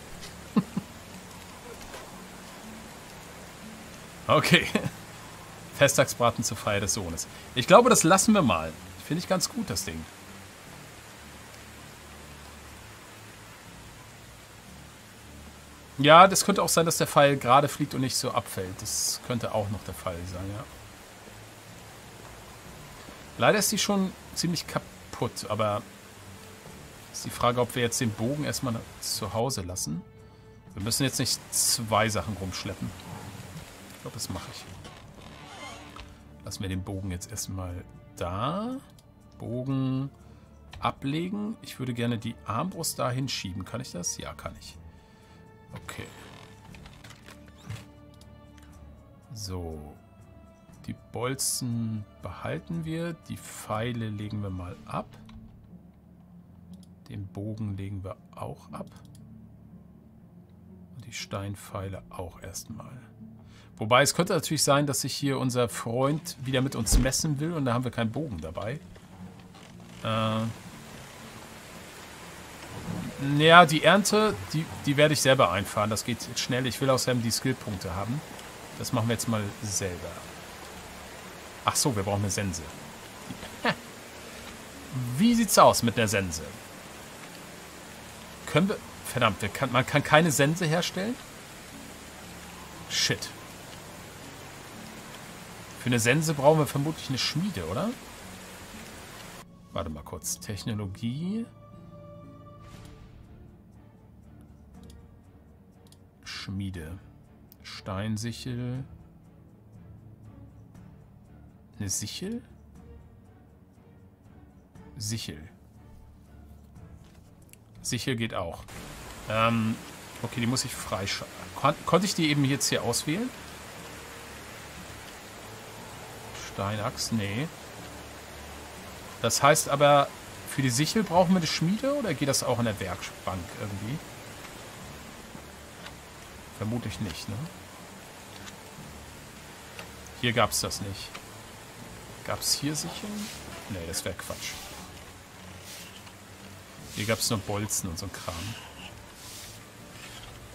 Speaker 1: Okay. Festtagsbraten zur Feier des Sohnes. Ich glaube, das lassen wir mal. Finde ich ganz gut, das Ding. Ja, das könnte auch sein, dass der Pfeil gerade fliegt und nicht so abfällt. Das könnte auch noch der Fall sein, ja. Leider ist die schon ziemlich kaputt, aber ist die Frage, ob wir jetzt den Bogen erstmal zu Hause lassen. Wir müssen jetzt nicht 2 Sachen rumschleppen. Ich glaube, das mache ich. Lassen wir den Bogen jetzt erstmal da. Bogen ablegen. Ich würde gerne die Armbrust da hinschieben. Kann ich das? Ja, kann ich. Okay. So. Die Bolzen behalten wir. Die Pfeile legen wir mal ab. Den Bogen legen wir auch ab. Und die Steinpfeile auch erstmal. Wobei, es könnte natürlich sein, dass sich hier unser Freund wieder mit uns messen will und da haben wir keinen Bogen dabei. Naja, die Ernte, die werde ich selber einfahren. Das geht jetzt schnell. Ich will außerdem die Skillpunkte haben. Das machen wir jetzt mal selber. Ach so, wir brauchen eine Sense. Wie sieht's aus mit einer Sense? Können wir... Verdammt, man kann keine Sense herstellen? Shit. Für eine Sense brauchen wir vermutlich eine Schmiede, oder? Warte mal kurz. Technologie. Schmiede. Steinsichel. Eine Sichel? Sichel. Sichel geht auch. Okay, die muss ich freischalten. Konnte ich die eben jetzt hier auswählen? Steinachs? Nee. Das heißt aber, für die Sichel brauchen wir eine Schmiede oder geht das auch in der Werkbank irgendwie? Vermutlich nicht, ne? Hier gab es das nicht. Gab es hier Sicheln? Nee, das wäre Quatsch. Hier gab es nur Bolzen und so ein Kram.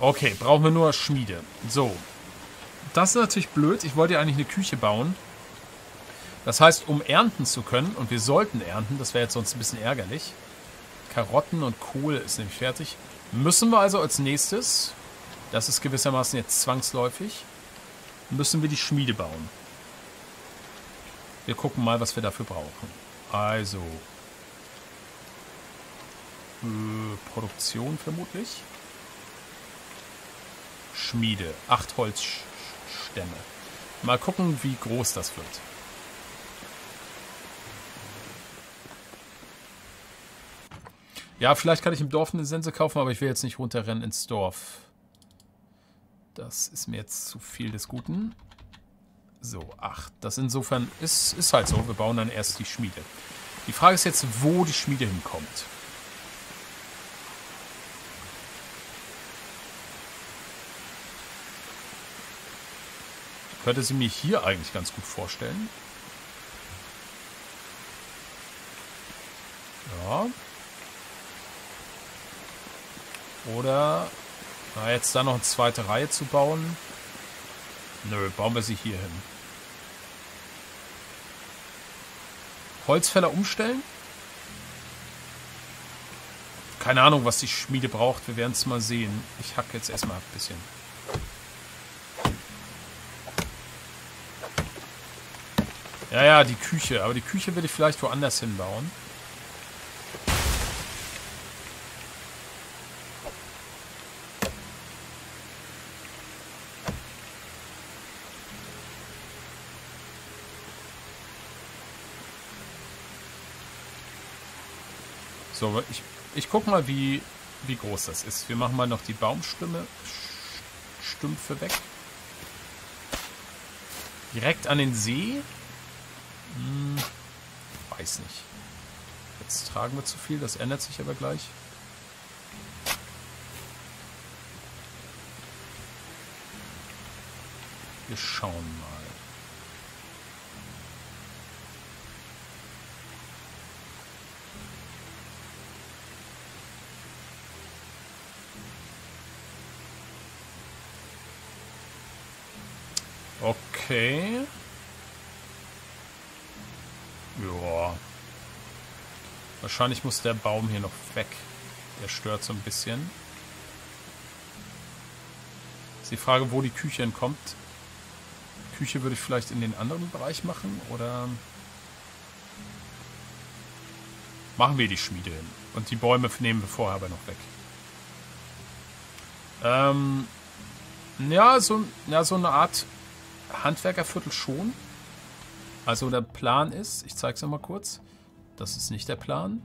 Speaker 1: Okay, brauchen wir nur Schmiede. So. Das ist natürlich blöd. Ich wollte ja eigentlich eine Küche bauen. Das heißt, um ernten zu können, und wir sollten ernten, das wäre jetzt sonst ein bisschen ärgerlich. Karotten und Kohl ist nämlich fertig. Müssen wir also als nächstes, das ist gewissermaßen jetzt zwangsläufig, müssen wir die Schmiede bauen. Wir gucken mal, was wir dafür brauchen. Also, Produktion vermutlich. Schmiede, 8 Holzstämme. Mal gucken, wie groß das wird. Ja, vielleicht kann ich im Dorf eine Sense kaufen, aber ich will jetzt nicht runterrennen ins Dorf. Das ist mir jetzt zu viel des Guten. So, 8. Das insofern ist halt so. Wir bauen dann erst die Schmiede. Die Frage ist jetzt, wo die Schmiede hinkommt. Ich könnte sie mir hier eigentlich ganz gut vorstellen. Ja. Oder jetzt da noch eine zweite Reihe zu bauen. Nö, bauen wir sie hier hin. Holzfäller umstellen? Keine Ahnung, was die Schmiede braucht. Wir werden es mal sehen. Ich hacke jetzt erstmal ein bisschen. Ja, die Küche. Aber die Küche will ich vielleicht woanders hinbauen. So, ich guck mal, wie groß das ist. Wir machen mal noch die Baumstümpfe weg. Direkt an den See? Weiß nicht. Jetzt tragen wir zu viel, das ändert sich aber gleich. Wir schauen mal. Okay. Ja. Wahrscheinlich muss der Baum hier noch weg. Der stört so ein bisschen. Ist die Frage, wo die Küche hinkommt. Küche würde ich vielleicht in den anderen Bereich machen, oder machen wir die Schmiede hin. Und die Bäume nehmen wir vorher aber noch weg. Ja, so eine Art Handwerkerviertel schon. Also der Plan ist, ich zeige es nochmal kurz. Das ist nicht der Plan.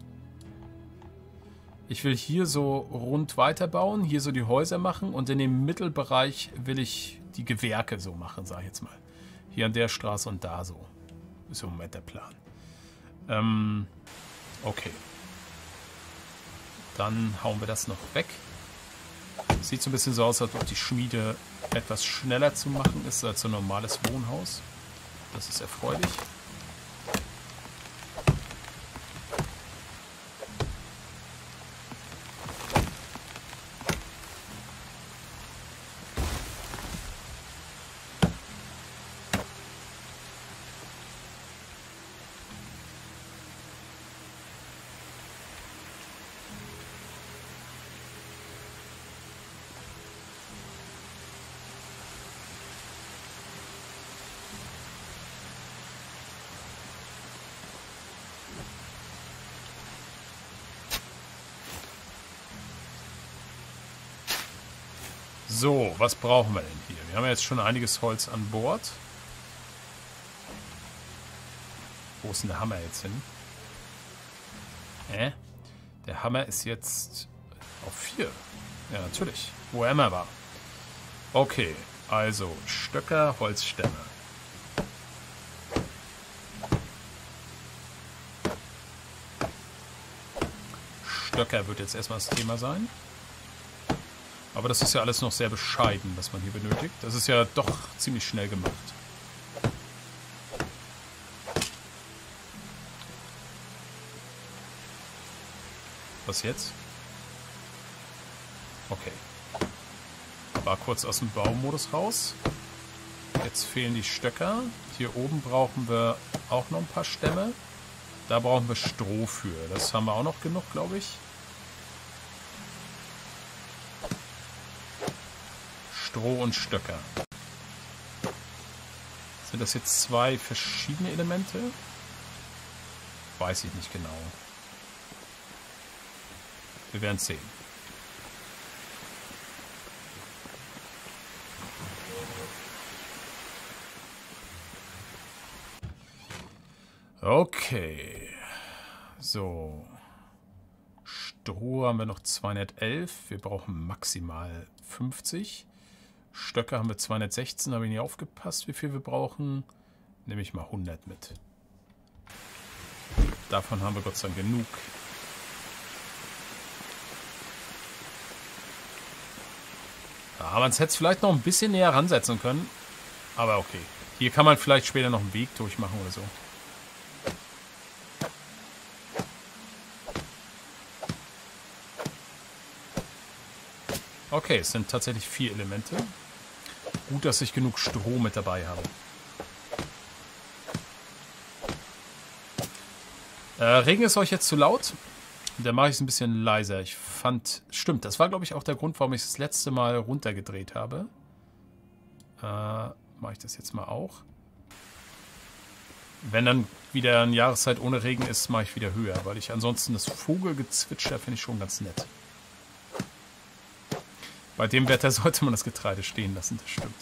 Speaker 1: Ich will hier so rund weiterbauen, hier so die Häuser machen und in dem Mittelbereich will ich die Gewerke so machen, sage ich jetzt mal. Hier an der Straße und da so. Ist im Moment der Plan. Okay. Dann hauen wir das noch weg. Sieht so ein bisschen so aus, als ob die Schmiede etwas schneller zu machen ist als so ein normales Wohnhaus. Das ist erfreulich. So, was brauchen wir denn hier? Wir haben jetzt schon einiges Holz an Bord. Wo ist denn der Hammer jetzt hin? Der Hammer ist jetzt auf 4. Ja, natürlich. Wo er immer war. Okay, also Stöcker, Holzstämme. Stöcker wird jetzt erstmal das Thema sein. Aber das ist ja alles noch sehr bescheiden, was man hier benötigt. Das ist ja doch ziemlich schnell gemacht. Was jetzt? Okay. War kurz aus dem Baumodus raus. Jetzt fehlen die Stöcker. Hier oben brauchen wir auch noch ein paar Stämme. Da brauchen wir Stroh für. Das haben wir auch noch genug, glaube ich. Stroh und Stöcker. Sind das jetzt zwei verschiedene Elemente? Weiß ich nicht genau. Wir werden sehen. Okay. So. Stroh haben wir noch 211. Wir brauchen maximal 50. Stöcke haben wir 216. Habe ich nicht aufgepasst, wie viel wir brauchen. Nehme ich mal 100 mit. Davon haben wir Gott sei Dank genug. Ja, man hätte es vielleicht noch ein bisschen näher ransetzen können. Aber okay. Hier kann man vielleicht später noch einen Weg durchmachen oder so. Okay, es sind tatsächlich 4 Elemente. Gut, dass ich genug Stroh mit dabei habe. Regen ist euch jetzt zu laut? Da mache ich es ein bisschen leiser. Ich fand... Stimmt, das war, glaube ich, auch der Grund, warum ich es das letzte Mal runtergedreht habe. Mache ich das jetzt mal auch. Wenn dann wieder eine Jahreszeit ohne Regen ist, mache ich wieder höher. Weil ich ansonsten das Vogelgezwitscher finde ich schon ganz nett. Bei dem Wetter sollte man das Getreide stehen lassen, das stimmt.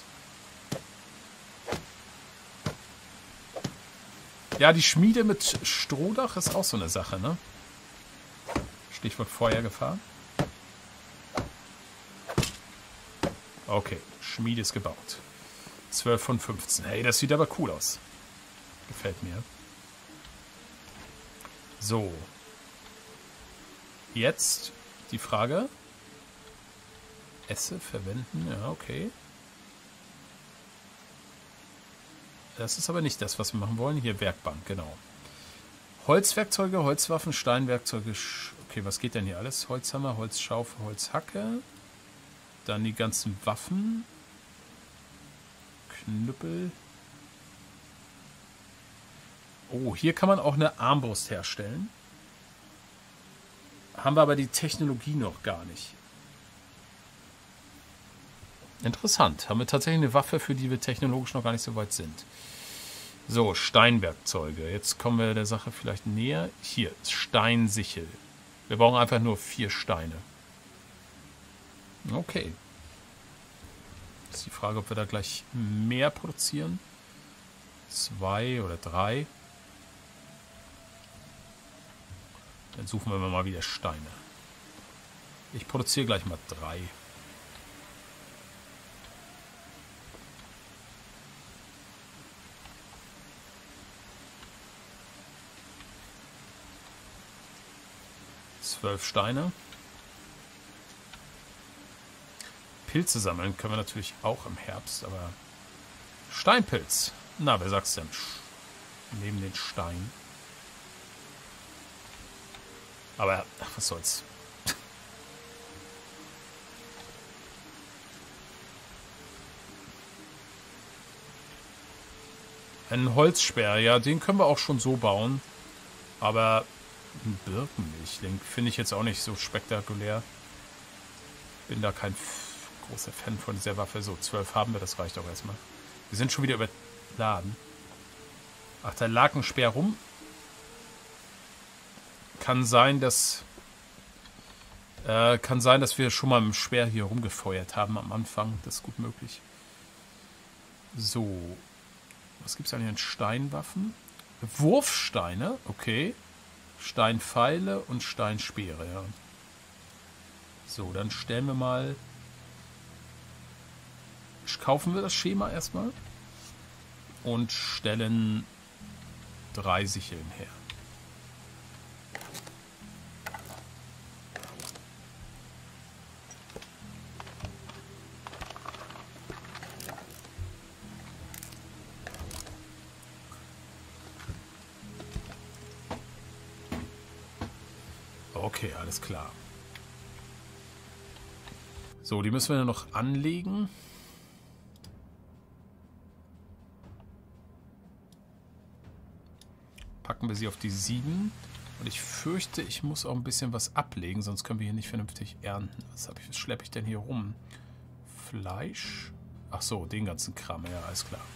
Speaker 1: Ja, die Schmiede mit Strohdach ist auch so eine Sache, ne? Stichwort Feuergefahr. Okay, Schmiede ist gebaut. 12 von 15. Hey, das sieht aber cool aus. Gefällt mir. So. Jetzt die Frage... Esse verwenden, ja, okay. Das ist aber nicht das, was wir machen wollen. Hier Werkbank, genau. Holzwerkzeuge, Holzwaffen, Steinwerkzeuge. Okay, was geht denn hier alles? Holzhammer, Holzschaufel, Holzhacke. Dann die ganzen Waffen. Knüppel. Oh, hier kann man auch eine Armbrust herstellen. Haben wir aber die Technologie noch gar nicht. Interessant. Haben wir tatsächlich eine Waffe, für die wir technologisch noch gar nicht so weit sind. So, Steinwerkzeuge. Jetzt kommen wir der Sache vielleicht näher. Hier, Steinsichel. Wir brauchen einfach nur 4 Steine. Okay. Ist die Frage, ob wir da gleich mehr produzieren. 2 oder 3. Dann suchen wir mal wieder Steine. Ich produziere gleich mal 3. Steine. Pilze sammeln können wir natürlich auch im Herbst, aber Steinpilz. Na, wer sagt's denn? Neben den Stein. Aber, ach, was soll's. Einen Holzsperr, ja, den können wir auch schon so bauen. Aber ein Birkenmilchling finde ich jetzt auch nicht so spektakulär. Bin da kein großer Fan von dieser Waffe. So, 12 haben wir, das reicht auch erstmal. Wir sind schon wieder überladen. Ach, da lag ein Speer rum. Kann sein, dass wir schon mal mit dem Speer hier rumgefeuert haben am Anfang. Das ist gut möglich. So. Was gibt es eigentlich an Steinwaffen? Wurfsteine, okay. Steinpfeile und Steinspeere, ja. So, dann stellen wir mal... Kaufen wir das Schema erstmal. Und stellen 3 Sicheln her. Okay, alles klar. So, die müssen wir noch anlegen. Packen wir sie auf die 7. Und ich fürchte, ich muss auch ein bisschen was ablegen, sonst können wir hier nicht vernünftig ernten. Was schleppe ich denn hier rum? Fleisch? Ach so, den ganzen Kram. Ja, alles klar.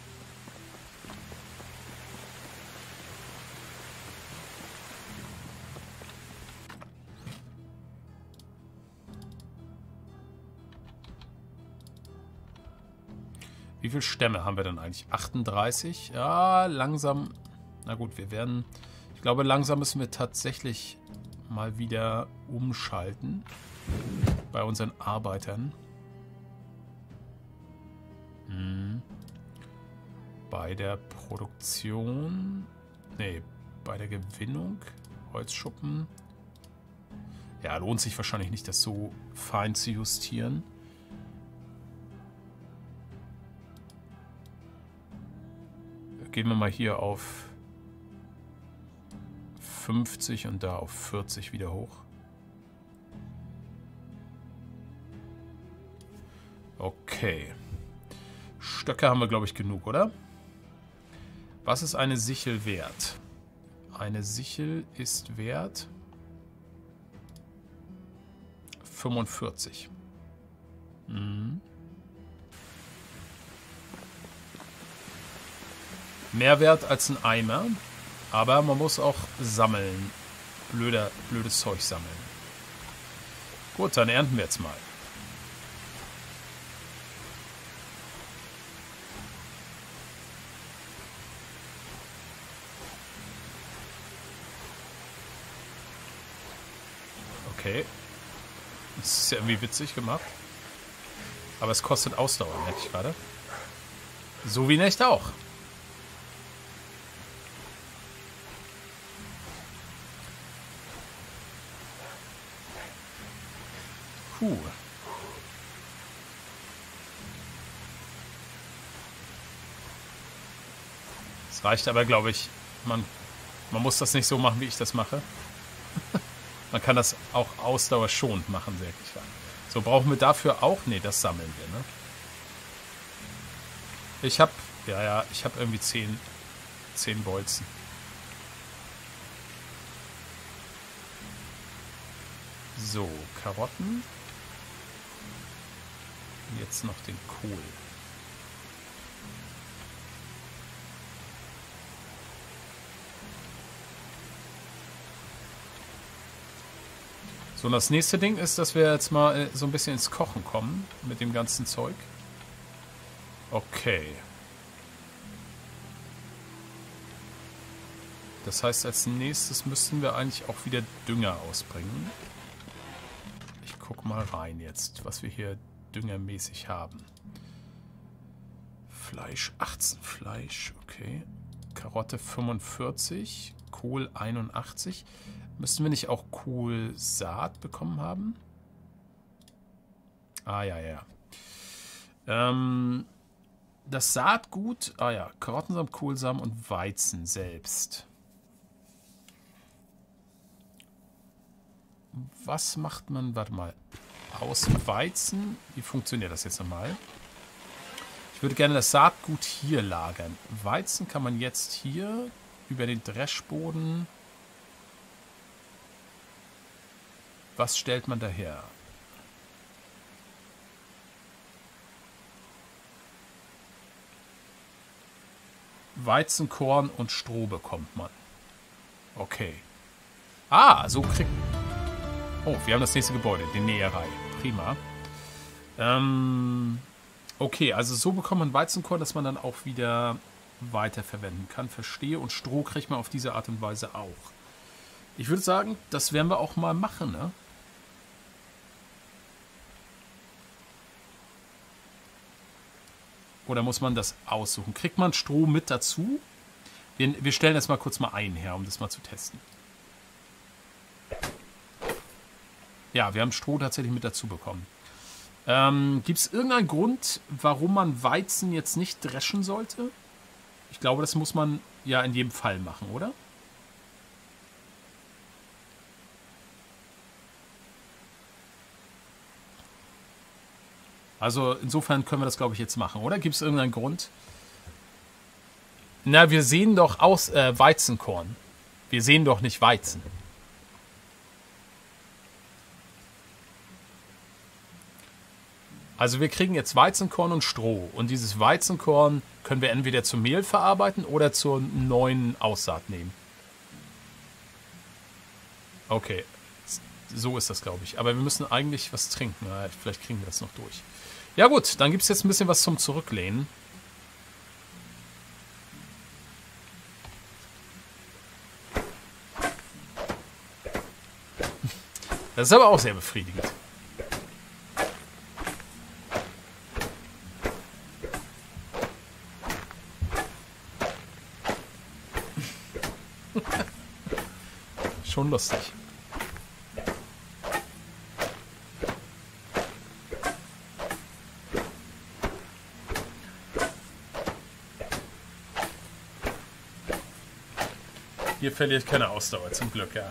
Speaker 1: Wie viele Stämme haben wir denn eigentlich? 38? Ja, langsam. Na gut, wir werden... Ich glaube, langsam müssen wir tatsächlich mal wieder umschalten. Bei unseren Arbeitern. Bei der Produktion... Nee, bei der Gewinnung. Holzschuppen. Ja, lohnt sich wahrscheinlich nicht, das so fein zu justieren. Gehen wir mal hier auf 50 und da auf 40 wieder hoch. Okay. Stöcke haben wir, glaube ich, genug, oder? Was ist eine Sichel wert? Eine Sichel ist wert 45. Mehr wert als ein Eimer, aber man muss auch sammeln. Blödes Zeug sammeln. Gut, dann ernten wir jetzt mal. Okay. Das ist ja irgendwie witzig gemacht. Aber es kostet Ausdauer, merke ich gerade. So wie nicht auch. Puh. Es reicht aber, glaube ich, man muss das nicht so machen, wie ich das mache. Man kann das auch ausdauerschonend machen, sehr klar. So, brauchen wir dafür auch... Nee, das sammeln wir, ne? Ich habe irgendwie 10 Bolzen. So, Karotten. Und jetzt noch den Kohl. So, und das nächste Ding ist, dass wir jetzt mal so ein bisschen ins Kochen kommen mit dem ganzen Zeug. Okay. Das heißt, als nächstes müssten wir eigentlich auch wieder Dünger ausbringen. Ich guck mal rein jetzt, was wir hier düngermäßig haben. Fleisch, 18 Fleisch, okay. Karotte 45, Kohl 81. Müssten wir nicht auch Kohlsaat bekommen haben? Ah, ja. Das Saatgut, Karottensamen, Kohlsamen und Weizen selbst. Was macht man, warte mal, aus Weizen? Wie funktioniert das jetzt nochmal? Ich würde gerne das Saatgut hier lagern. Weizen kann man jetzt hier über den Dreschboden... Was stellt man daher? Weizen, Korn und Stroh bekommt man. Okay. Ah, so kriegt... Oh, wir haben das nächste Gebäude, die Näherei. Prima. Okay, also so bekommt man Weizenkorn, dass man dann auch wieder weiterverwenden kann. Verstehe. Und Stroh kriegt man auf diese Art und Weise auch. Ich würde sagen, das werden wir auch mal machen, ne? Oder muss man das aussuchen? Kriegt man Stroh mit dazu? Wir stellen das mal kurz mal ein her, um das mal zu testen. Ja, wir haben Stroh tatsächlich mit dazu bekommen. Gibt es irgendeinen Grund, warum man Weizen jetzt nicht dreschen sollte? Ich glaube, das muss man ja in jedem Fall machen, oder? Also insofern können wir das, glaube ich, jetzt machen, oder? Gibt es irgendeinen Grund? Na, wir sehen doch aus Weizenkorn. Wir sehen doch nicht Weizen. Also wir kriegen jetzt Weizenkorn und Stroh. Und dieses Weizenkorn können wir entweder zu Mehl verarbeiten oder zur neuen Aussaat nehmen. Okay. So ist das, glaube ich. Aber wir müssen eigentlich was trinken. Na, vielleicht kriegen wir das noch durch. Ja gut, dann gibt es jetzt ein bisschen was zum Zurücklehnen. Das ist aber auch sehr befriedigend. Schon lustig. Hier verliert keine Ausdauer, zum Glück, ja.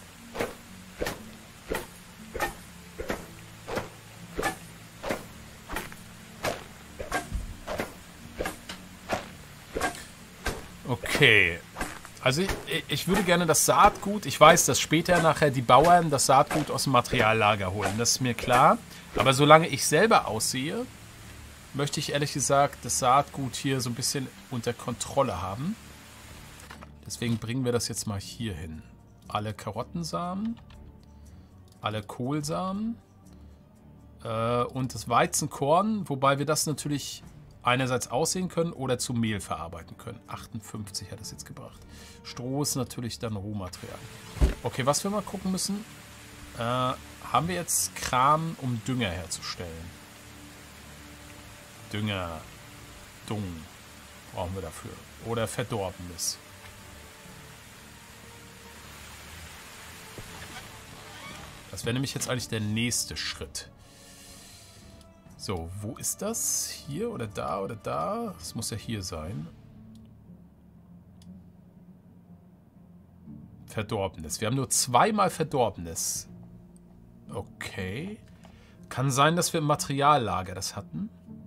Speaker 1: Okay. Also ich würde gerne das Saatgut, ich weiß, dass später nachher die Bauern das Saatgut aus dem Materiallager holen, das ist mir klar. Aber solange ich selber aussehe, möchte ich ehrlich gesagt das Saatgut hier so ein bisschen unter Kontrolle haben. Deswegen bringen wir das jetzt mal hier hin. Alle Karottensamen, alle Kohlsamen und das Weizenkorn, wobei wir das natürlich einerseits aussehen können oder zu Mehl verarbeiten können. 58 hat das jetzt gebracht. Stroh ist natürlich dann Rohmaterial. Okay, was wir mal gucken müssen, haben wir jetzt Kram, um Dünger herzustellen? Dünger, Dung brauchen wir dafür. Oder Verdorbenes. Das wäre nämlich jetzt eigentlich der nächste Schritt. So, wo ist das? Hier oder da oder da? Das muss ja hier sein. Verdorbenes. Wir haben nur zweimal Verdorbenes. Okay. Kann sein, dass wir im Materiallager das hatten.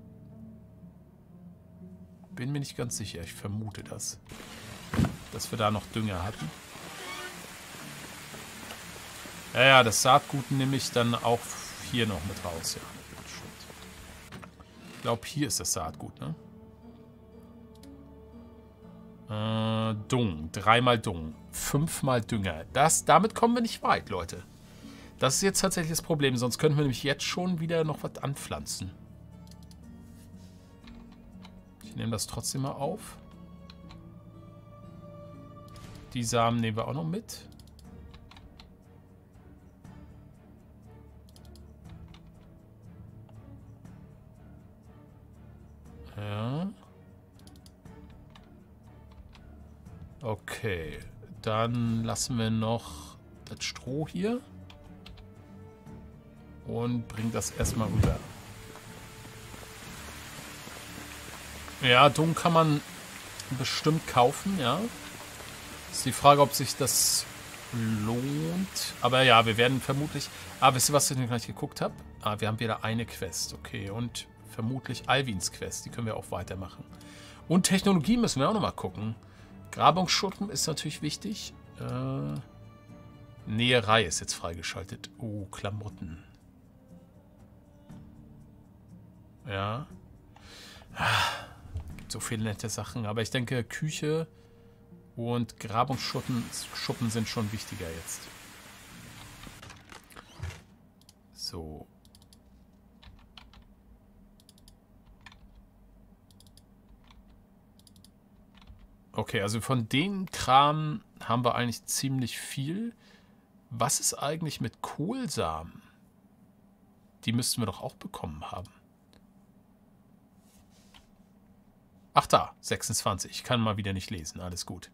Speaker 1: Bin mir nicht ganz sicher. Ich vermute das. Dass wir da noch Dünger hatten. Ja, das Saatgut nehme ich dann auch hier noch mit raus. Ja. Ich glaube, hier ist das Saatgut, ne? Dung. 3-mal Dung. 5-mal Dünger. Damit kommen wir nicht weit, Leute. Das ist jetzt tatsächlich das Problem. Sonst können wir nämlich jetzt schon wieder noch was anpflanzen. Ich nehme das trotzdem mal auf. Die Samen nehmen wir auch noch mit. Ja. Okay. Dann lassen wir noch das Stroh hier. Und bringen das erstmal rüber. Ja, Dung kann man bestimmt kaufen, ja. Ist die Frage, ob sich das lohnt. Aber ja, wir werden vermutlich... wisst ihr, was ich gleich geguckt habe? Wir haben wieder eine Quest. Okay, und... vermutlich Alvins Quest. Die können wir auch weitermachen. Und Technologie müssen wir auch nochmal gucken. Grabungsschuppen ist natürlich wichtig. Näherei ist jetzt freigeschaltet. Oh, Klamotten. Ja. Gibt so viele nette Sachen. Aber ich denke, Küche und Grabungsschuppen sind schon wichtiger jetzt. So. Okay, also von den Kram haben wir eigentlich ziemlich viel. Was ist eigentlich mit Kohlsamen? Die müssten wir doch auch bekommen haben. Ach da, 26. Ich kann mal wieder nicht lesen. Alles gut.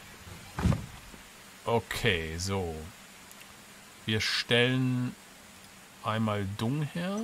Speaker 1: Okay, so. Wir stellen einmal Dung her.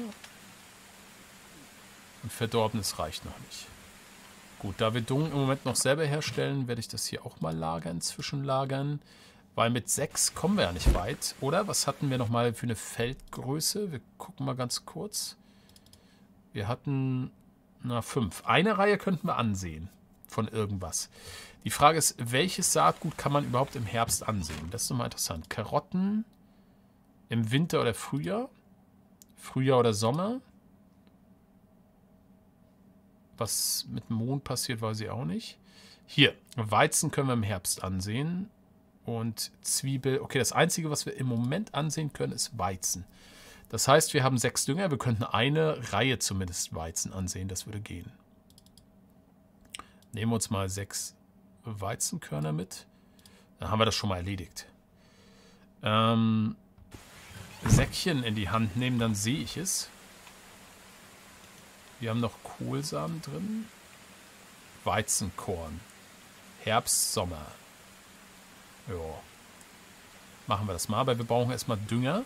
Speaker 1: Und Verdorbenes reicht noch nicht. Gut, da wir Dung im Moment noch selber herstellen, werde ich das hier auch mal lagern, zwischenlagern. Weil mit 6 kommen wir ja nicht weit, oder? Was hatten wir nochmal für eine Feldgröße? Wir gucken mal ganz kurz. Wir hatten, 5. Eine Reihe könnten wir ansehen von irgendwas. Die Frage ist, welches Saatgut kann man überhaupt im Herbst ansehen? Das ist doch mal interessant. Karotten im Winter oder Frühjahr? Frühjahr oder Sommer? Was mit dem Mond passiert, weiß ich auch nicht. Hier, Weizen können wir im Herbst ansehen. Und Zwiebel. Okay, das Einzige, was wir im Moment ansehen können, ist Weizen. Das heißt, wir haben 6 Dünger. Wir könnten eine Reihe zumindest Weizen ansehen. Das würde gehen. Nehmen wir uns mal 6 Weizenkörner mit. Dann haben wir das schon mal erledigt. Säckchen in die Hand nehmen, dann sehe ich es. Wir haben noch Kohlsamen drin. Weizenkorn. Herbst, Sommer. Ja. Machen wir das mal, aber wir brauchen erstmal Dünger.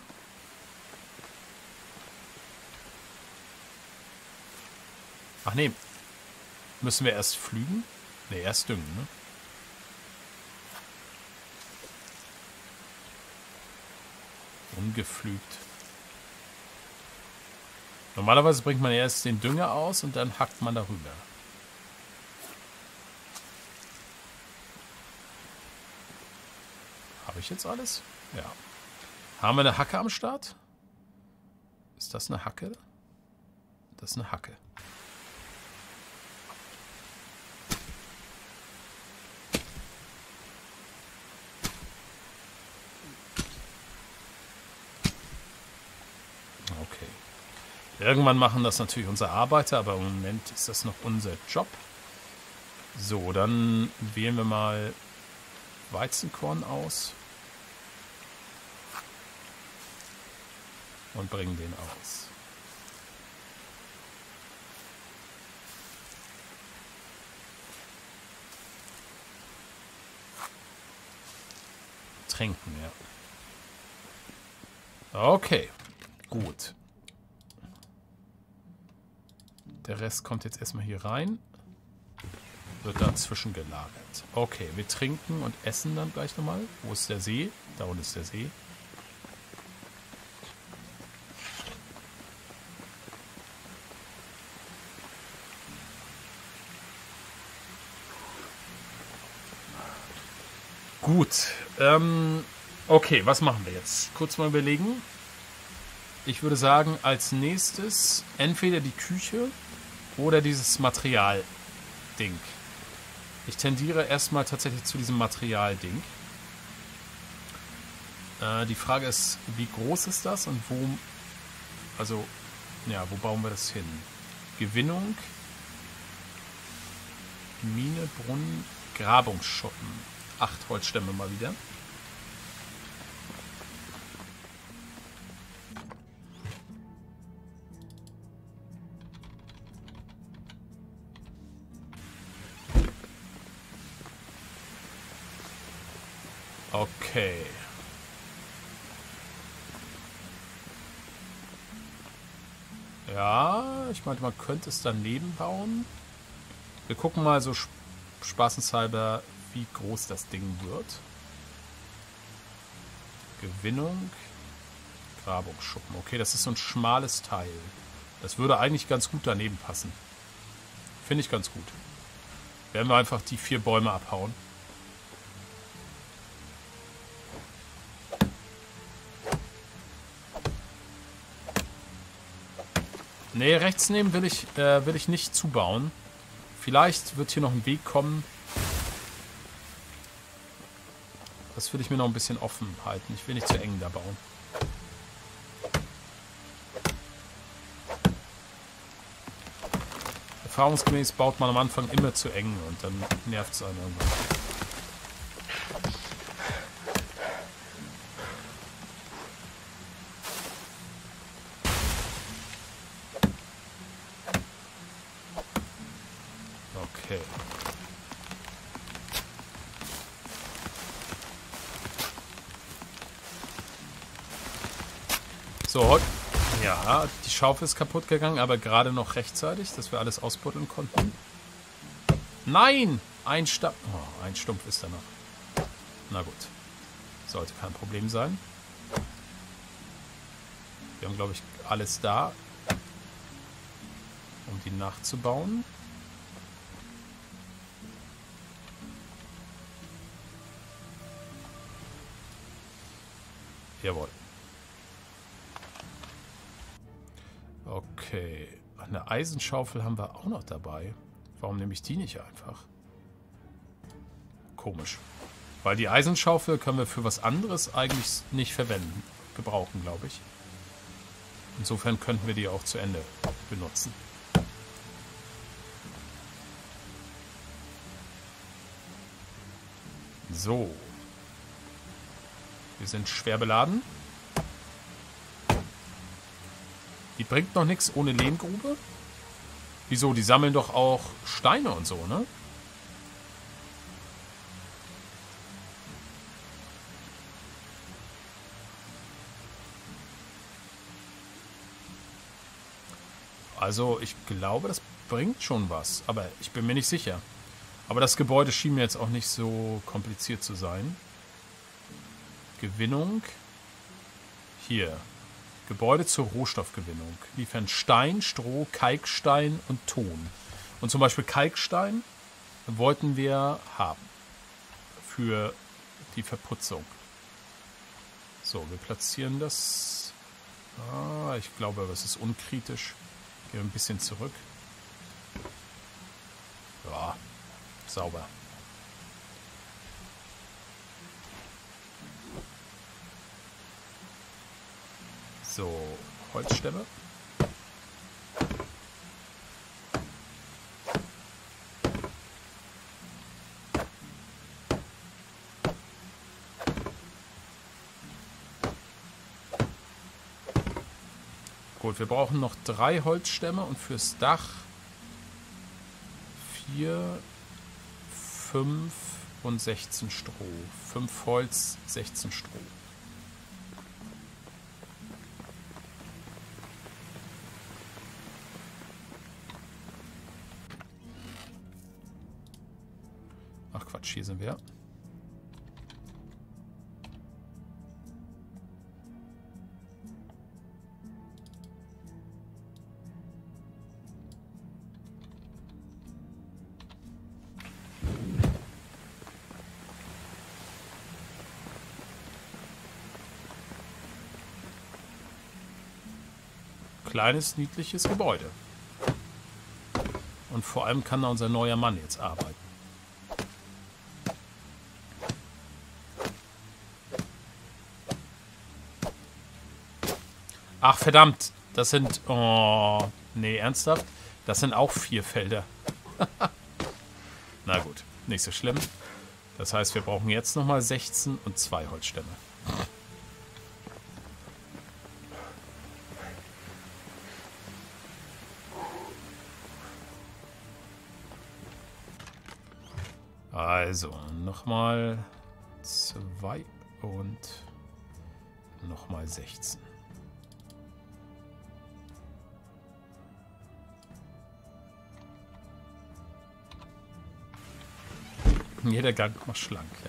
Speaker 1: Ach nee. Müssen wir erst pflügen? Ne, erst düngen, ne? Ungepflügt. Normalerweise bringt man erst den Dünger aus und dann hackt man darüber. Habe ich jetzt alles? Ja. Haben wir eine Hacke am Start? Ist das eine Hacke? Das ist eine Hacke. Okay. Irgendwann machen das natürlich unsere Arbeiter, aber im Moment ist das noch unser Job. So, dann wählen wir mal Weizenkorn aus. Und bringen den aus. Trinken, ja. Okay, gut. Der Rest kommt jetzt erstmal hier rein. Wird dazwischen gelagert. Okay, wir trinken und essen dann gleich nochmal. Wo ist der See? Da unten ist der See. Gut. Okay, was machen wir jetzt? Kurz mal überlegen. Ich würde sagen, als nächstes entweder die Küche oder dieses Materialding. Ich tendiere erstmal tatsächlich zu diesem Materialding. Die Frage ist, wie groß ist das und wo... Also, ja, wo bauen wir das hin? Gewinnung, Mine, Brunnen, Grabungsschuppen. 8 Holzstämme mal wieder. Okay. Ja, ich meinte, man könnte es daneben bauen. Wir gucken mal so spaßenshalber, wie groß das Ding wird. Gewinnung, Grabungsschuppen. Okay, das ist so ein schmales Teil. Das würde eigentlich ganz gut daneben passen. Finde ich ganz gut. Werden wir einfach die 4 Bäume abhauen. Ne, rechts nehmen will ich nicht zubauen. Vielleicht wird hier noch ein Weg kommen. Das will ich mir noch ein bisschen offen halten. Ich will nicht zu eng da bauen. Erfahrungsgemäß baut man am Anfang immer zu eng und dann nervt es einen irgendwann. Okay. So, ja, die Schaufel ist kaputt gegangen, aber gerade noch rechtzeitig, dass wir alles ausbuddeln konnten. Nein! Ein Stumpf ist da noch. Na gut. Sollte kein Problem sein. Wir haben, glaube ich, alles da. um die nachzubauen. Jawohl. Okay. Eine Eisenschaufel haben wir auch noch dabei. Warum nehme ich die nicht einfach? Komisch. Weil die Eisenschaufel können wir für was anderes eigentlich nicht verwenden. Gebrauchen, glaube ich. Insofern könnten wir die auch zu Ende benutzen. So. Wir sind schwer beladen. Die bringt noch nichts ohne Lehmgrube. Wieso? Die sammeln doch auch Steine und so, ne? Also, ich glaube, das bringt schon was. Aber ich bin mir nicht sicher. Aber das Gebäude schien mir jetzt auch nicht so kompliziert zu sein. Gewinnung. Hier. Gebäude zur Rohstoffgewinnung. Liefern Stein, Stroh, Kalkstein und Ton. Und zum Beispiel Kalkstein wollten wir haben. Für die Verputzung. So, wir platzieren das. Ich glaube, das ist unkritisch. Gehen wir ein bisschen zurück. Ja, sauber. So, Holzstämme. Gut, wir brauchen noch 3 Holzstämme und fürs Dach 4, 5 und 16 Stroh. 5 Holz, 16 Stroh. Ach Quatsch, hier sind wir. Kleines, niedliches Gebäude. Und vor allem kann da unser neuer Mann jetzt arbeiten. Ach, verdammt. Das sind... Oh, nee, ernsthaft? Das sind auch 4 Felder. Na gut, nicht so schlimm. Das heißt, wir brauchen jetzt nochmal 16 und 2 Holzstämme. Also, nochmal 2 und nochmal 16. Jeder Gang macht schlank, ja.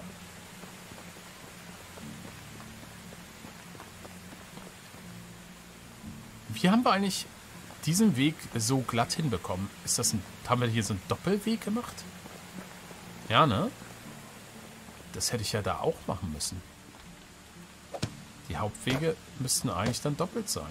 Speaker 1: Wie haben wir eigentlich diesen Weg so glatt hinbekommen? Ist das haben wir hier so einen Doppelweg gemacht? Ja, ne? Das hätte ich ja da auch machen müssen. Die Hauptwege müssten eigentlich dann doppelt sein.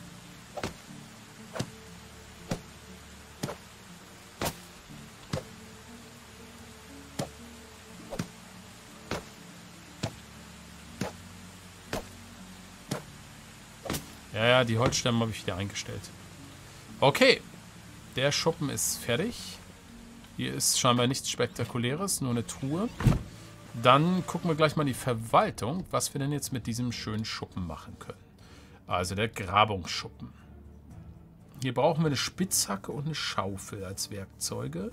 Speaker 1: Ja, die Holzstämme habe ich wieder eingestellt. Okay. Der Schuppen ist fertig. Hier ist scheinbar nichts Spektakuläres, nur eine Truhe. Dann gucken wir gleich mal in die Verwaltung, was wir denn jetzt mit diesem schönen Schuppen machen können. Also der Grabungsschuppen. Hier brauchen wir eine Spitzhacke und eine Schaufel als Werkzeuge.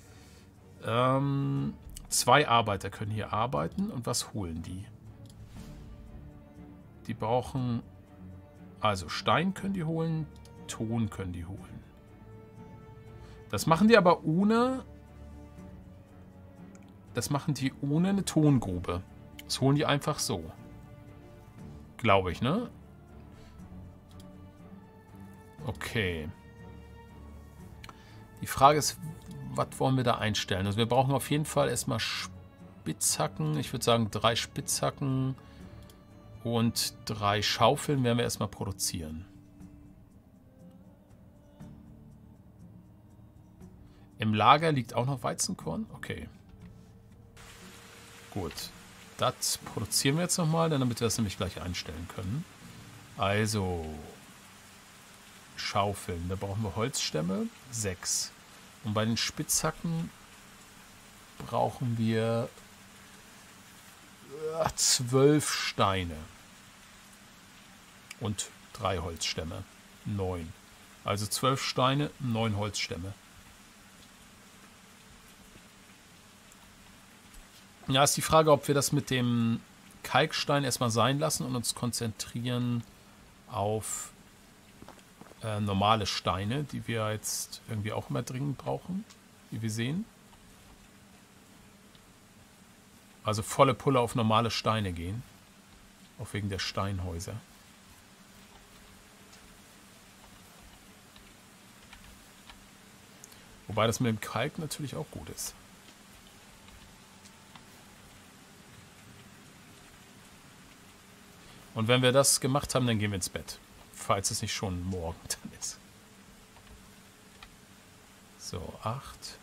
Speaker 1: 2 Arbeiter können hier arbeiten. Und was holen die? Die brauchen... Also Stein können die holen, Ton können die holen. Das machen die aber ohne... Das machen die ohne eine Tongrube. Das holen die einfach so. Glaube ich, ne? Okay. Die Frage ist, was wollen wir da einstellen? Also wir brauchen auf jeden Fall erstmal Spitzhacken. Ich würde sagen 3 Spitzhacken und 3 Schaufeln werden wir erstmal produzieren. Im Lager liegt auch noch Weizenkorn. Okay. Gut. Das produzieren wir jetzt nochmal, damit wir das nämlich gleich einstellen können. Also Schaufeln. Da brauchen wir Holzstämme. 6. Und bei den Spitzhacken brauchen wir 12 Steine. Und 3 Holzstämme. 9. Also 12 Steine, 9 Holzstämme. Ja, ist die Frage, ob wir das mit dem Kalkstein erstmal sein lassen und uns konzentrieren auf normale Steine, die wir jetzt irgendwie auch immer dringend brauchen, wie wir sehen. Also volle Pulle auf normale Steine gehen. Auch wegen der Steinhäuser. Wobei das mit dem Kalk natürlich auch gut ist. Und wenn wir das gemacht haben, dann gehen wir ins Bett. Falls es nicht schon morgen dann ist. So, 8.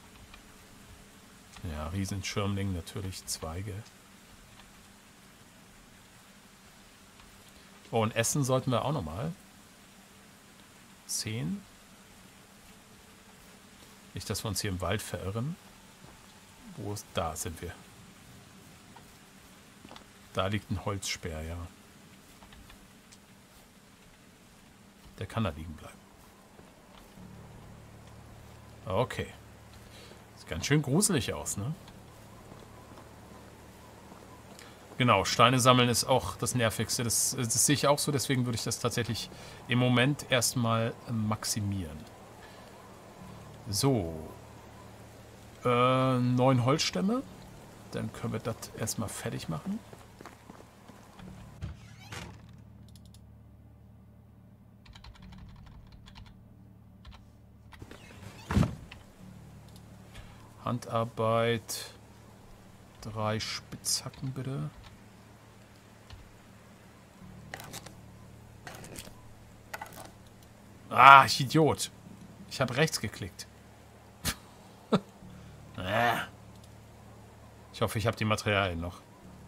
Speaker 1: Ja, Riesenschirmling natürlich, Zweige. Oh, und essen sollten wir auch nochmal. 10. Nicht, dass wir uns hier im Wald verirren. Wo ist... Da sind wir. Da liegt ein Holzspeer, ja. Der kann da liegen bleiben. Okay. Sieht ganz schön gruselig aus, ne? Genau, Steine sammeln ist auch das Nervigste. Das sehe ich auch so, deswegen würde ich das tatsächlich im Moment erstmal maximieren. So. 9 Holzstämme. Dann können wir das erstmal fertig machen. Handarbeit. 3 Spitzhacken bitte. Ah, ich Idiot. Ich habe rechts geklickt. Ich hoffe, ich habe die Materialien noch.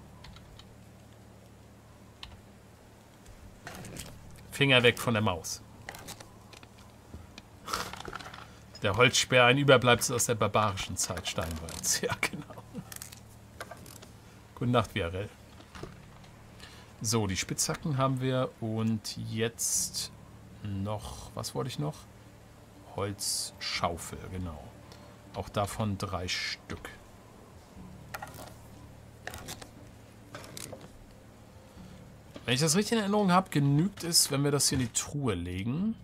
Speaker 1: Finger weg von der Maus. Der Holzspeer, ein Überbleibsel aus der barbarischen Zeit Steinwalds. Ja, genau. Gute Nacht, Viarell. So, die Spitzhacken haben wir. Und jetzt noch, was wollte ich noch? Holzschaufel, genau. Auch davon 3 Stück. Wenn ich das richtig in Erinnerung habe, genügt es, wenn wir das hier in die Truhe legen.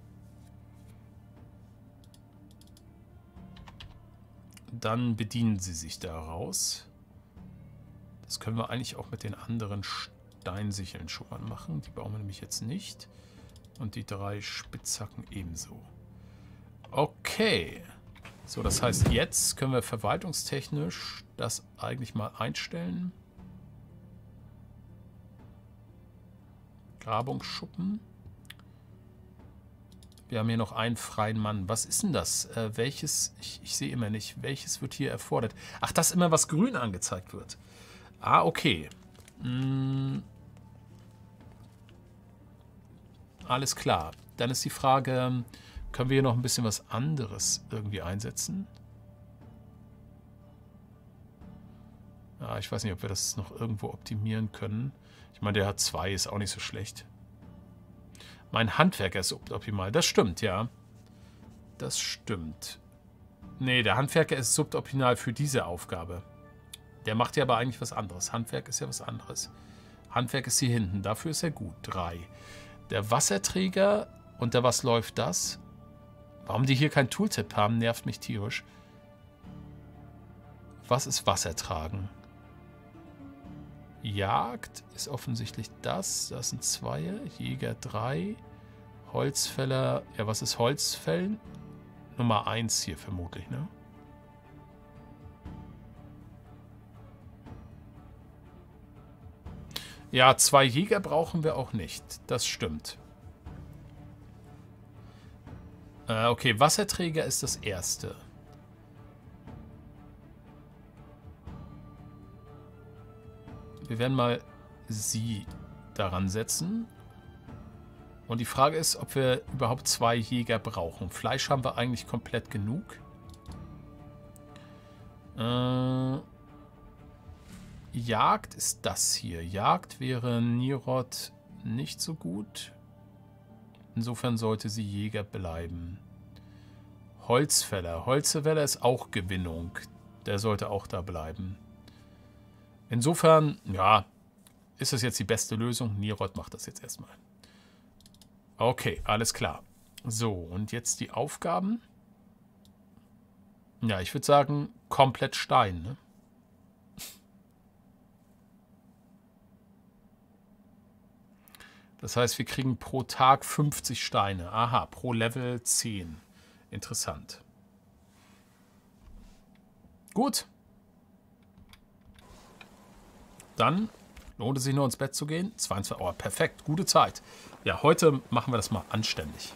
Speaker 1: Dann bedienen sie sich daraus. Das können wir eigentlich auch mit den anderen Steinsicheln schon mal machen. Die brauchen wir nämlich jetzt nicht. Und die 3 Spitzhacken ebenso. Okay. So, das heißt, jetzt können wir verwaltungstechnisch das eigentlich mal einstellen. Grabungsschuppen. Wir haben hier noch einen freien Mann. Was ist denn das? Welches? Ich sehe immer nicht. Welches wird hier erfordert? Ach, dass immer was grün angezeigt wird. Ah, okay. Alles klar. Dann ist die Frage, können wir hier noch ein bisschen was anderes irgendwie einsetzen? Ja, ich weiß nicht, ob wir das noch irgendwo optimieren können. Ich meine, der hat 2, ist auch nicht so schlecht. Mein Handwerker ist suboptimal. Das stimmt, ja. Das stimmt. Nee, der Handwerker ist suboptimal für diese Aufgabe. Der macht ja aber eigentlich was anderes. Handwerk ist ja was anderes. Handwerk ist hier hinten. Dafür ist er gut. 3. Der Wasserträger. Unter was läuft das? Warum die hier kein Tooltip haben, nervt mich tierisch. Was ist Wassertragen? Jagd ist offensichtlich das. Das sind 2. Jäger 3. Holzfäller. Ja, was ist Holzfällen? Nummer 1 hier vermutlich, ne? Ja, 2 Jäger brauchen wir auch nicht. Das stimmt. Okay, Wasserträger ist das erste. Wir werden mal sie daran setzen. Und die Frage ist, ob wir überhaupt 2 Jäger brauchen. Fleisch haben wir eigentlich komplett genug. Jagd ist das hier. Jagd wäre Nirod nicht so gut. Insofern sollte sie Jäger bleiben. Holzfäller. Holzfäller ist auch Gewinnung. Der sollte auch da bleiben. Insofern, ja, ist das jetzt die beste Lösung. Nirod macht das jetzt erstmal. Okay, alles klar. So, und jetzt die Aufgaben. Ja, ich würde sagen, komplett Stein, ne? Das heißt, wir kriegen pro Tag 50 Steine. Aha, pro Level 10. Interessant. Gut. Dann lohnt es sich nur ins Bett zu gehen. 22 Uhr, perfekt, gute Zeit. Ja, heute machen wir das mal anständig.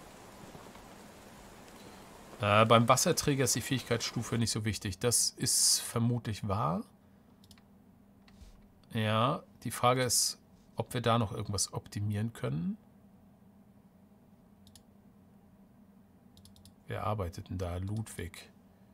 Speaker 1: Beim Wasserträger ist die Fähigkeitsstufe nicht so wichtig. Das ist vermutlich wahr. Ja, die Frage ist, ob wir da noch irgendwas optimieren können. Wer arbeitet denn da? Ludwig.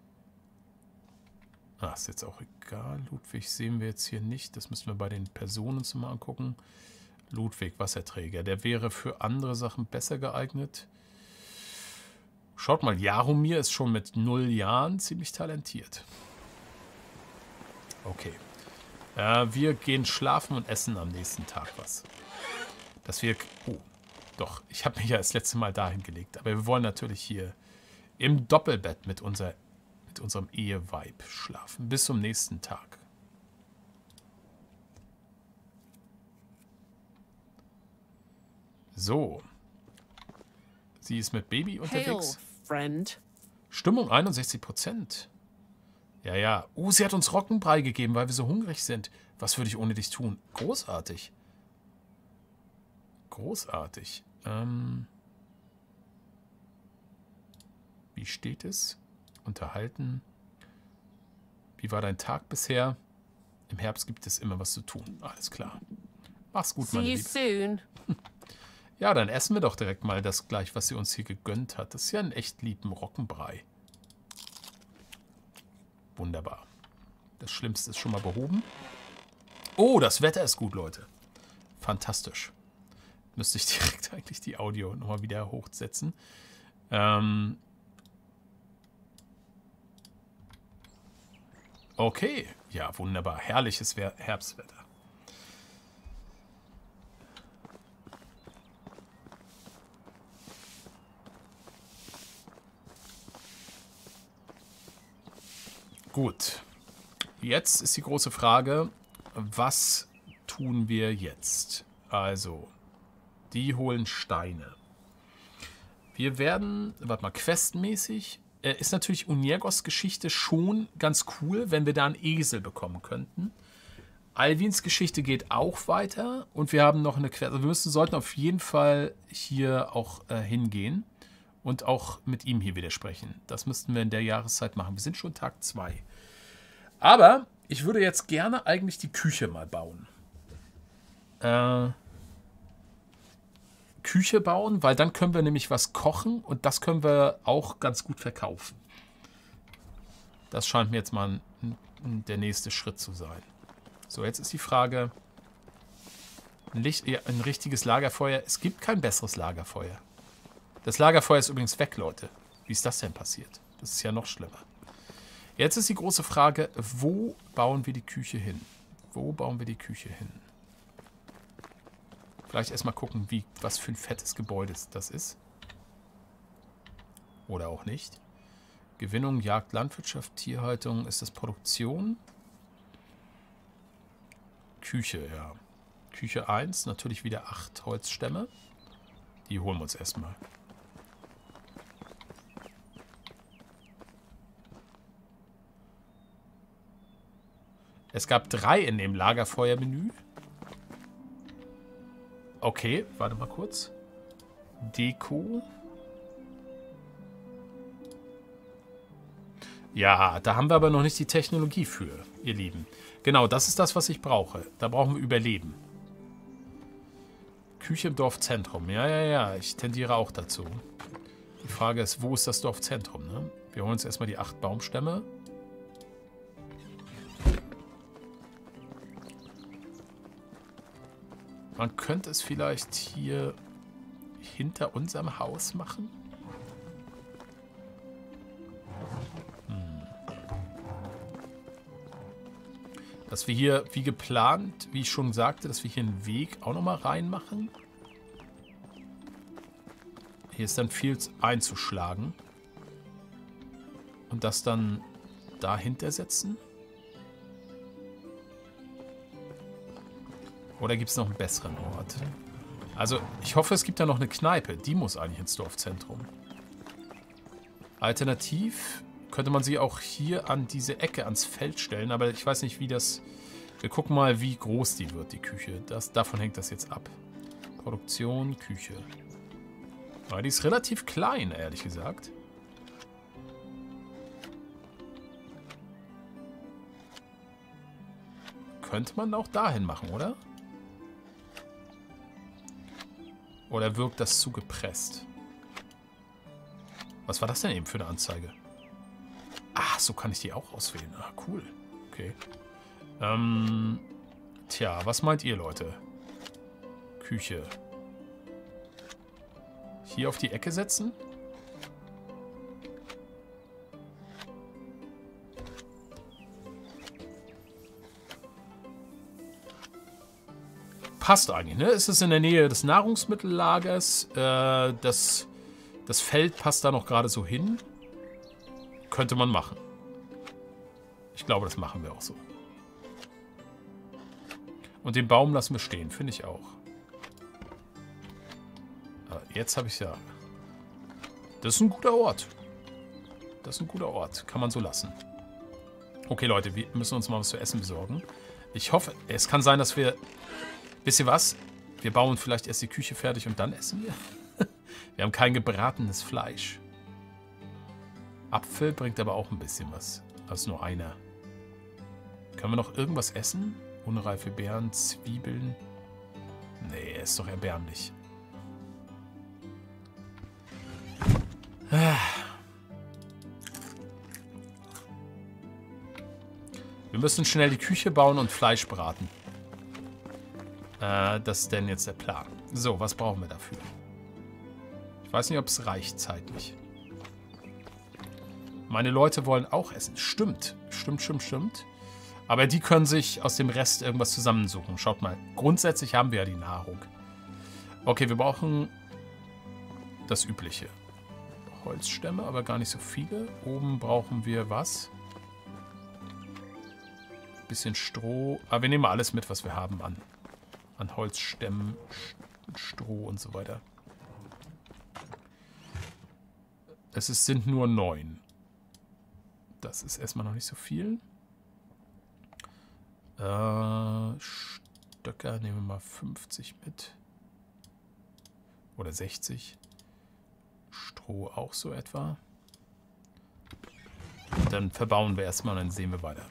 Speaker 1: Ah, ist jetzt auch egal. Ludwig sehen wir jetzt hier nicht. Das müssen wir bei den Personen uns mal angucken. Ludwig, Wasserträger. Der wäre für andere Sachen besser geeignet. Schaut mal, Jaromir ist schon mit 0 Jahren ziemlich talentiert. Okay. Wir gehen schlafen und essen am nächsten Tag was. Dass wir... Oh, doch. Ich habe mich ja das letzte Mal dahin gelegt. Aber wir wollen natürlich hier im Doppelbett mit unserem Eheweib schlafen. Bis zum nächsten Tag. So. Sie ist mit Baby unterwegs.
Speaker 4: Hail, friend.
Speaker 1: Stimmung 61%. Ja, ja. Sie hat uns Roggenbrei gegeben, weil wir so hungrig sind. Was würde ich ohne dich tun? Großartig. Großartig. Wie steht es? Unterhalten. Wie war dein Tag bisher? Im Herbst gibt es immer was zu tun. Alles klar. Mach's gut, meine Liebe.
Speaker 4: See you soon.
Speaker 1: Ja, dann essen wir doch direkt mal das gleich, was sie uns hier gegönnt hat. Das ist ja ein echt lieben Roggenbrei. Wunderbar. Das Schlimmste ist schon mal behoben. Oh, das Wetter ist gut, Leute. Fantastisch. Müsste ich direkt eigentlich die Audio nochmal wieder hochsetzen. Okay. Ja, wunderbar. Herrliches Herbstwetter. Gut. Jetzt ist die große Frage, was tun wir jetzt? Also, die holen Steine. Wir werden, warte mal, questmäßig, ist natürlich Uniergos Geschichte schon ganz cool, wenn wir da einen Esel bekommen könnten. Alwins Geschichte geht auch weiter und wir haben noch eine Quest. Also wir sollten auf jeden Fall hier auch hingehen und auch mit ihm hier wieder sprechen. Das müssten wir in der Jahreszeit machen. Wir sind schon Tag 2. Aber ich würde jetzt gerne eigentlich die Küche mal bauen. Küche bauen, weil dann können wir nämlich was kochen und das können wir auch ganz gut verkaufen. Das scheint mir jetzt mal der nächste Schritt zu sein. So, jetzt ist die Frage, ein richtiges Lagerfeuer. Es gibt kein besseres Lagerfeuer. Das Lagerfeuer ist übrigens weg, Leute. Wie ist das denn passiert? Das ist ja noch schlimmer. Jetzt ist die große Frage, wo bauen wir die Küche hin? Wo bauen wir die Küche hin? Vielleicht erstmal gucken, was für ein fettes Gebäude das ist. Oder auch nicht. Gewinnung, Jagd, Landwirtschaft, Tierhaltung. Ist das Produktion? Küche, ja. Küche 1, natürlich wieder 8 Holzstämme. Die holen wir uns erstmal. Es gab 3 in dem Lagerfeuermenü. Okay, warte mal kurz. Deko. Ja, da haben wir aber noch nicht die Technologie für, ihr Lieben. Genau, das ist das, was ich brauche. Da brauchen wir Überleben. Küche im Dorfzentrum. Ja, ich tendiere auch dazu. Die Frage ist, wo ist das Dorfzentrum, ne? Wir holen uns erstmal die 8 Baumstämme. Man könnte es vielleicht hier hinter unserem Haus machen. Dass wir hier, wie geplant, wie ich schon sagte, dass wir hier einen Weg auch nochmal reinmachen. Hier ist dann viel einzuschlagen. Und das dann dahinter setzen. Oder gibt es noch einen besseren Ort? Also, ich hoffe, es gibt da noch eine Kneipe. Die muss eigentlich ins Dorfzentrum. Alternativ könnte man sie auch hier an diese Ecke, ans Feld stellen. Aber ich weiß nicht, wie das... Wir gucken mal, wie groß die wird, die Küche. Davon hängt das jetzt ab. Produktion, Küche. Aber die ist relativ klein, ehrlich gesagt. Könnte man auch dahin machen, oder? Oder wirkt das zu gepresst? Was war das denn eben für eine Anzeige? Ach, so kann ich die auch auswählen. Ah, cool. Okay. Tja, was meint ihr, Leute? Küche. Hier auf die Ecke setzen? Passt eigentlich, ne? Es ist in der Nähe des Nahrungsmittellagers. Das Feld passt da noch gerade so hin. Könnte man machen. Ich glaube, das machen wir auch so. Und den Baum lassen wir stehen, finde ich auch. Aber jetzt habe ich es ja. Das ist ein guter Ort. Das ist ein guter Ort. Kann man so lassen. Okay, Leute, wir müssen uns mal was zu essen besorgen. Ich hoffe, es kann sein, dass wir... Wisst ihr was? Wir bauen vielleicht erst die Küche fertig und dann essen wir. Wir haben kein gebratenes Fleisch. Apfel bringt aber auch ein bisschen was. Das ist nur einer. Können wir noch irgendwas essen? Unreife Beeren, Zwiebeln. Nee, ist doch erbärmlich. Wir müssen schnell die Küche bauen und Fleisch braten. Das ist denn jetzt der Plan. So, was brauchen wir dafür? Ich weiß nicht, ob es reicht zeitlich. Meine Leute wollen auch essen. Stimmt. Stimmt. Aber die können sich aus dem Rest irgendwas zusammensuchen. Schaut mal. Grundsätzlich haben wir ja die Nahrung. Okay, wir brauchen das Übliche. Holzstämme, aber gar nicht so viele. Oben brauchen wir was? Bisschen Stroh. Aber wir nehmen alles mit, was wir haben an Holzstämmen, Stroh und so weiter. Sind nur 9. Das ist erstmal noch nicht so viel. Stöcker nehmen wir mal 50 mit. Oder 60. Stroh auch so etwa. Dann verbauen wir erstmal und dann sehen wir weiter.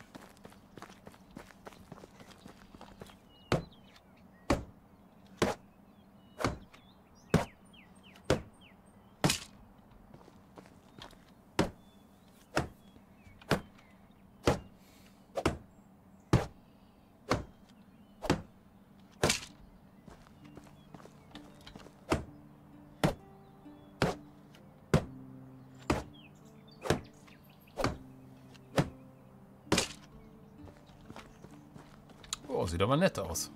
Speaker 1: Oh, sieht aber nett aus.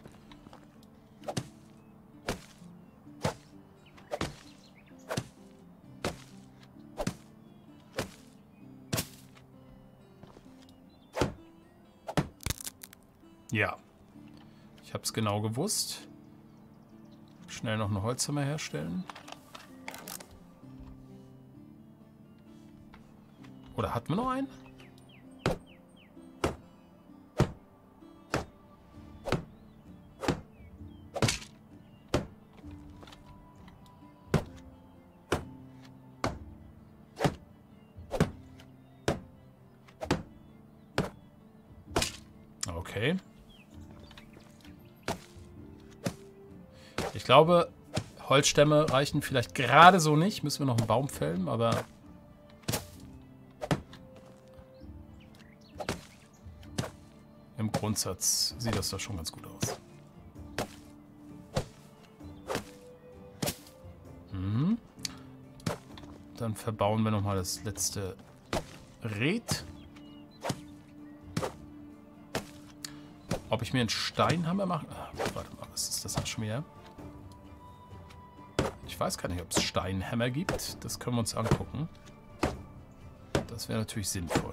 Speaker 1: Ja. Ich habe es genau gewusst. Schnell noch eine Holzhammer herstellen. Oder hatten wir noch einen? Okay. Ich glaube, Holzstämme reichen vielleicht gerade so nicht. Müssen wir noch einen Baum fällen, aber... Im Grundsatz sieht das doch schon ganz gut aus. Mhm. Dann verbauen wir nochmal das letzte Rad. Ob ich mir einen Steinhammer mache? Ah, warte mal, was ist das auch schon wieder? Ich weiß gar nicht, ob es Steinhammer gibt. Das können wir uns angucken. Das wäre natürlich sinnvoll.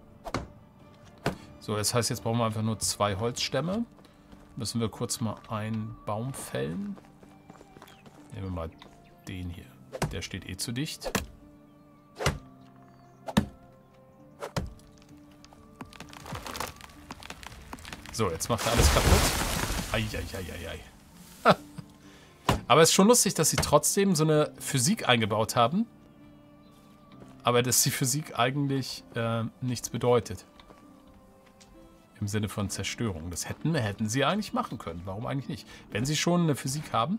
Speaker 1: So, das heißt, jetzt brauchen wir einfach nur 2 Holzstämme. Müssen wir kurz mal einen Baum fällen. Nehmen wir mal den hier. Der steht eh zu dicht. So, jetzt macht er alles kaputt. Eieieiei. Aber es ist schon lustig, dass sie trotzdem so eine Physik eingebaut haben. Aber dass die Physik eigentlich nichts bedeutet. Im Sinne von Zerstörung. Das hätten sie eigentlich machen können. Warum eigentlich nicht? Wenn sie schon eine Physik haben.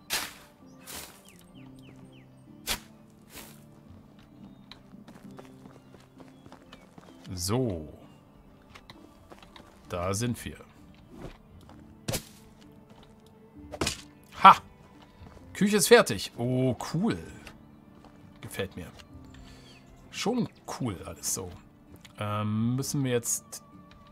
Speaker 1: So. Da sind wir. Ha! Küche ist fertig. Oh, cool. Gefällt mir. Schon cool alles so. Müssen wir jetzt...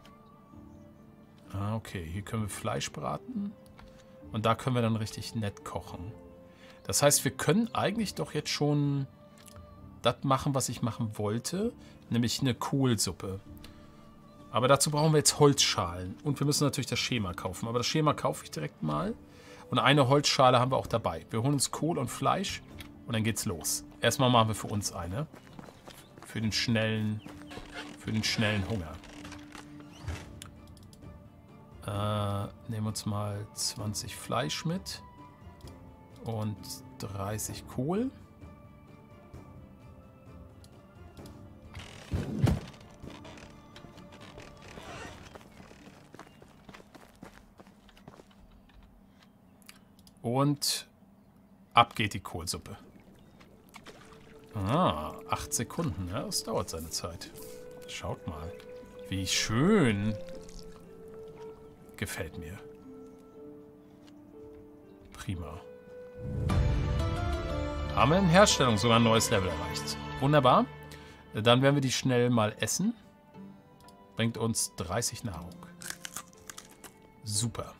Speaker 1: Ah, okay. Hier können wir Fleisch braten. Und da können wir dann richtig nett kochen. Das heißt, wir können eigentlich doch jetzt schon das machen, was ich machen wollte. Nämlich eine Kohlsuppe. Aber dazu brauchen wir jetzt Holzschalen. Und wir müssen natürlich das Schema kaufen. Aber das Schema kaufe ich direkt mal. Und eine Holzschale haben wir auch dabei. Wir holen uns Kohl und Fleisch und dann geht's los. Erstmal machen wir für uns eine. Für den schnellen Hunger. Nehmen wir uns mal 20 Fleisch mit. Und 30 Kohl. Und ab geht die Kohlsuppe. Ah, 8 Sekunden. Ja, das dauert seine Zeit. Schaut mal. Wie schön. Gefällt mir. Prima. Haben wir in Herstellung sogar ein neues Level erreicht. Wunderbar. Dann werden wir die schnell mal essen. Bringt uns 30 Nahrung. Super.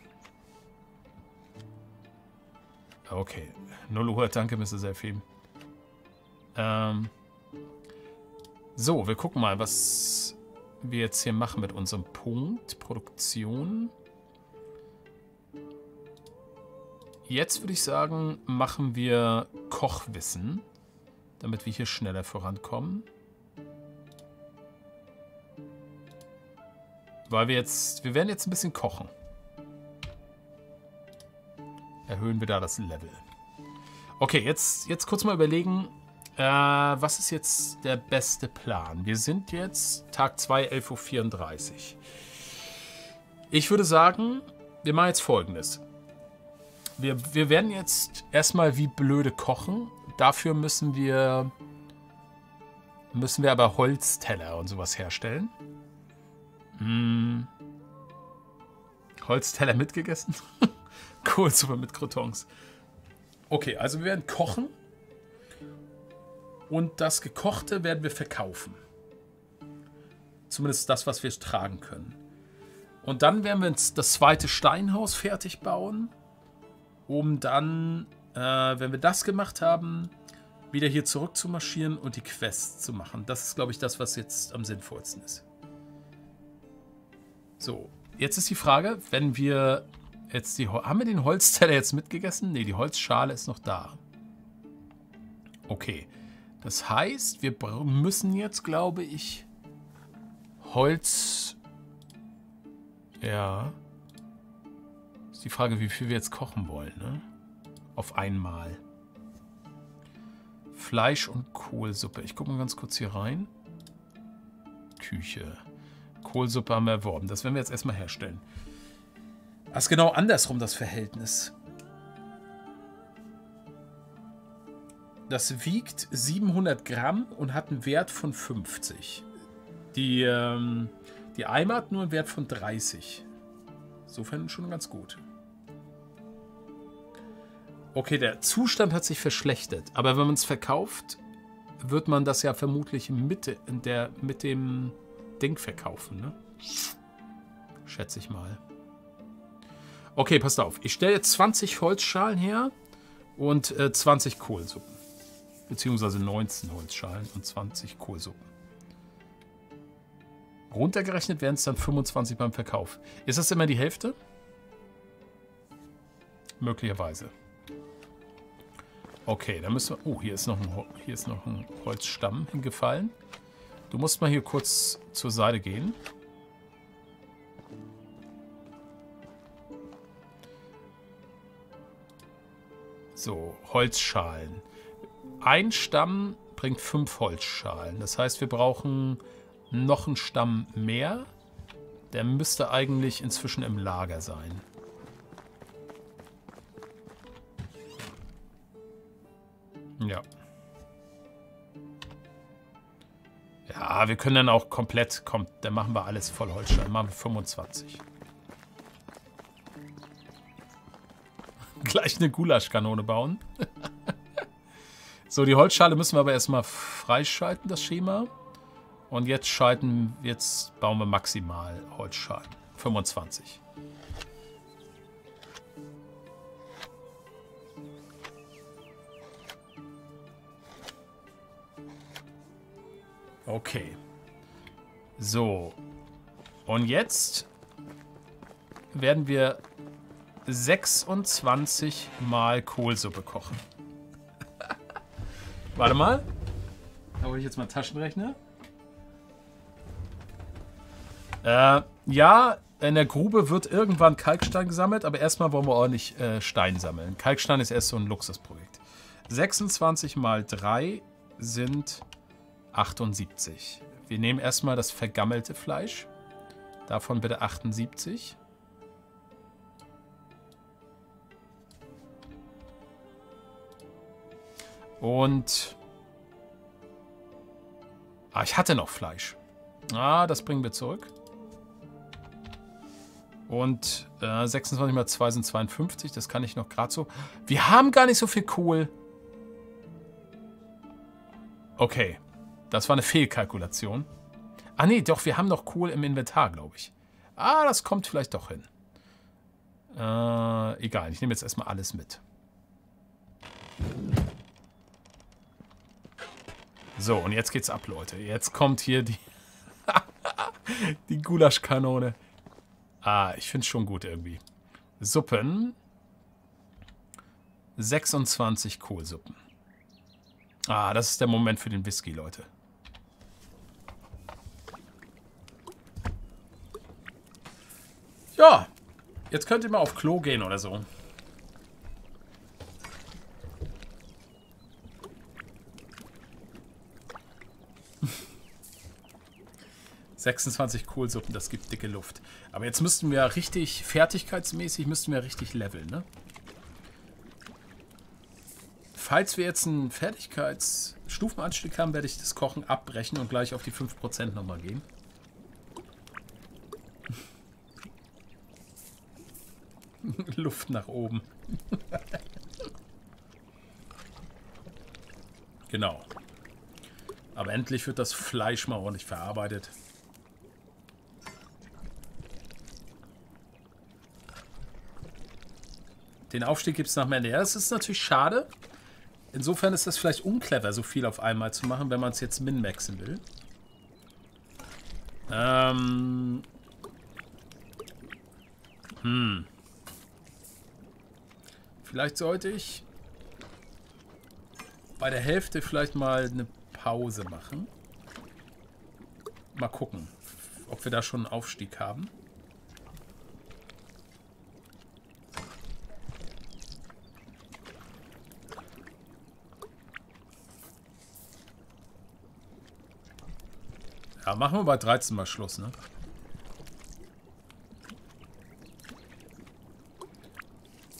Speaker 1: Okay. 0 Uhr, danke, Mrs. Elfim. So, wir gucken mal, was wir jetzt hier machen mit unserem Punkt. Produktion. Jetzt würde ich sagen, machen wir Kochwissen, damit wir hier schneller vorankommen. Weil wir werden jetzt ein bisschen kochen. Erhöhen wir da das Level. Okay, jetzt kurz mal überlegen, was ist jetzt der beste Plan? Wir sind jetzt Tag 2, 11:34 Uhr. Ich würde sagen, wir machen jetzt Folgendes. Wir werden jetzt erstmal wie blöde kochen. Dafür müssen wir aber Holzteller und sowas herstellen. Holzteller mitgegessen? Kohlsuppe mit Croutons. Okay, also wir werden kochen. Und das Gekochte werden wir verkaufen. Zumindest das, was wir tragen können. Und dann werden wir das zweite Steinhaus fertig bauen. Um dann, wenn wir das gemacht haben, wieder hier zurück zu marschieren und die Quest zu machen. Das ist, glaube ich, das, was jetzt am sinnvollsten ist. So, jetzt ist die Frage, wenn wir jetzt haben wir den Holzteller jetzt mitgegessen? Ne, die Holzschale ist noch da. Okay. Das heißt, wir müssen jetzt, glaube ich, Holz... Ja. Ist die Frage, wie viel wir jetzt kochen wollen, ne? Auf einmal. Fleisch und Kohlsuppe. Ich gucke mal ganz kurz hier rein. Küche. Kohlsuppe haben wir erworben. Das werden wir jetzt erstmal herstellen. Das ist genau andersrum das Verhältnis. Das wiegt 700 Gramm und hat einen Wert von 50. Die Eimer hat nur einen Wert von 30. Insofern schon ganz gut. Okay, der Zustand hat sich verschlechtert. Aber wenn man es verkauft, wird man das ja vermutlich mit dem Ding verkaufen, ne? Schätze ich mal. Okay, passt auf. Ich stelle jetzt 20 Holzschalen her und 20 Kohlsuppen. Beziehungsweise 19 Holzschalen und 20 Kohlsuppen. Runtergerechnet wären es dann 25 beim Verkauf. Ist das immer die Hälfte? Möglicherweise. Okay, dann müssen wir... Oh, hier ist noch ein Holzstamm hingefallen. Du musst mal hier kurz zur Seite gehen. So, Holzschalen. Ein Stamm bringt 5 Holzschalen. Das heißt, wir brauchen noch einen Stamm mehr. Der müsste eigentlich inzwischen im Lager sein. Ja. Ja, wir können dann auch komplett... Komm, dann machen wir alles voll Holzschalen. Dann machen wir 25. Gleich eine Gulaschkanone bauen. So, die Holzschale müssen wir aber erstmal freischalten, das Schema. Und jetzt bauen wir maximal Holzschalen. 25. Okay. So. Und jetzt werden wir 26 Mal Kohlsuppe kochen. Warte mal. Da hole ich jetzt mal einen Taschenrechner. Ja, in der Grube wird irgendwann Kalkstein gesammelt, aber erstmal wollen wir ordentlich Stein sammeln. Kalkstein ist erst so ein Luxusprojekt. 26 mal 3 sind 78. Wir nehmen erstmal das vergammelte Fleisch. Davon bitte 78. Und... ich hatte noch Fleisch. Das bringen wir zurück. Und 26 mal 2 sind 52. Das kann ich noch gerade so. Wir haben gar nicht so viel Kohl. Okay. Das war eine Fehlkalkulation. Nee, doch, wir haben noch Kohl im Inventar, glaube ich. Das kommt vielleicht doch hin. Egal, ich nehme jetzt erstmal alles mit. So, und jetzt geht's ab, Leute. Jetzt kommt hier die, die Gulaschkanone. Ich finde es schon gut irgendwie. Suppen. 26 Kohlsuppen. Das ist der Moment für den Whisky, Leute. Ja, jetzt könnt ihr mal auf Klo gehen oder so. ...26 Kohlsuppen, das gibt dicke Luft. Aber jetzt müssten wir richtig, fertigkeitsmäßig, richtig leveln, ne? Falls wir jetzt einen Fertigkeitsstufenanstieg haben, werde ich das Kochen abbrechen und gleich auf die 5% nochmal gehen. Luft nach oben. Genau. Aber endlich wird das Fleisch mal ordentlich verarbeitet. Den Aufstieg gibt es nach mehr. Das ist natürlich schade. Insofern ist das vielleicht unclever, so viel auf einmal zu machen, wenn man es jetzt min-maxen will. Vielleicht sollte ich bei der Hälfte vielleicht mal eine Pause machen. Mal gucken, ob wir da schon einen Aufstieg haben. Ja, machen wir bei 13 mal Schluss, ne?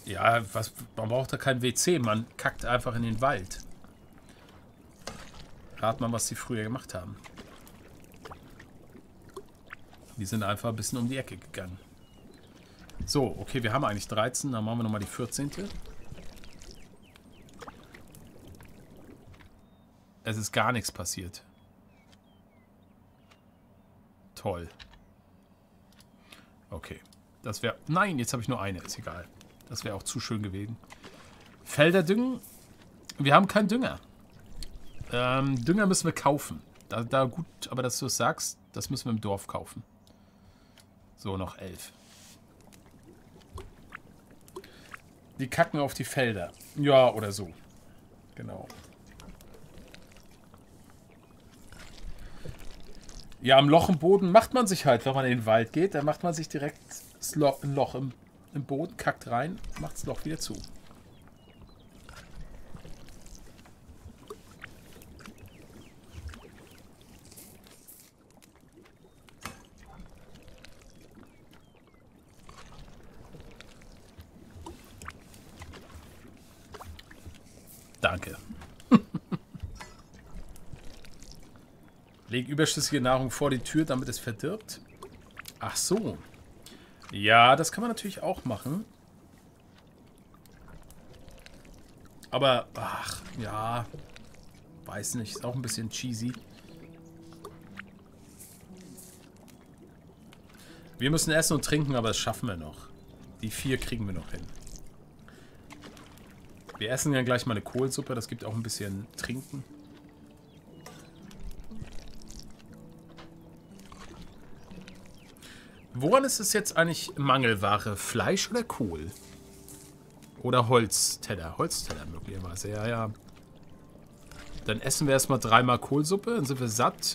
Speaker 1: Ja, man braucht da kein WC. Man kackt einfach in den Wald. Rat mal, was die früher gemacht haben. Die sind einfach ein bisschen um die Ecke gegangen. So, okay, wir haben eigentlich 13. Dann machen wir nochmal die 14. Es ist gar nichts passiert. Toll. Okay. Das wäre... Nein, jetzt habe ich nur eine. Ist egal. Das wäre auch zu schön gewesen. Felder düngen. Wir haben keinen Dünger. Dünger müssen wir kaufen. Da gut, aber dass du es sagst, das müssen wir im Dorf kaufen. So, noch 11. Die kacken auf die Felder. Ja, oder so. Genau. Ja, am Loch im Boden macht man sich halt, wenn man in den Wald geht, dann macht man sich direkt ein Loch im Boden, kackt rein, macht das Loch wieder zu. Danke. Leg überschüssige Nahrung vor die Tür, damit es verdirbt. Ach so. Ja, das kann man natürlich auch machen. Aber, ach, ja. Weiß nicht, ist auch ein bisschen cheesy. Wir müssen essen und trinken, aber das schaffen wir noch. Die 4 kriegen wir noch hin. Wir essen ja gleich mal eine Kohlsuppe, das gibt auch ein bisschen Trinken. Woran ist es jetzt eigentlich Mangelware? Fleisch oder Kohl? Oder Holzteller? Holzteller möglicherweise, ja, ja. Dann essen wir erstmal 3-mal Kohlsuppe, dann sind wir satt.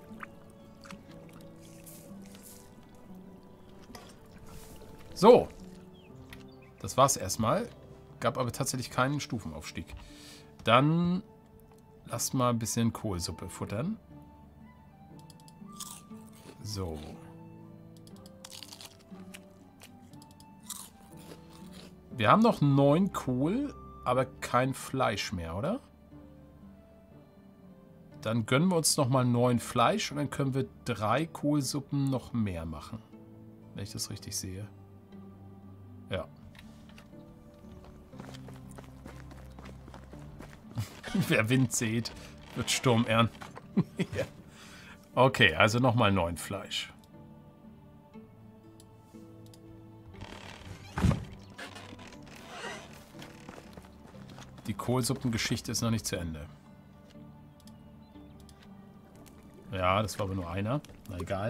Speaker 1: So. Das war's erstmal. Gab aber tatsächlich keinen Stufenaufstieg. Dann lasst mal ein bisschen Kohlsuppe futtern. So. Wir haben noch 9 Kohl, aber kein Fleisch mehr, oder? Dann gönnen wir uns nochmal 9 Fleisch und dann können wir 3 Kohlsuppen noch mehr machen. Wenn ich das richtig sehe. Ja. Wer Wind sät, wird Sturm ernten. Ja. Okay, also nochmal 9 Fleisch. Die Kohlsuppengeschichte ist noch nicht zu Ende. Ja, das war aber nur einer. Na egal.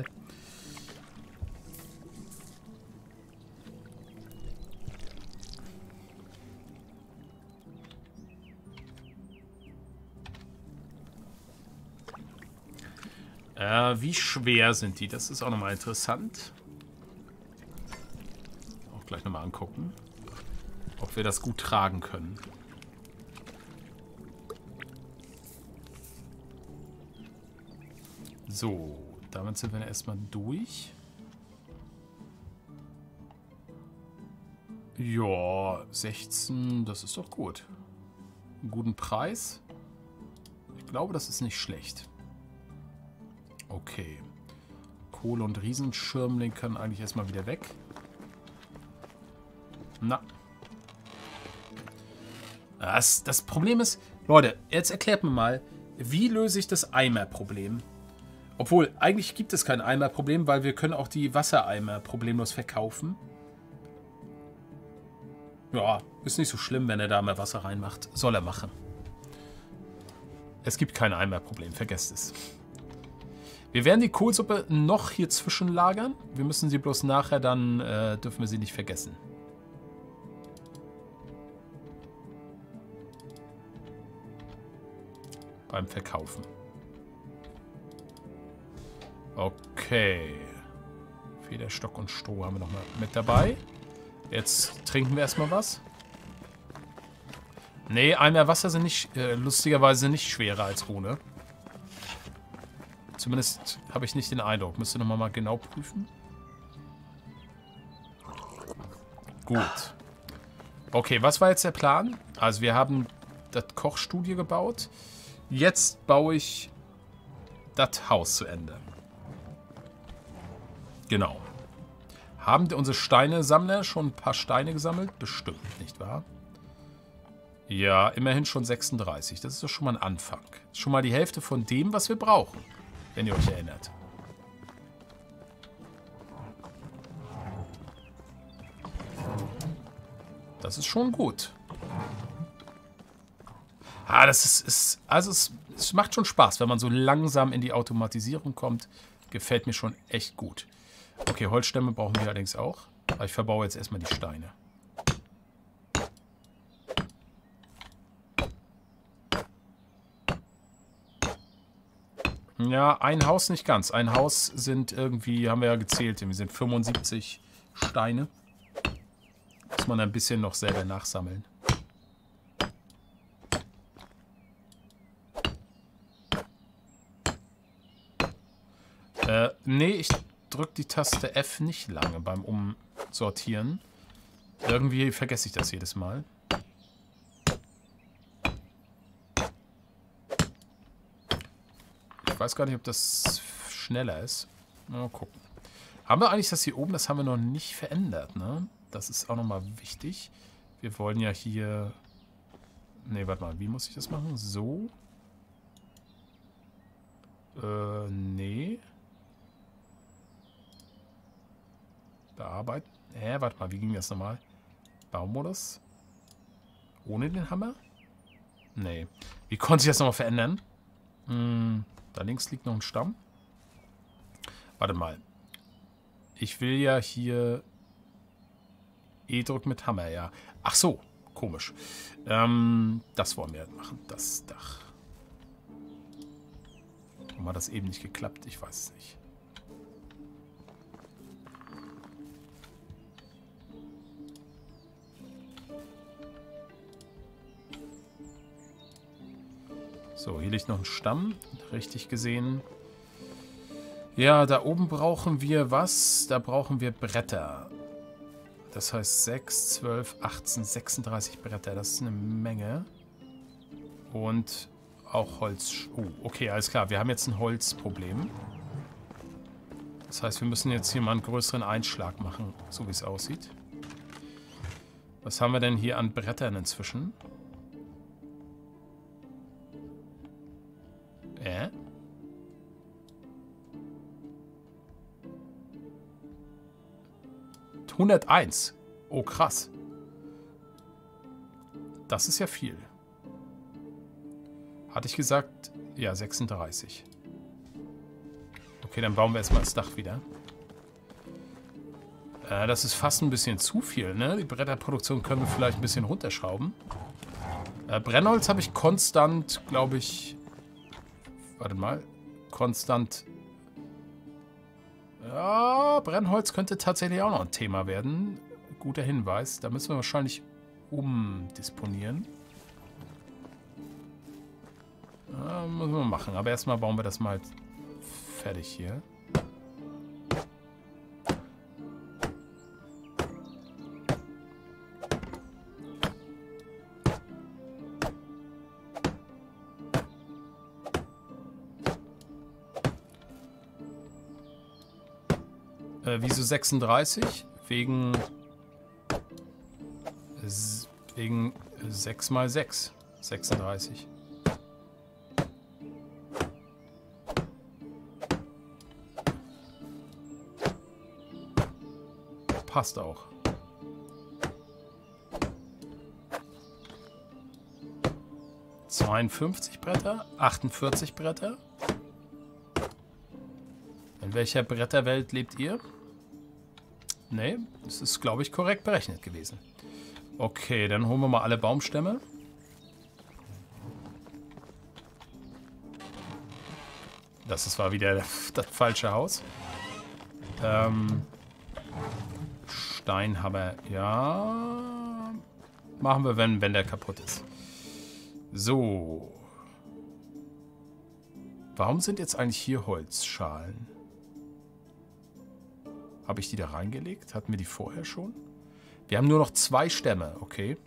Speaker 1: Wie schwer sind die? Das ist auch nochmal interessant. Auch gleich nochmal angucken, ob wir das gut tragen können. So, damit sind wir erstmal durch. Ja, 16, das ist doch gut. Einen guten Preis. Ich glaube, das ist nicht schlecht. Okay. Kohle und Riesenschirmling können eigentlich erstmal wieder weg. Na. Das Problem ist, Leute, jetzt erklärt mir mal, wie löse ich das Eimerproblem? Obwohl, eigentlich gibt es kein Eimerproblem, weil wir können auch die Wassereimer problemlos verkaufen. Ja, ist nicht so schlimm, wenn er da mehr Wasser reinmacht. Soll er machen. Es gibt kein Eimerproblem, vergesst es. Wir werden die Kohlsuppe noch hier zwischenlagern. Wir müssen sie bloß nachher, dann dürfen wir sie nicht vergessen. Beim Verkaufen. Okay. Federstock und Stroh haben wir nochmal mit dabei. Jetzt trinken wir erstmal was. Nee, Eimer Wasser sind nicht, lustigerweise nicht schwerer als ohne. Zumindest habe ich nicht den Eindruck. Müsste nochmal mal genau prüfen. Gut. Okay, was war jetzt der Plan? Also wir haben das Kochstudio gebaut. Jetzt baue ich das Haus zu Ende. Genau. Haben unsere Steinesammler schon ein paar Steine gesammelt? Bestimmt, nicht wahr? Ja, immerhin schon 36. Das ist doch schon mal ein Anfang. Das ist schon mal die Hälfte von dem, was wir brauchen. Wenn ihr euch erinnert. Das ist schon gut. Ah, das ist also es macht schon Spaß, wenn man so langsam in die Automatisierung kommt. Gefällt mir schon echt gut. Okay, Holzstämme brauchen wir allerdings auch. Aber ich verbaue jetzt erstmal die Steine. Ja, ein Haus nicht ganz. Ein Haus sind irgendwie, haben wir ja gezählt, wir sind 75 Steine. Muss man ein bisschen noch selber nachsammeln. Nee, ich drücke die Taste F nicht lange beim Umsortieren. Irgendwie vergesse ich das jedes Mal. Ich weiß gar nicht, ob das schneller ist. Mal gucken. Haben wir eigentlich das hier oben? Das haben wir noch nicht verändert, ne? Das ist auch nochmal wichtig. Wir wollen ja hier... Ne, warte mal. Wie muss ich das machen? So? Nee. Bearbeiten. Warte mal. Wie ging das nochmal? Baumodus? Ohne den Hammer? Nee. Wie konnte ich das nochmal verändern? Da links liegt noch ein Stamm. Warte mal. Ich will ja hier... E-Druck mit Hammer, ja. Ach so, komisch. Das wollen wir machen, das Dach. Warum hat das eben nicht geklappt? Ich weiß es nicht. So, hier liegt noch ein Stamm. Richtig gesehen. Ja, da oben brauchen wir was? Da brauchen wir Bretter. Das heißt 6, 12, 18, 36 Bretter. Das ist eine Menge. Und auch Holz. Okay, alles klar. Wir haben jetzt ein Holzproblem. Das heißt, wir müssen jetzt hier mal einen größeren Einschlag machen, so wie es aussieht. Was haben wir denn hier an Brettern inzwischen? 101. Oh, krass. Das ist ja viel. Hatte ich gesagt? Ja, 36. Okay, dann bauen wir erstmal das Dach wieder. Das ist fast ein bisschen zu viel, ne? Die Bretterproduktion können wir vielleicht ein bisschen runterschrauben. Brennholz habe ich konstant, glaube ich... Warte mal. Konstant... Ja, Brennholz könnte tatsächlich auch noch ein Thema werden. Guter Hinweis. Da müssen wir wahrscheinlich umdisponieren. Müssen wir machen. Aber erstmal bauen wir das mal fertig hier. Wieso 36? Wegen 6 mal 6. 36. Passt auch. ...52 Bretter, 48 Bretter. In welcher Bretterwelt lebt ihr? Nee, das ist, glaube ich, korrekt berechnet gewesen. Okay, dann holen wir mal alle Baumstämme. Das war wieder das falsche Haus. Steinhammer, ja. Machen wir, wenn der kaputt ist. So. Warum sind jetzt eigentlich hier Holzschalen? Habe ich die da reingelegt? Hatten wir die vorher schon? Wir haben nur noch 2 Stämme, okay.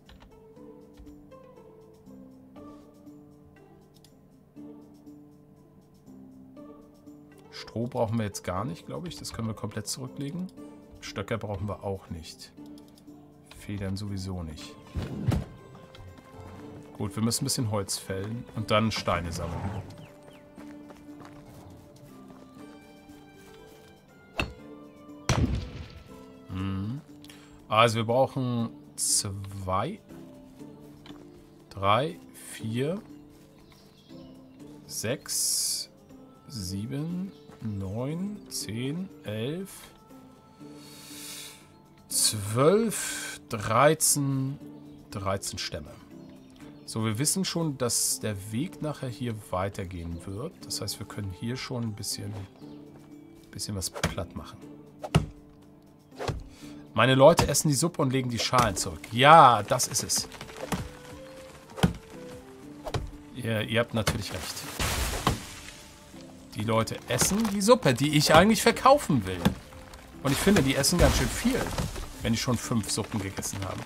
Speaker 1: Stroh brauchen wir jetzt gar nicht, glaube ich. Das können wir komplett zurücklegen. Stöcker brauchen wir auch nicht. Federn sowieso nicht. Gut, wir müssen ein bisschen Holz fällen und dann Steine sammeln. Also wir brauchen 2, 3, 4, 6, 7, 9, 10, 11, 12, 13 Stämme. So, wir wissen schon, dass der Weg nachher hier weitergehen wird. Das heißt, wir können hier schon ein bisschen was platt machen. Meine Leute essen die Suppe und legen die Schalen zurück. Ja, das ist es. Ihr habt natürlich recht. Die Leute essen die Suppe, die ich eigentlich verkaufen will. Und ich finde, die essen ganz schön viel, wenn die schon 5 Suppen gegessen haben.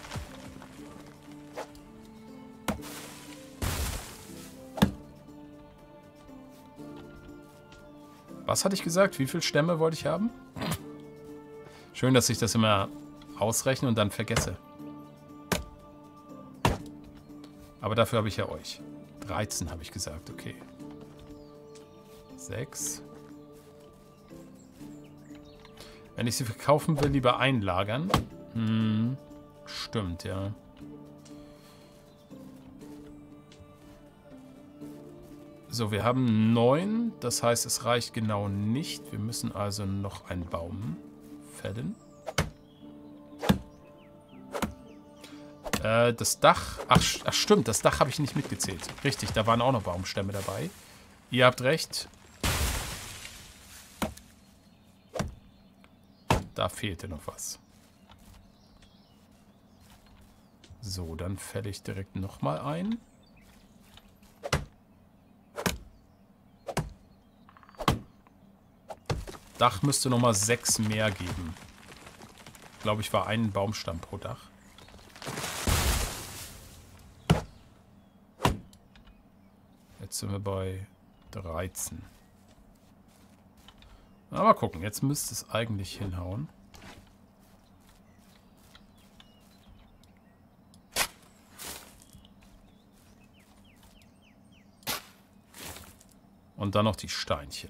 Speaker 1: Was hatte ich gesagt? Wie viele Stämme wollte ich haben? Schön, dass ich das immer ausrechne und dann vergesse. Aber dafür habe ich ja euch. 13 habe ich gesagt, okay. 6. Wenn ich sie verkaufen will, lieber einlagern. Stimmt, ja. So, wir haben 9. Das heißt, es reicht genau nicht. Wir müssen also noch einen Baum fällen. Das Dach... Ach stimmt, das Dach habe ich nicht mitgezählt. Richtig, da waren auch noch Baumstämme dabei. Ihr habt recht. Da fehlte noch was. So, dann fälle ich direkt nochmal ein. Dach müsste nochmal 6 mehr geben. Glaube ich, war ein Baumstamm pro Dach. Jetzt sind wir bei 13. Na, mal gucken, jetzt müsste es eigentlich hinhauen. Und dann noch die Steinchen.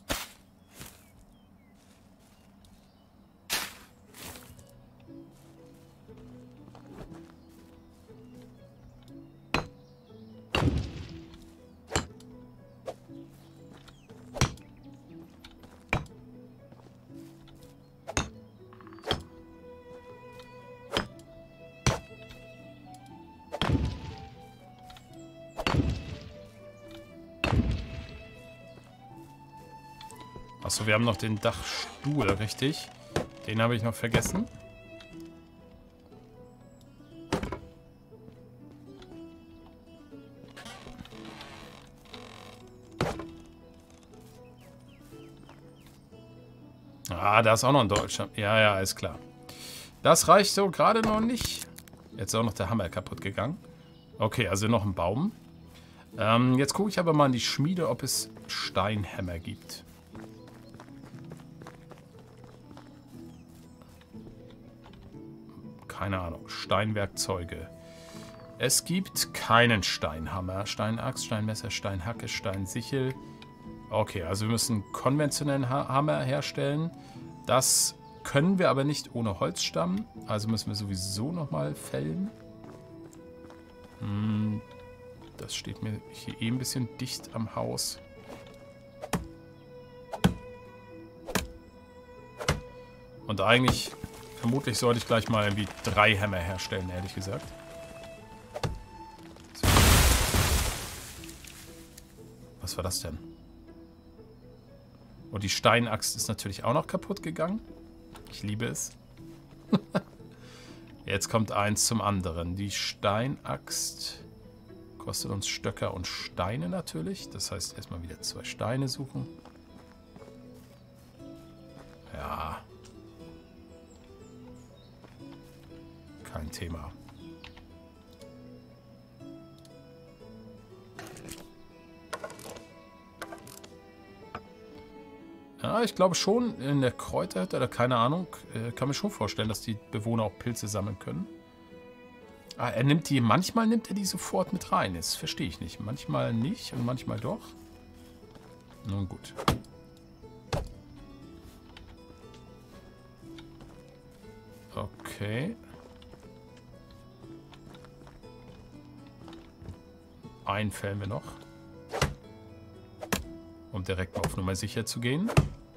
Speaker 1: Achso, wir haben noch den Dachstuhl, richtig? Den habe ich noch vergessen. Ah, da ist auch noch ein Deutscher. Ja, ja, ist klar. Das reicht so gerade noch nicht. Jetzt ist auch noch der Hammer kaputt gegangen. Okay, also noch ein Baum. Jetzt gucke ich aber mal in die Schmiede, ob es Steinhämmer gibt. Keine Ahnung. Steinwerkzeuge. Es gibt keinen Steinhammer. Steinaxt, Steinmesser, Steinhacke, Steinsichel. Okay, also wir müssen einen konventionellen Hammer herstellen. Das können wir aber nicht ohne Holzstamm. Also müssen wir sowieso nochmal fällen. Das steht mir hier ein bisschen dicht am Haus. Und eigentlich... Vermutlich sollte ich gleich mal irgendwie 3 Hämmer herstellen, ehrlich gesagt. So. Was war das denn? Und die Steinaxt ist natürlich auch noch kaputt gegangen. Ich liebe es. Jetzt kommt eins zum anderen. Die Steinaxt kostet uns Stöcker und Steine natürlich. Das heißt, erstmal wieder 2 Steine suchen. Ja. Kein Thema. Ja, ich glaube schon, in der Kräuterhütte, oder keine Ahnung, kann mir schon vorstellen, dass die Bewohner auch Pilze sammeln können. Ah, manchmal nimmt er die sofort mit rein. Das verstehe ich nicht. Manchmal nicht und manchmal doch. Nun gut. Okay. Einen fällen wir noch. Um direkt mal auf Nummer sicher zu gehen.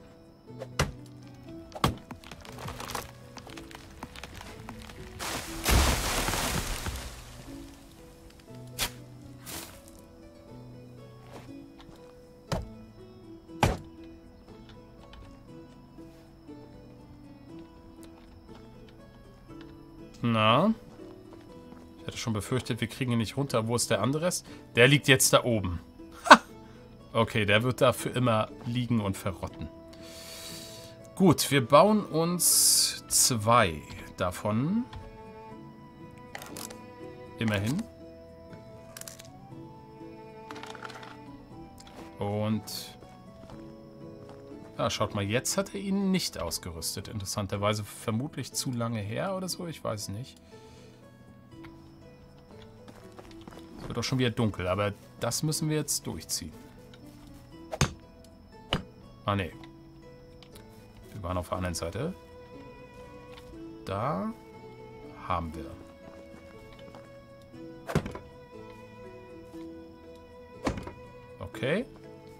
Speaker 1: Na? Ich hatte schon befürchtet, wir kriegen ihn nicht runter. Wo ist der andere? Der liegt jetzt da oben. Ha! Okay, der wird da für immer liegen und verrotten. Gut, wir bauen uns 2 davon. Immerhin. Und... Ja, schaut mal, jetzt hat er ihn nicht ausgerüstet. Interessanterweise vermutlich zu lange her oder so, ich weiß nicht. Es wird auch schon wieder dunkel, aber das müssen wir jetzt durchziehen. Ah, ne. Wir waren auf der anderen Seite. Da haben wir. Okay.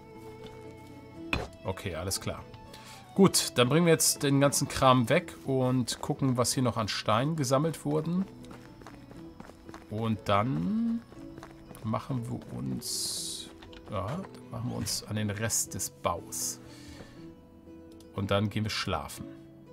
Speaker 1: Okay, alles klar. Gut, dann bringen wir jetzt den ganzen Kram weg und gucken, was hier noch an Steinen gesammelt wurden. Und dann machen wir uns... Ja, dann machen wir uns an den Rest des Baus. Und dann gehen wir schlafen.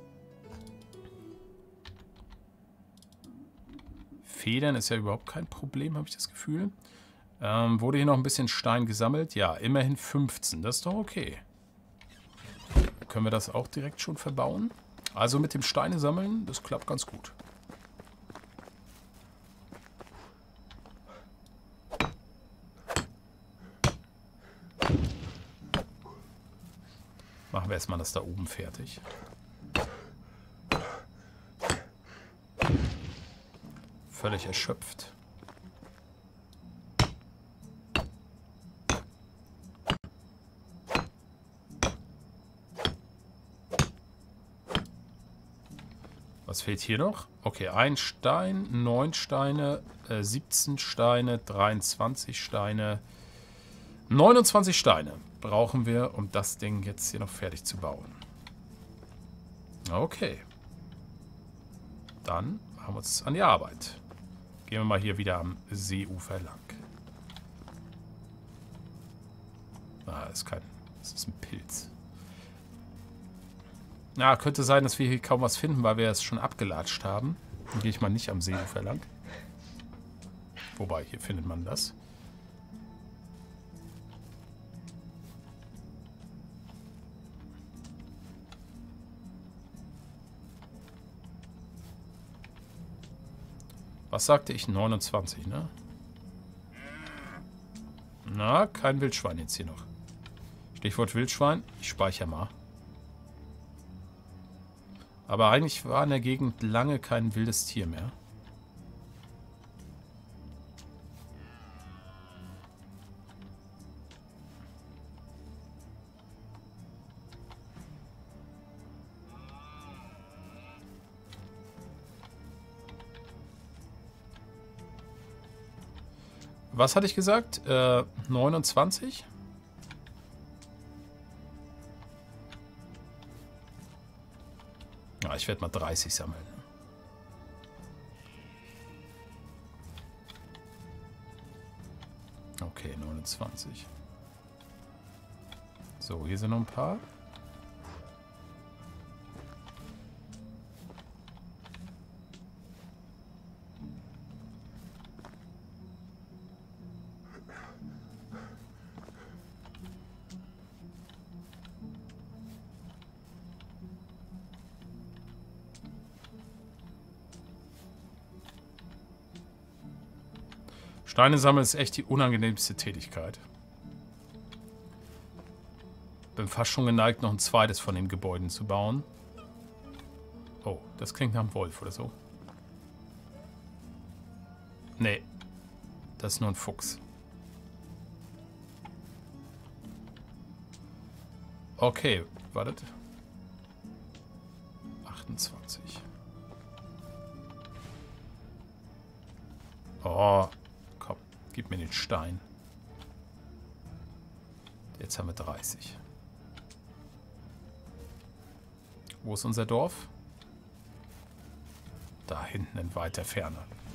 Speaker 1: Federn ist ja überhaupt kein Problem, habe ich das Gefühl. Wurde hier noch ein bisschen Stein gesammelt? Ja, immerhin 15. Das ist doch okay. Können wir das auch direkt schon verbauen? Also mit dem Steine sammeln, das klappt ganz gut. Machen wir erstmal das da oben fertig. Völlig erschöpft. Was fehlt hier noch? Okay, 1 Stein, 9 Steine, 17 Steine, 23 Steine, 29 Steine brauchen wir, um das Ding jetzt hier noch fertig zu bauen. Okay. Dann machen wir uns an die Arbeit. Gehen wir mal hier wieder am Seeufer lang. Ah, das ist ein Pilz. Na, könnte sein, dass wir hier kaum was finden, weil wir es schon abgelatscht haben. Dann gehe ich mal nicht am Seeufer lang. Wobei, hier findet man das. Was sagte ich? 29, ne? Na, kein Wildschwein jetzt hier noch. Stichwort Wildschwein. Ich speichere mal. Aber eigentlich war in der Gegend lange kein wildes Tier mehr. Was hatte ich gesagt? 29? Ja, ich werde mal 30 sammeln. Okay, 29. So, hier sind noch ein paar. Steine sammeln ist echt die unangenehmste Tätigkeit. Bin fast schon geneigt, noch ein zweites von den Gebäuden zu bauen. Oh, das klingt nach einem Wolf oder so. Nee, das ist nur ein Fuchs. Okay, wartet. 28. Oh, komm, gib mir den Stein. Jetzt haben wir 30. Wo ist unser Dorf? Da hinten in weiter Ferne.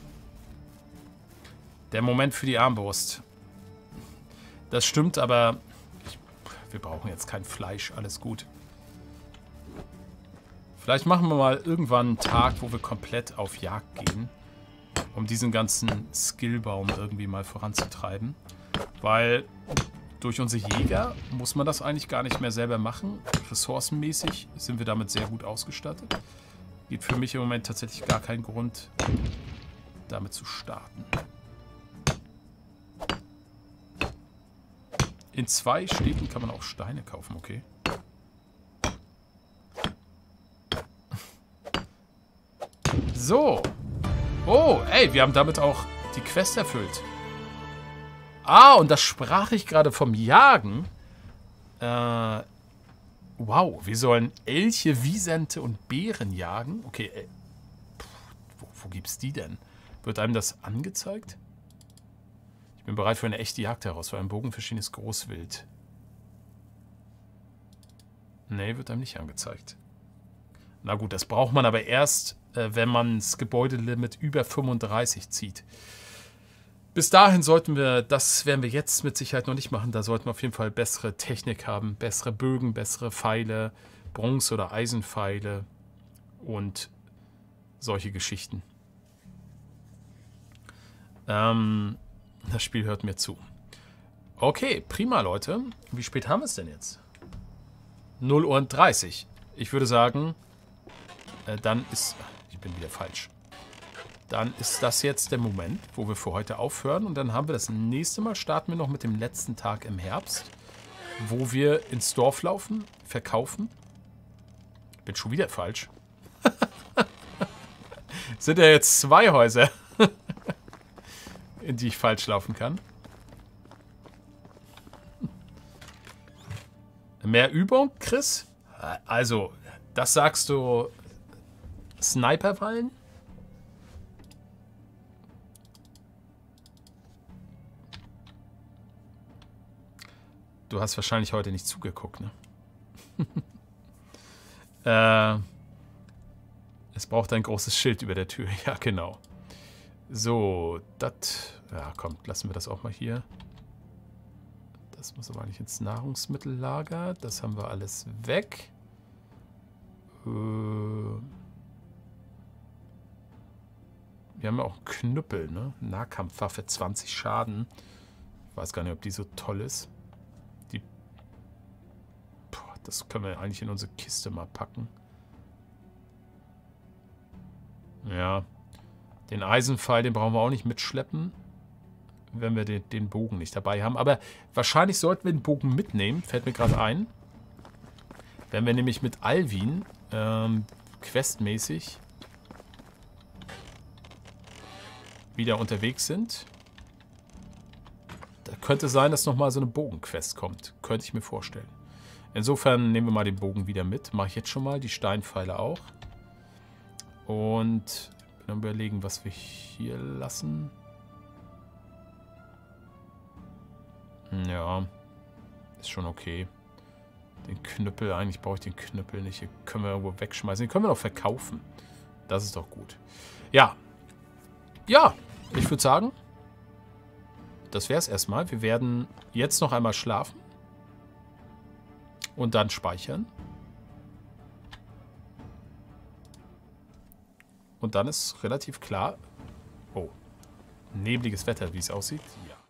Speaker 1: Der Moment für die Armbrust. Das stimmt, aber wir brauchen jetzt kein Fleisch. Alles gut. Vielleicht machen wir mal irgendwann einen Tag, wo wir komplett auf Jagd gehen, um diesen ganzen Skillbaum irgendwie mal voranzutreiben. Weil durch unsere Jäger muss man das eigentlich gar nicht mehr selber machen. Ressourcenmäßig sind wir damit sehr gut ausgestattet. Gibt für mich im Moment tatsächlich gar keinen Grund, damit zu starten. In 2 Städten kann man auch Steine kaufen, okay. So. Oh, ey, wir haben damit auch die Quest erfüllt. Ah, und das sprach ich gerade vom Jagen. Wow, wir sollen Elche, Wisente und Bären jagen. Okay, wo gibt's die denn? Wird einem das angezeigt? Ich bin bereit für eine echte Jagd heraus, für ein bogenverschiedenes Großwild. Nee, wird einem nicht angezeigt. Na gut, das braucht man aber erst, wenn man das Gebäudelimit über 35 zieht. Bis dahin sollten wir, das werden wir jetzt mit Sicherheit noch nicht machen, da sollten wir auf jeden Fall bessere Technik haben, bessere Bögen, bessere Pfeile, Bronze- oder Eisenpfeile und solche Geschichten. Das Spiel hört mir zu. Okay, prima, Leute. Wie spät haben wir es denn jetzt? 0:30 Uhr. Ich würde sagen, dann ist... Ich bin wieder falsch. Dann ist das jetzt der Moment, wo wir für heute aufhören. Und dann haben wir das nächste Mal, starten wir noch mit dem letzten Tag im Herbst, wo wir ins Dorf laufen, verkaufen. Ich bin schon wieder falsch. Sind ja jetzt 2 Häuser, in die ich falsch laufen kann. Mehr Übung, Chris? Also, das sagst du Sniperwallen? Du hast wahrscheinlich heute nicht zugeguckt, ne? Es braucht ein großes Schild über der Tür. Ja, genau. So, das... Ja, komm, lassen wir das auch mal hier. Das muss aber eigentlich ins Nahrungsmittellager. Das haben wir alles weg. Wir haben ja auch einen Knüppel, ne? Nahkampfwaffe, 20 Schaden. Ich weiß gar nicht, ob die so toll ist. Die... Boah, das können wir eigentlich in unsere Kiste mal packen. Ja. Den Eisenpfeil, den brauchen wir auch nicht mitschleppen, wenn wir den Bogen nicht dabei haben. Aber wahrscheinlich sollten wir den Bogen mitnehmen, fällt mir gerade ein. Wenn wir nämlich mit Alvin questmäßig wieder unterwegs sind. Da könnte sein, dass nochmal so eine Bogenquest kommt. Könnte ich mir vorstellen. Insofern nehmen wir mal den Bogen wieder mit. Mache ich jetzt schon mal. Die Steinpfeile auch. Und bin am Überlegen, was wir hier lassen. Ja. Ist schon okay. Den Knüppel, eigentlich brauche ich den Knüppel nicht. Hier können wir irgendwo wegschmeißen. Den können wir noch verkaufen. Das ist doch gut. Ja. Ja, ich würde sagen, das wäre es erstmal. Wir werden jetzt noch einmal schlafen. Und dann speichern. Und dann ist relativ klar... Oh, nebliges Wetter, wie es aussieht. Ja.